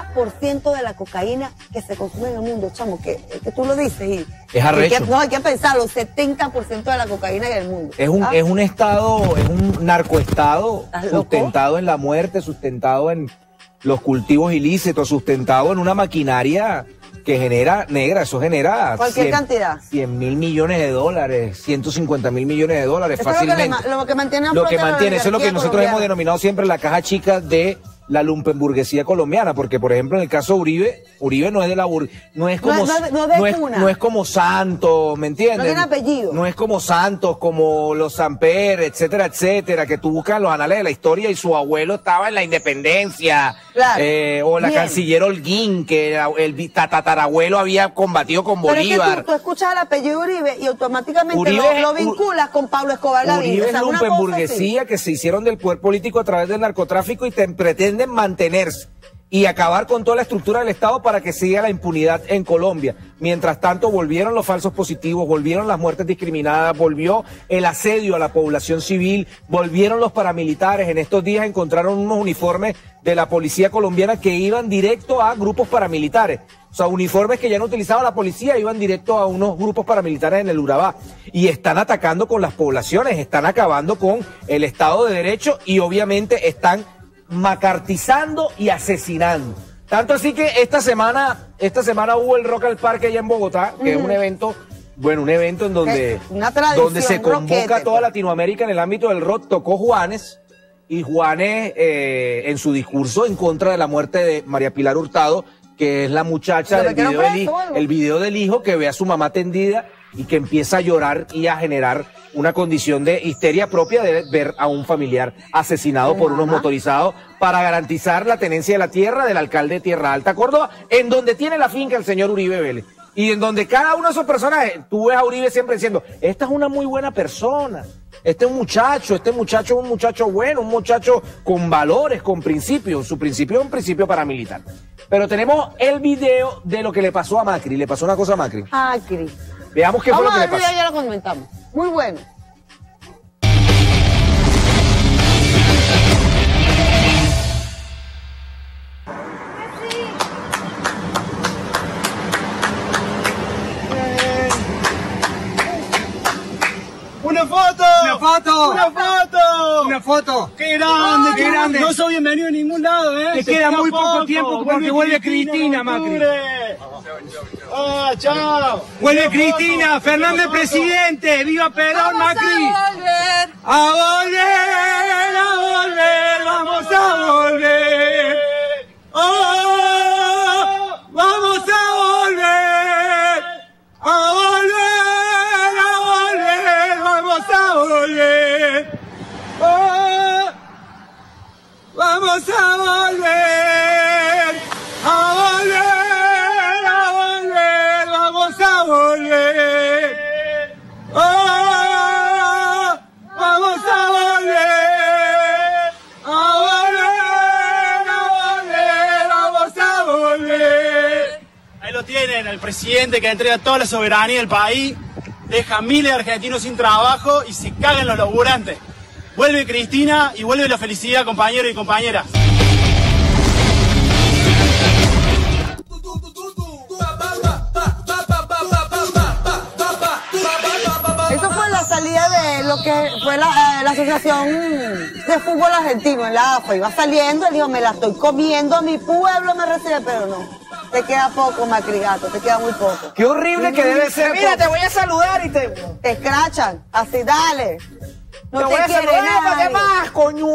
70% de la cocaína que se consume en el mundo, chamo, que tú lo dices y es arrecho. Hay que pensarlo, 70% de la cocaína en el mundo. Es un estado, es un narcoestado sustentado en la muerte, sustentado en los cultivos ilícitos, sustentado en una maquinaria que genera, negra, eso genera cualquier cantidad. 100 mil millones de dólares, 150 mil millones de dólares fácilmente. Lo que mantiene, eso es lo que nosotros hemos denominado siempre la caja chica de la lumpenburguesía colombiana, porque por ejemplo en el caso de Uribe no es de la no es como no es como Santos, ¿me entiendes? No tiene apellido. No es como Santos, como los Samper, etcétera, etcétera, que tú buscas los anales de la historia y su abuelo estaba en la independencia, claro. O la canciller Holguín, que el tatarabuelo había combatido con Bolívar. Pero es que tú escuchas el apellido Uribe y automáticamente lo vinculas con Pablo Escobar Gaviria. Uribe es lumpenburguesía que se hicieron del poder político a través del narcotráfico y pretenden mantenerse y acabar con toda la estructura del Estado para que siga la impunidad en Colombia. Mientras tanto, volvieron los falsos positivos, volvieron las muertes discriminadas, volvió el asedio a la población civil, volvieron los paramilitares. En estos días encontraron unos uniformes de la policía colombiana que iban directo a grupos paramilitares. O sea, uniformes que ya no utilizaba la policía, iban directo a unos grupos paramilitares en el Urabá. Y están atacando con las poblaciones, están acabando con el Estado de Derecho y obviamente están macartizando y asesinando. Tanto así que esta semana hubo el Rock al Parque allá en Bogotá, que es un evento, un evento en donde se convoca a toda Latinoamérica en el ámbito del rock. Tocó Juanes, y Juanes en su discurso en contra de la muerte de María Pilar Hurtado, que es la muchacha del video del hijo que ve a su mamá tendida y que empieza a llorar y a generar una condición de histeria propia de ver a un familiar asesinado por unos motorizados para garantizar la tenencia de la tierra del alcalde de Tierra Alta, Córdoba, en donde tiene la finca el señor Uribe Vélez. Y en donde cada uno de esos personajes, tú ves a Uribe siempre diciendo, esta es una muy buena persona, este muchacho es un muchacho bueno, un muchacho con valores, con principios. Su principio es un principio paramilitar. Pero tenemos el video de lo que le pasó a Macri. Le pasó una cosa a Macri. Veamos qué fue lo que le pasó. Ya lo comentamos. Muy bueno. ¡Una foto! ¡Una foto! ¡Una foto! ¡Una foto! ¡Qué grande, qué grande! No soy bienvenido a ningún lado, ¿eh? Te queda muy poco tiempo porque vuelve Cristina, Macri. ¡Ah, chao! ¡Vuelve Cristina! ¡Fernández presidente! ¡Viva Perón, Macri! ¡A volver! ¡A volver! ¡Vamos a volver! ¡Oh! ¡Vamos a volver! ¡A volver! ¡A volver! ¡Oh! ¡Vamos a volver! ¡A volver! ¡A volver! ¡Vamos a volver! ¡Oh! ¡Vamos a volver! ¡A volver! ¡A volver! ¡Vamos a volver! Ahí lo tienen, el presidente que entrega toda la soberanía del país. Deja miles de argentinos sin trabajo y se cagan los laburantes. Vuelve Cristina y vuelve la felicidad, compañeros y compañeras. Eso fue la salida de lo que fue la Asociación de Fútbol Argentino en la AFA. Iba saliendo, él dijo, me la estoy comiendo, mi pueblo me recibe, pero no. Te queda poco, Macri Gato, te queda muy poco. Qué horrible que debe ser. Mira, te voy a saludar y te escrachan. Así, dale. No te voy a saludar, ¿para qué más, coño?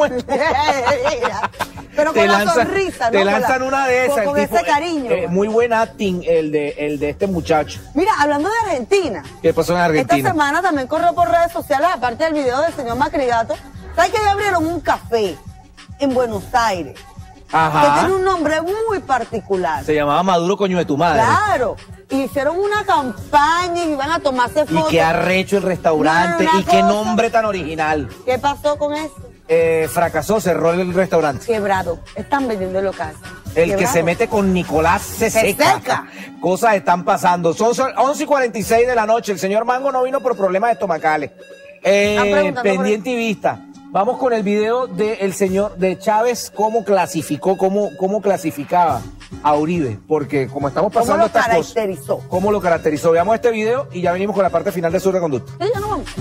Pero con la sonrisa, te lanzan una de esas. Con ese cariño. Muy buen acting el de este muchacho. Mira, hablando de Argentina. ¿Qué pasó en Argentina? Esta semana también corrió por redes sociales, aparte del video del señor Macri Gato. ¿Sabes que ya abrieron un café en Buenos Aires? Ajá. Que tiene un nombre muy particular. Se llamaba Maduro, coño de tu madre. Claro. Hicieron una campaña y iban a tomarse fotos. Y qué arrecho el restaurante. Y qué nombre tan original. ¿Qué pasó con eso? Fracasó, cerró el restaurante. Quebrado. Están vendiendo el local. El que se mete con Nicolás se seca. Cosas están pasando. Son 11:46 de la noche. El señor Mango no vino por problemas estomacales. Pendiente y vista. Vamos con el video del señor de Chávez, cómo clasificó, cómo clasificaba a Uribe, porque como estamos pasando estas cosas, cómo lo caracterizó. Veamos este video y ya venimos con la parte final de Sur de Conducta. Sí, ya no vamos.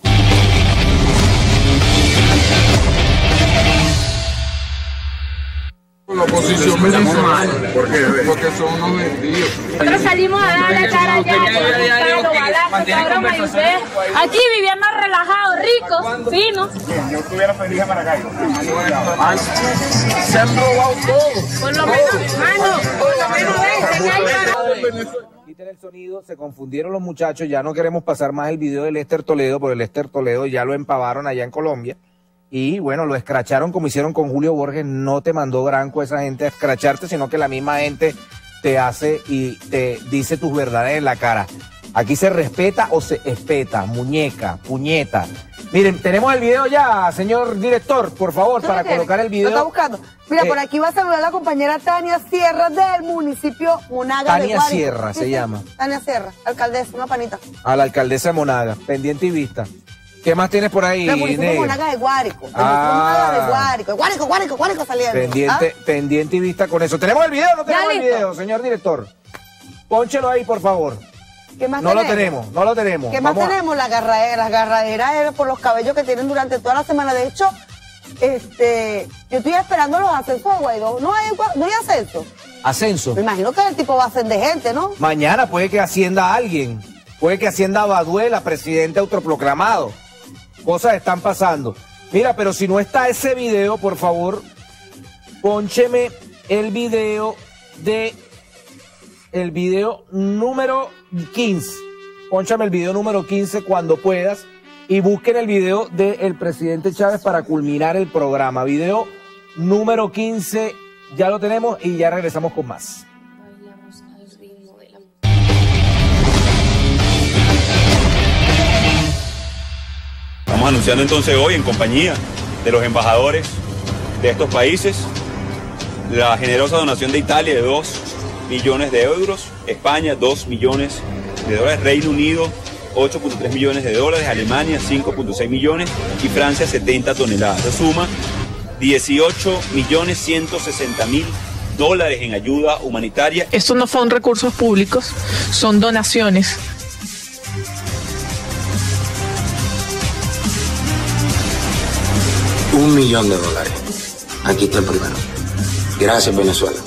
La oposición me dice mal, porque son unos vendidos. Nosotros salimos a dar la cara ya, aquí viviendo relajados, ricos, finos. Yo estuviera feliz en Maracaibo. Se han robado todo. Por lo menos, hermano, por lo menos Quiten el sonido, se confundieron los muchachos, ya no queremos pasar más el video de Lester Toledo, porque Lester Toledo ya lo empavaron allá en Colombia. Y bueno, lo escracharon como hicieron con Julio Borges. No te mandó Granco esa gente a escracharte, sino que la misma gente te hace y te dice tus verdades en la cara. Aquí se respeta o se espeta, muñeca, puñeta. Miren, tenemos el video ya, señor director, por favor, para colocar el video. Lo está buscando. Mira, por aquí va a saludar a la compañera Tania Sierra del municipio Monaga de Tania Guárico. Sierra se llama. Tania Sierra, alcaldesa, una panita. A la alcaldesa de Monaga, pendiente y vista. ¿Qué más tienes por ahí, El municipio Negra? Monaga de Guárico. El municipio Monaga de Guárico. Guárico saliendo. Pendiente y vista con eso. ¿Tenemos el video o no tenemos el video, señor director? Pónchelo ahí, por favor. ¿Qué más no lo tenemos. ¿Qué más tenemos? Las garraderas era por los cabellos que tienen durante toda la semana. De hecho, yo estoy esperando los ascensos de Guaidó. ¿No hay ascenso? ¿Ascenso? Me imagino que el tipo va a ascender gente, ¿no? Mañana puede que ascienda a alguien. Puede que ascienda a Baduela, presidente autoproclamado. Cosas están pasando. Mira, pero si no está ese video, por favor, póncheme el video número 15. Pónchame el video número 15 cuando puedas y busquen el video del presidente Chávez para culminar el programa. Video número 15, ya lo tenemos y ya regresamos con más. Estamos anunciando entonces hoy, en compañía de los embajadores de estos países, la generosa donación de Italia de 2 millones de euros, España 2 millones de dólares, Reino Unido 8.3 millones de dólares, Alemania 5.6 millones y Francia 70 toneladas. Se suma 18.160.000 dólares en ayuda humanitaria. Estos no son recursos públicos, son donaciones. $1 millón. Aquí está el primero. Gracias, Venezuela.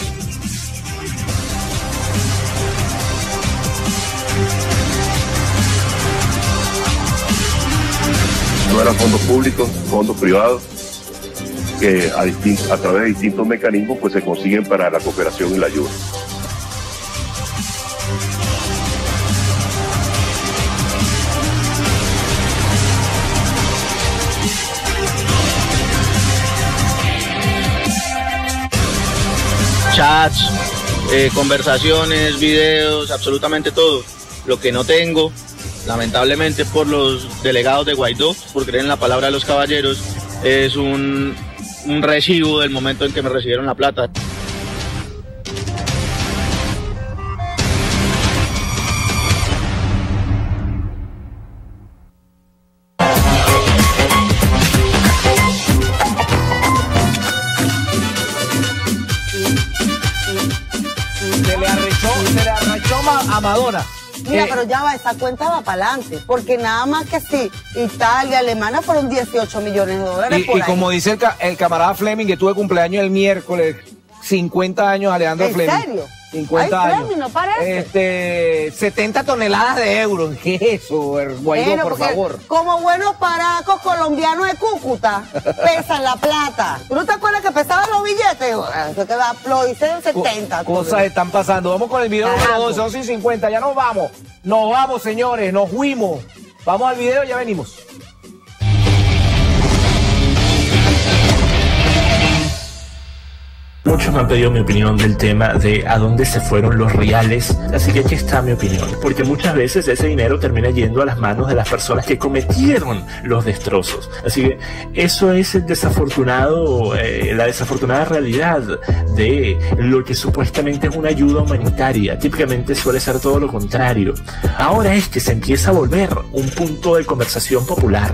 No eran fondos públicos, fondos privados, que a través de distintos mecanismos pues se consiguen para la cooperación y la ayuda. Chats, conversaciones, videos, absolutamente todo. Lo que no tengo, lamentablemente por los delegados de Guaidó, por creer en la palabra de los caballeros, es un recibo del momento en que me recibieron la plata. Se le arrechó a Madonna. Mira, pero ya va, esa cuenta va para adelante, porque nada más que sí, Italia, Alemania fueron 18 millones de dólares por y ahí. Como dice el camarada Fleming, que tuve cumpleaños el miércoles, 50 años Alejandro Fleming. ¿En serio? 50 Ay, años. Fleming, no parece. 70 toneladas de euros. ¿Qué es eso, Guaidó, Bueno, por porque favor? Como buenos paracos colombianos de Cúcuta, pesan la plata. ¿Tú no te acuerdas que pesaban los billetes? Eso que va, lo hice en 70. Cosas están pasando. Vamos con el video número 2, son 50, ya nos vamos. Nos vamos, señores, nos fuimos. Vamos al video, ya venimos. Muchos me han pedido mi opinión del tema de a dónde se fueron los reales, así que aquí está mi opinión, porque muchas veces ese dinero termina yendo a las manos de las personas que cometieron los destrozos, así que eso es el desafortunado, la desafortunada realidad de lo que supuestamente es una ayuda humanitaria. Típicamente suele ser todo lo contrario. Ahora es que se empieza a volver un punto de conversación popular.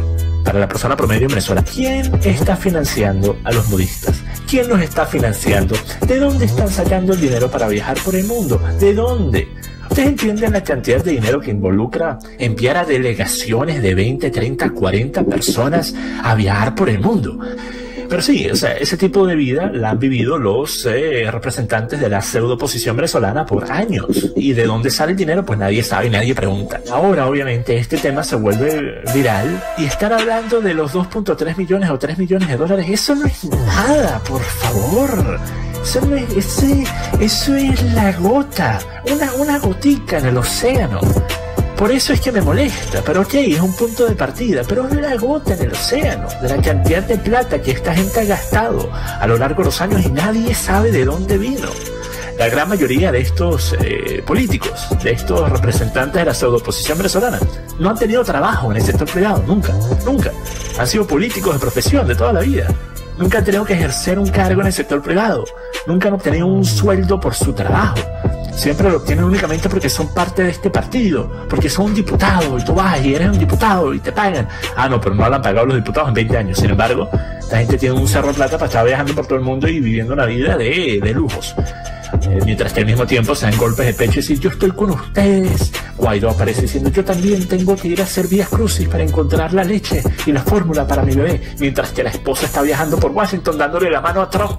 para la persona promedio en Venezuela. ¿Quién está financiando a los nudistas? ¿Quién los está financiando? ¿De dónde están sacando el dinero para viajar por el mundo? ¿De dónde? ¿Ustedes entienden la cantidad de dinero que involucra enviar a delegaciones de 20, 30, 40 personas a viajar por el mundo? Pero sí, o sea, ese tipo de vida la han vivido los representantes de la pseudo-oposición venezolana por años. ¿Y de dónde sale el dinero? Pues nadie sabe y nadie pregunta. Ahora, obviamente, este tema se vuelve viral y estar hablando de los 2.3 millones o 3 millones de dólares, eso no es nada, por favor. Eso no es, eso es la gota, una gotica en el océano. Por eso es que me molesta, pero ok, es un punto de partida, pero es la gota en el océano, de la cantidad de plata que esta gente ha gastado a lo largo de los años y nadie sabe de dónde vino. La gran mayoría de estos políticos, de estos representantes de la pseudo-oposición venezolana, no han tenido trabajo en el sector privado, nunca. Han sido políticos de profesión de toda la vida. Nunca han tenido que ejercer un cargo en el sector privado. Nunca han obtenido un sueldo por su trabajo. Siempre lo obtienen únicamente porque son parte de este partido, porque son un diputado y tú vas y eres un diputado y te pagan. Ah, no, pero no lo han pagado los diputados en 20 años. Sin embargo, la gente tiene un cerro de plata para estar viajando por todo el mundo y viviendo una vida de lujos. Mientras que al mismo tiempo se dan golpes de pecho y dicen, yo estoy con ustedes. Guaidó aparece diciendo, yo también tengo que ir a hacer vías crucis para encontrar la leche y la fórmula para mi bebé. Mientras que la esposa está viajando por Washington dándole la mano a Trump.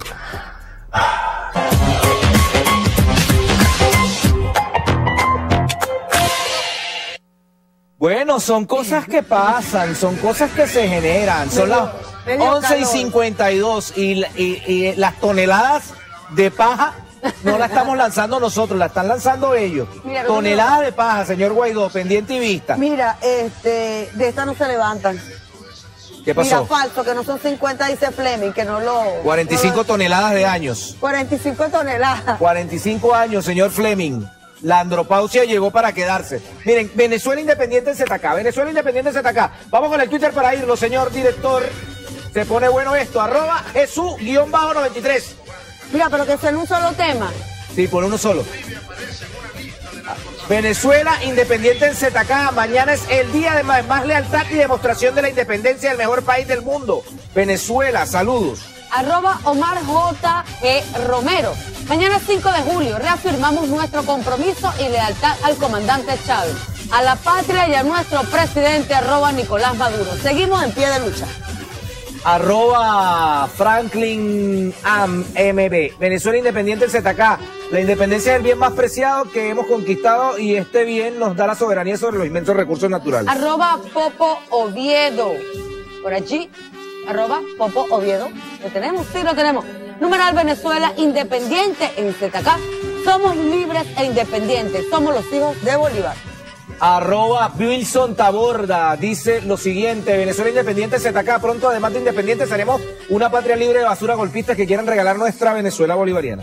Bueno, son cosas que pasan, son cosas que se generan. Son las 11:52 y las toneladas de paja no la estamos lanzando nosotros, la están lanzando ellos. Mira, toneladas de paja, señor Guaidó, pendiente y vista. Mira, de esta no se levantan. ¿Qué pasó? Mira, falso, que no son 50, dice Fleming, que no lo... 45 toneladas de años. 45 toneladas. 45 años, señor Fleming. La andropausia llegó para quedarse. Miren, Venezuela Independiente en ZK. Venezuela Independiente en ZK. Vamos con el Twitter para irlo, señor director. Se pone bueno esto. @Jesús_93. Mira, pero que sea en un solo tema. Sí, por uno solo. Venezuela Independiente en ZK. Mañana es el día de más lealtad y demostración de la independencia del mejor país del mundo. Venezuela, saludos. @Omar J.G. Romero. Mañana 5 de julio reafirmamos nuestro compromiso y lealtad al comandante Chávez, a la patria y a nuestro presidente @Nicolás Maduro. Seguimos en pie de lucha. @Franklin MB. Venezuela Independiente en ZK. La independencia es el bien más preciado que hemos conquistado y este bien nos da la soberanía sobre los inmensos recursos naturales. @Popo Oviedo. Por allí, @Popo Oviedo. ¿Lo tenemos? Sí, lo tenemos. Numeral Venezuela Independiente en ZK. Somos libres e independientes. Somos los hijos de Bolívar. @Wilson Taborda dice lo siguiente: Venezuela Independiente ZK. Pronto, además de independiente, seremos una patria libre de basura golpistas que quieran regalar nuestra Venezuela bolivariana.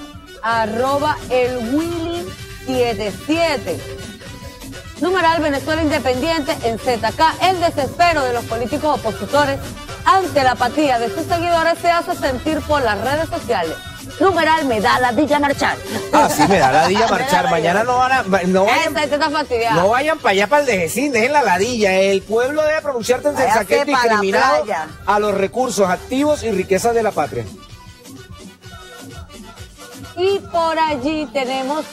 @elwilly77. Numeral Venezuela Independiente en ZK. El desespero de los políticos opositores ante la apatía de sus seguidores se hace sentir por las redes sociales. Numeral me da ladilla marchar. Ah, sí, me da ladilla marchar. Mañana no vayan para allá, para el Dejecín, dejen la ladilla. El pueblo debe pronunciarse en el saqueo discriminado a los recursos activos y riquezas de la patria. Y por allí tenemos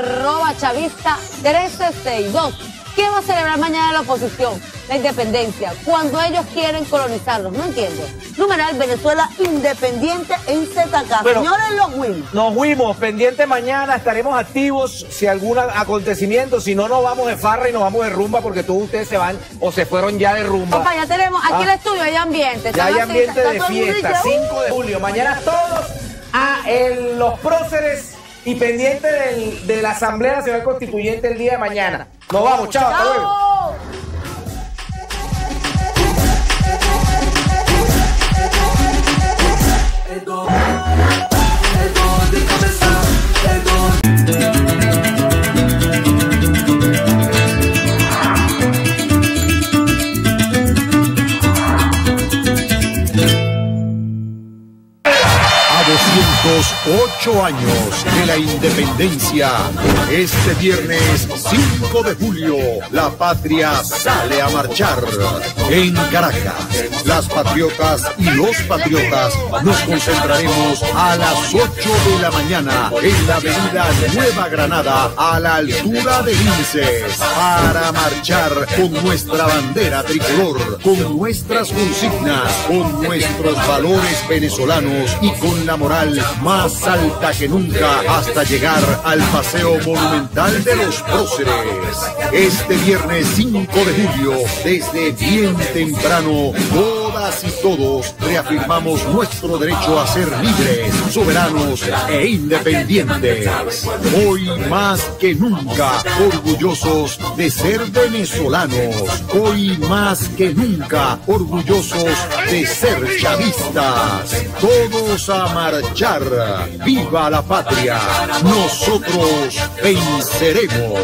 @chavista1362. ¿Qué va a celebrar mañana la oposición? La independencia, cuando ellos quieren colonizarnos, no entiendo. Numeral Venezuela Independiente en ZK. Bueno, señores, los fuimos. Nos fuimos, pendiente mañana, estaremos activos si algún acontecimiento, si no nos vamos de farra y nos vamos de rumba porque todos ustedes se van o se fueron ya de rumba. Papá, ya tenemos, aquí el estudio hay ambiente. Ya hay ambiente de fiesta, 5 de julio, mañana todos los próceres y pendientes de la Asamblea Nacional Constituyente el día de mañana. Nos vamos, chao, hasta luego. A 208 años de la la Independencia. Este viernes 5 de julio, la patria sale a marchar. En Caracas, las patriotas y los patriotas nos concentraremos a las 8 de la mañana en la avenida Nueva Granada, a la altura de Linces, para marchar con nuestra bandera tricolor, con nuestras consignas, con nuestros valores venezolanos y con la moral más alta que nunca, hasta llegar al Paseo Monumental de los Próceres. Este viernes 5 de julio, desde bien temprano, todas y todos reafirmamos nuestro derecho a ser libres, soberanos e independientes. Hoy más que nunca, orgullosos de ser venezolanos. Hoy más que nunca, orgullosos de ser chavistas. Todos a marchar. ¡Viva la patria! Nosotros venceremos.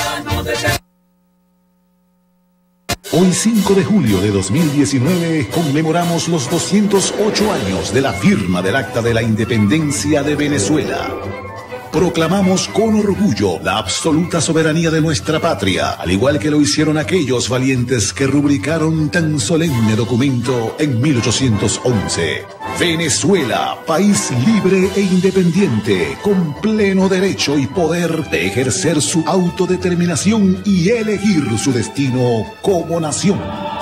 Hoy 5 de julio de 2019 conmemoramos los 208 años de la firma del Acta de la Independencia de Venezuela. Proclamamos con orgullo la absoluta soberanía de nuestra patria, al igual que lo hicieron aquellos valientes que rubricaron tan solemne documento en 1811. Venezuela, país libre e independiente, con pleno derecho y poder de ejercer su autodeterminación y elegir su destino como nación.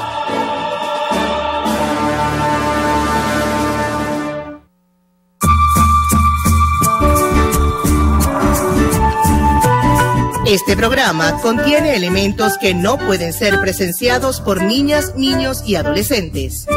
Este programa contiene elementos que no pueden ser presenciados por niñas, niños y adolescentes.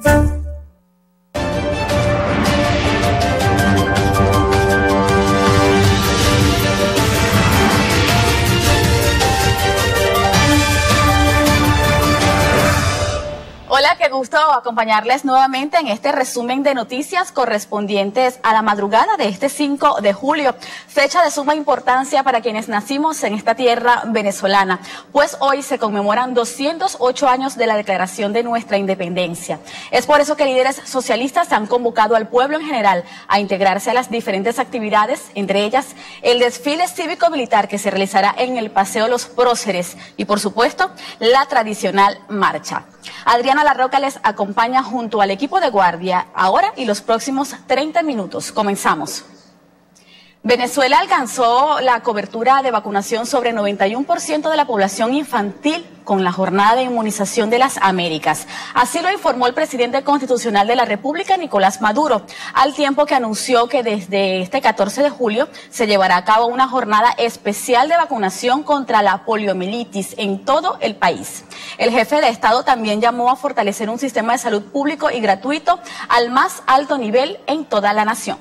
Hola, qué gusto acompañarles nuevamente en este resumen de noticias correspondientes a la madrugada de este 5 de julio, fecha de suma importancia para quienes nacimos en esta tierra venezolana, pues hoy se conmemoran 208 años de la declaración de nuestra independencia. Es por eso que líderes socialistas han convocado al pueblo en general a integrarse a las diferentes actividades, entre ellas el desfile cívico-militar que se realizará en el Paseo Los Próceres y, por supuesto, la tradicional marcha. Adriana Larroca les acompaña junto al equipo de guardia ahora y los próximos 30 minutos. Comenzamos. Venezuela alcanzó la cobertura de vacunación sobre 91% de la población infantil con la jornada de inmunización de las Américas. Así lo informó el presidente constitucional de la República, Nicolás Maduro, al tiempo que anunció que desde este 14 de julio se llevará a cabo una jornada especial de vacunación contra la poliomielitis en todo el país. El jefe de Estado también llamó a fortalecer un sistema de salud público y gratuito al más alto nivel en toda la nación.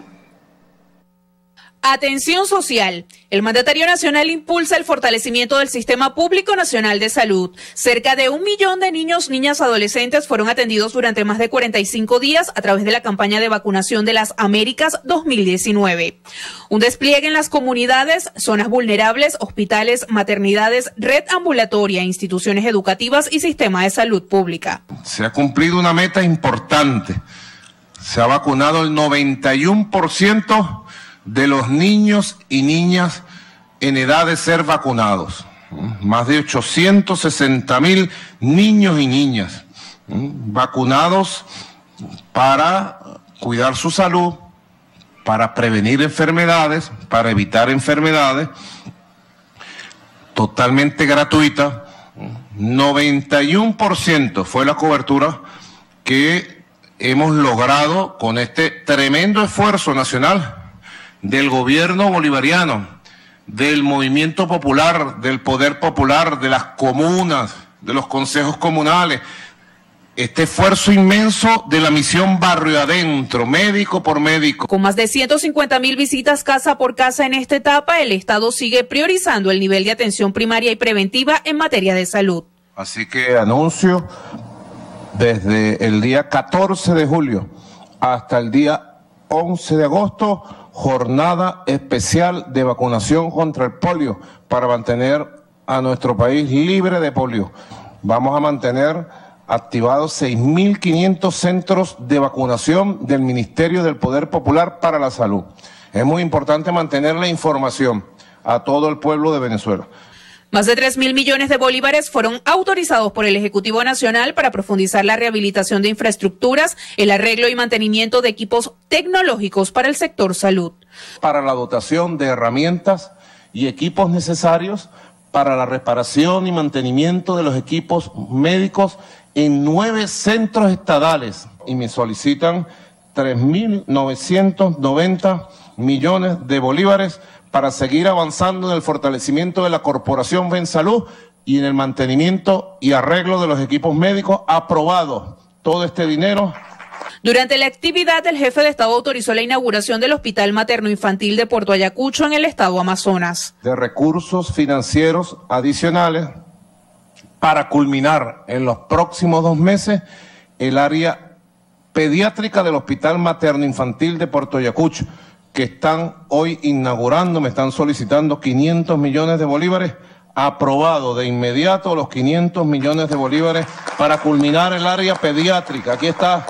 Atención social. El mandatario nacional impulsa el fortalecimiento del Sistema Público Nacional de Salud. Cerca de 1 millón de niños, niñas, adolescentes fueron atendidos durante más de 45 días a través de la campaña de vacunación de las Américas 2019. Un despliegue en las comunidades, zonas vulnerables, hospitales, maternidades, red ambulatoria, instituciones educativas y sistema de salud pública. Se ha cumplido una meta importante. Se ha vacunado el 91% de los niños y niñas en edad de ser vacunados. Más de 860.000 niños y niñas vacunados para cuidar su salud, para prevenir enfermedades, para evitar enfermedades, totalmente gratuita. 91% fue la cobertura que hemos logrado con este tremendo esfuerzo nacional del gobierno bolivariano, del movimiento popular, del poder popular, de las comunas, de los consejos comunales, este esfuerzo inmenso de la misión Barrio Adentro, médico por médico. Con más de 150.000 visitas casa por casa en esta etapa, el Estado sigue priorizando el nivel de atención primaria y preventiva en materia de salud. Así que anuncio desde el día 14 de julio hasta el día 11 de agosto, jornada especial de vacunación contra el polio para mantener a nuestro país libre de polio. Vamos a mantener activados 6.500 centros de vacunación del Ministerio del Poder Popular para la Salud. Es muy importante mantener la información a todo el pueblo de Venezuela. Más de 3.000 millones de bolívares fueron autorizados por el Ejecutivo Nacional para profundizar la rehabilitación de infraestructuras, el arreglo y mantenimiento de equipos tecnológicos para el sector salud. Para la dotación de herramientas y equipos necesarios para la reparación y mantenimiento de los equipos médicos en 9 centros estadales. Y me solicitan 3.990 millones de bolívares para seguir avanzando en el fortalecimiento de la Corporación Bensalud y en el mantenimiento y arreglo de los equipos médicos. Aprobado todo este dinero. Durante la actividad, el jefe de Estado autorizó la inauguración del Hospital Materno Infantil de Puerto Ayacucho en el estado Amazonas. De recursos financieros adicionales para culminar en los próximos 2 meses el área pediátrica del Hospital Materno Infantil de Puerto Ayacucho, que están hoy inaugurando, me están solicitando 500 millones de bolívares, aprobado de inmediato los 500 millones de bolívares para culminar el área pediátrica. Aquí está.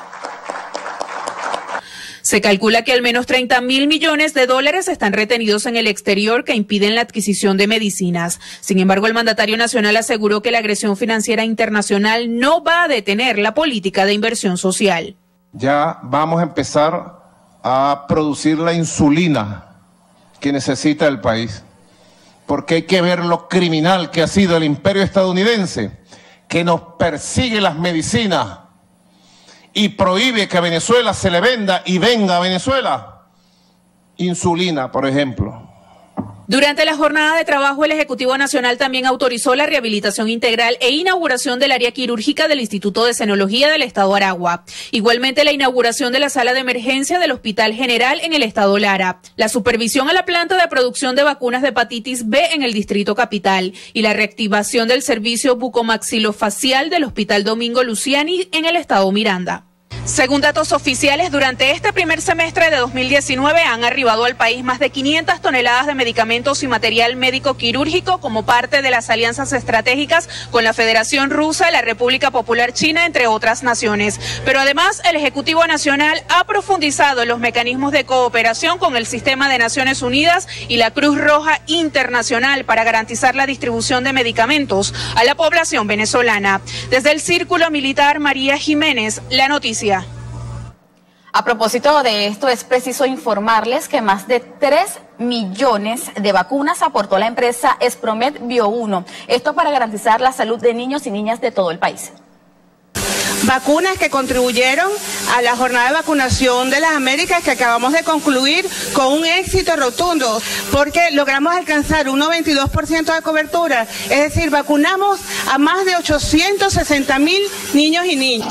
Se calcula que al menos 30.000 millones de dólares están retenidos en el exterior que impiden la adquisición de medicinas. Sin embargo, el mandatario nacional aseguró que la agresión financiera internacional no va a detener la política de inversión social. Ya vamos a empezar a producir la insulina que necesita el país, porque hay que ver lo criminal que ha sido el imperio estadounidense, que nos persigue las medicinas y prohíbe que a Venezuela se le venda y venga a Venezuela insulina, por ejemplo. Durante la jornada de trabajo, el Ejecutivo Nacional también autorizó la rehabilitación integral e inauguración del área quirúrgica del Instituto de Senología del Estado Aragua. Igualmente, la inauguración de la sala de emergencia del Hospital General en el Estado Lara, la supervisión a la planta de producción de vacunas de hepatitis B en el Distrito Capital y la reactivación del servicio bucomaxilofacial del Hospital Domingo Luciani en el Estado Miranda. Según datos oficiales, durante este primer semestre de 2019 han arribado al país más de 500 toneladas de medicamentos y material médico quirúrgico como parte de las alianzas estratégicas con la Federación Rusa, la República Popular China, entre otras naciones. Pero además, el Ejecutivo Nacional ha profundizado en los mecanismos de cooperación con el Sistema de Naciones Unidas y la Cruz Roja Internacional para garantizar la distribución de medicamentos a la población venezolana. Desde el Círculo Militar María Jiménez, la noticia. A propósito de esto, es preciso informarles que más de 3 millones de vacunas aportó la empresa Espromed Bio1. Esto para garantizar la salud de niños y niñas de todo el país. Vacunas que contribuyeron a la jornada de vacunación de las Américas que acabamos de concluir con un éxito rotundo, porque logramos alcanzar un 92% de cobertura, es decir, vacunamos a más de 860.000 niños y niñas.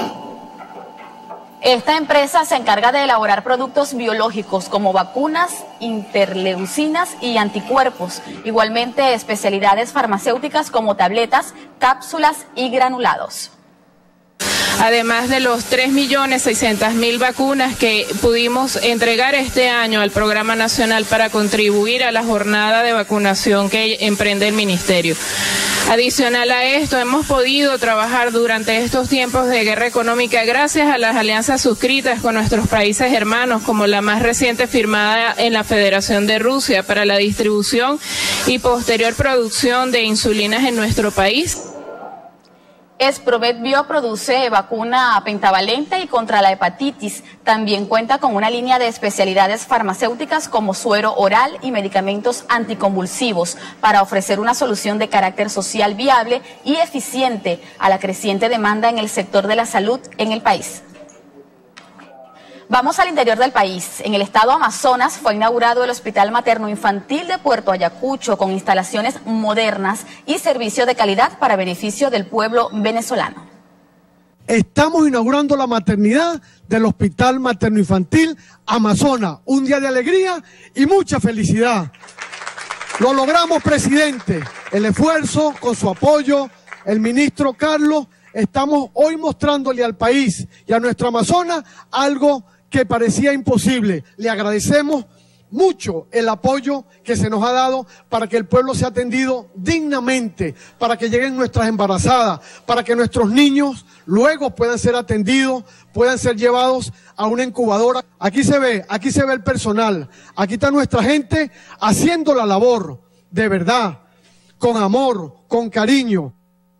Esta empresa se encarga de elaborar productos biológicos como vacunas, interleucinas y anticuerpos. Igualmente especialidades farmacéuticas como tabletas, cápsulas y granulados. Además de los 3.600.000 vacunas que pudimos entregar este año al Programa Nacional para contribuir a la jornada de vacunación que emprende el Ministerio. Adicional a esto, hemos podido trabajar durante estos tiempos de guerra económica gracias a las alianzas suscritas con nuestros países hermanos, como la más reciente firmada en la Federación de Rusia para la distribución y posterior producción de insulinas en nuestro país. Espromed Bio produce vacuna pentavalente y contra la hepatitis. También cuenta con una línea de especialidades farmacéuticas como suero oral y medicamentos anticonvulsivos para ofrecer una solución de carácter social viable y eficiente a la creciente demanda en el sector de la salud en el país. Vamos al interior del país. En el estado Amazonas fue inaugurado el Hospital Materno Infantil de Puerto Ayacucho con instalaciones modernas y servicio de calidad para beneficio del pueblo venezolano. Estamos inaugurando la maternidad del Hospital Materno Infantil Amazonas. Un día de alegría y mucha felicidad. Lo logramos, presidente. El esfuerzo, con su apoyo, el ministro Carlos, estamos hoy mostrándole al país y a nuestro Amazonas algo que parecía imposible. Le agradecemos mucho el apoyo que se nos ha dado para que el pueblo sea atendido dignamente, para que lleguen nuestras embarazadas, para que nuestros niños luego puedan ser atendidos, puedan ser llevados a una incubadora. Aquí se ve el personal, aquí está nuestra gente haciendo la labor de verdad, con amor, con cariño.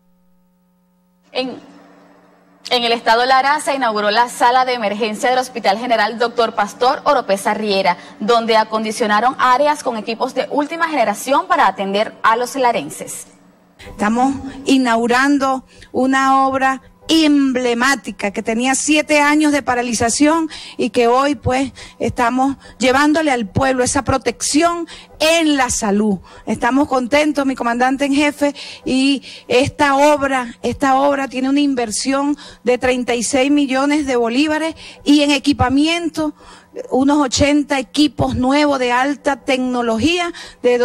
En el estado Lara se inauguró la sala de emergencia del Hospital General Dr. Pastor Oropesa Riera, donde acondicionaron áreas con equipos de última generación para atender a los larenses. Estamos inaugurando una obra emblemática que tenía 7 años de paralización y que hoy pues estamos llevándole al pueblo esa protección en la salud. Estamos contentos, mi comandante en jefe, y esta obra tiene una inversión de 36 millones de bolívares y en equipamiento unos 80 equipos nuevos de alta tecnología de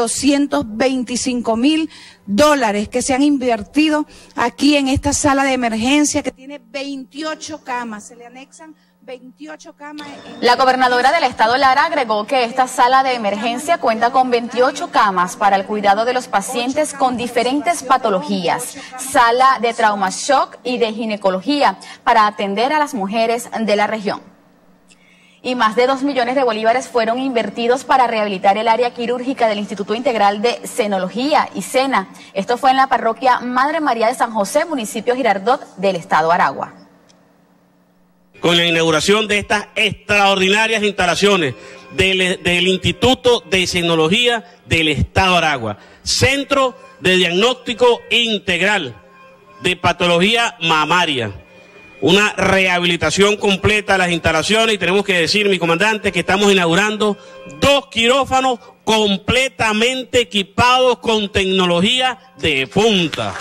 $225.000 que se han invertido aquí en esta sala de emergencia que tiene 28 camas, se le anexan 28 camas. La gobernadora del estado Lara agregó que esta sala de emergencia cuenta con 28 camas para el cuidado de los pacientes con diferentes patologías, sala de trauma shock y de ginecología para atender a las mujeres de la región. Y más de 2 millones de bolívares fueron invertidos para rehabilitar el área quirúrgica del Instituto Integral de Senología, ISENA. Esto fue en la parroquia Madre María de San José, municipio Girardot del estado Aragua. Con la inauguración de estas extraordinarias instalaciones del Instituto de Senología del estado Aragua, Centro de Diagnóstico Integral de Patología Mamaria. Una rehabilitación completa de las instalaciones y tenemos que decir, mi comandante, que estamos inaugurando 2 quirófanos completamente equipados con tecnología de punta.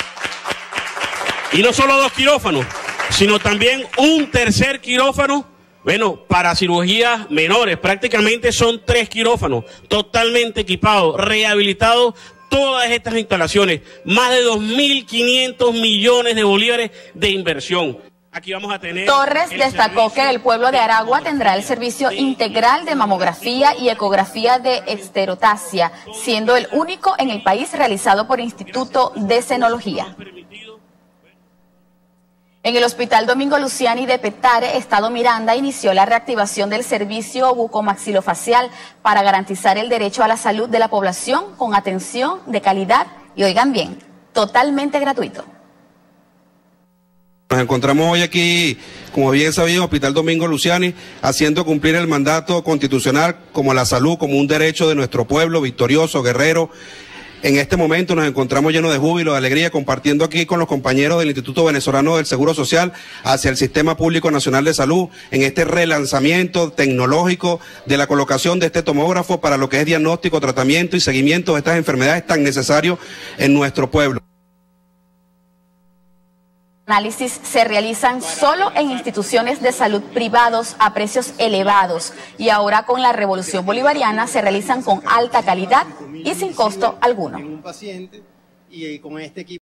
Y no solo 2 quirófanos, sino también un tercer quirófano, para cirugías menores. Prácticamente son 3 quirófanos totalmente equipados, rehabilitados. Todas estas instalaciones, más de 2.500 millones de bolívares de inversión. Aquí vamos a tener Torres destacó que el pueblo de Aragua tendrá el servicio integral de mamografía y ecografía de esterotasia, siendo el único en el país realizado por Instituto de Senología. En el Hospital Domingo Luciani de Petare, Estado Miranda, inició la reactivación del servicio bucomaxilofacial para garantizar el derecho a la salud de la población con atención de calidad y, oigan bien, totalmente gratuito. Nos encontramos hoy aquí, como bien sabido, Hospital Domingo Luciani, haciendo cumplir el mandato constitucional como la salud, como un derecho de nuestro pueblo victorioso, guerrero. En este momento nos encontramos llenos de júbilo, de alegría, compartiendo aquí con los compañeros del Instituto Venezolano del Seguro Social hacia el Sistema Público Nacional de Salud, en este relanzamiento tecnológico de la colocación de este tomógrafo para lo que es diagnóstico, tratamiento y seguimiento de estas enfermedades tan necesarios en nuestro pueblo. Análisis se realizan solo en instituciones de salud privados a precios elevados y ahora con la revolución bolivariana se realizan con alta calidad y sin costo alguno.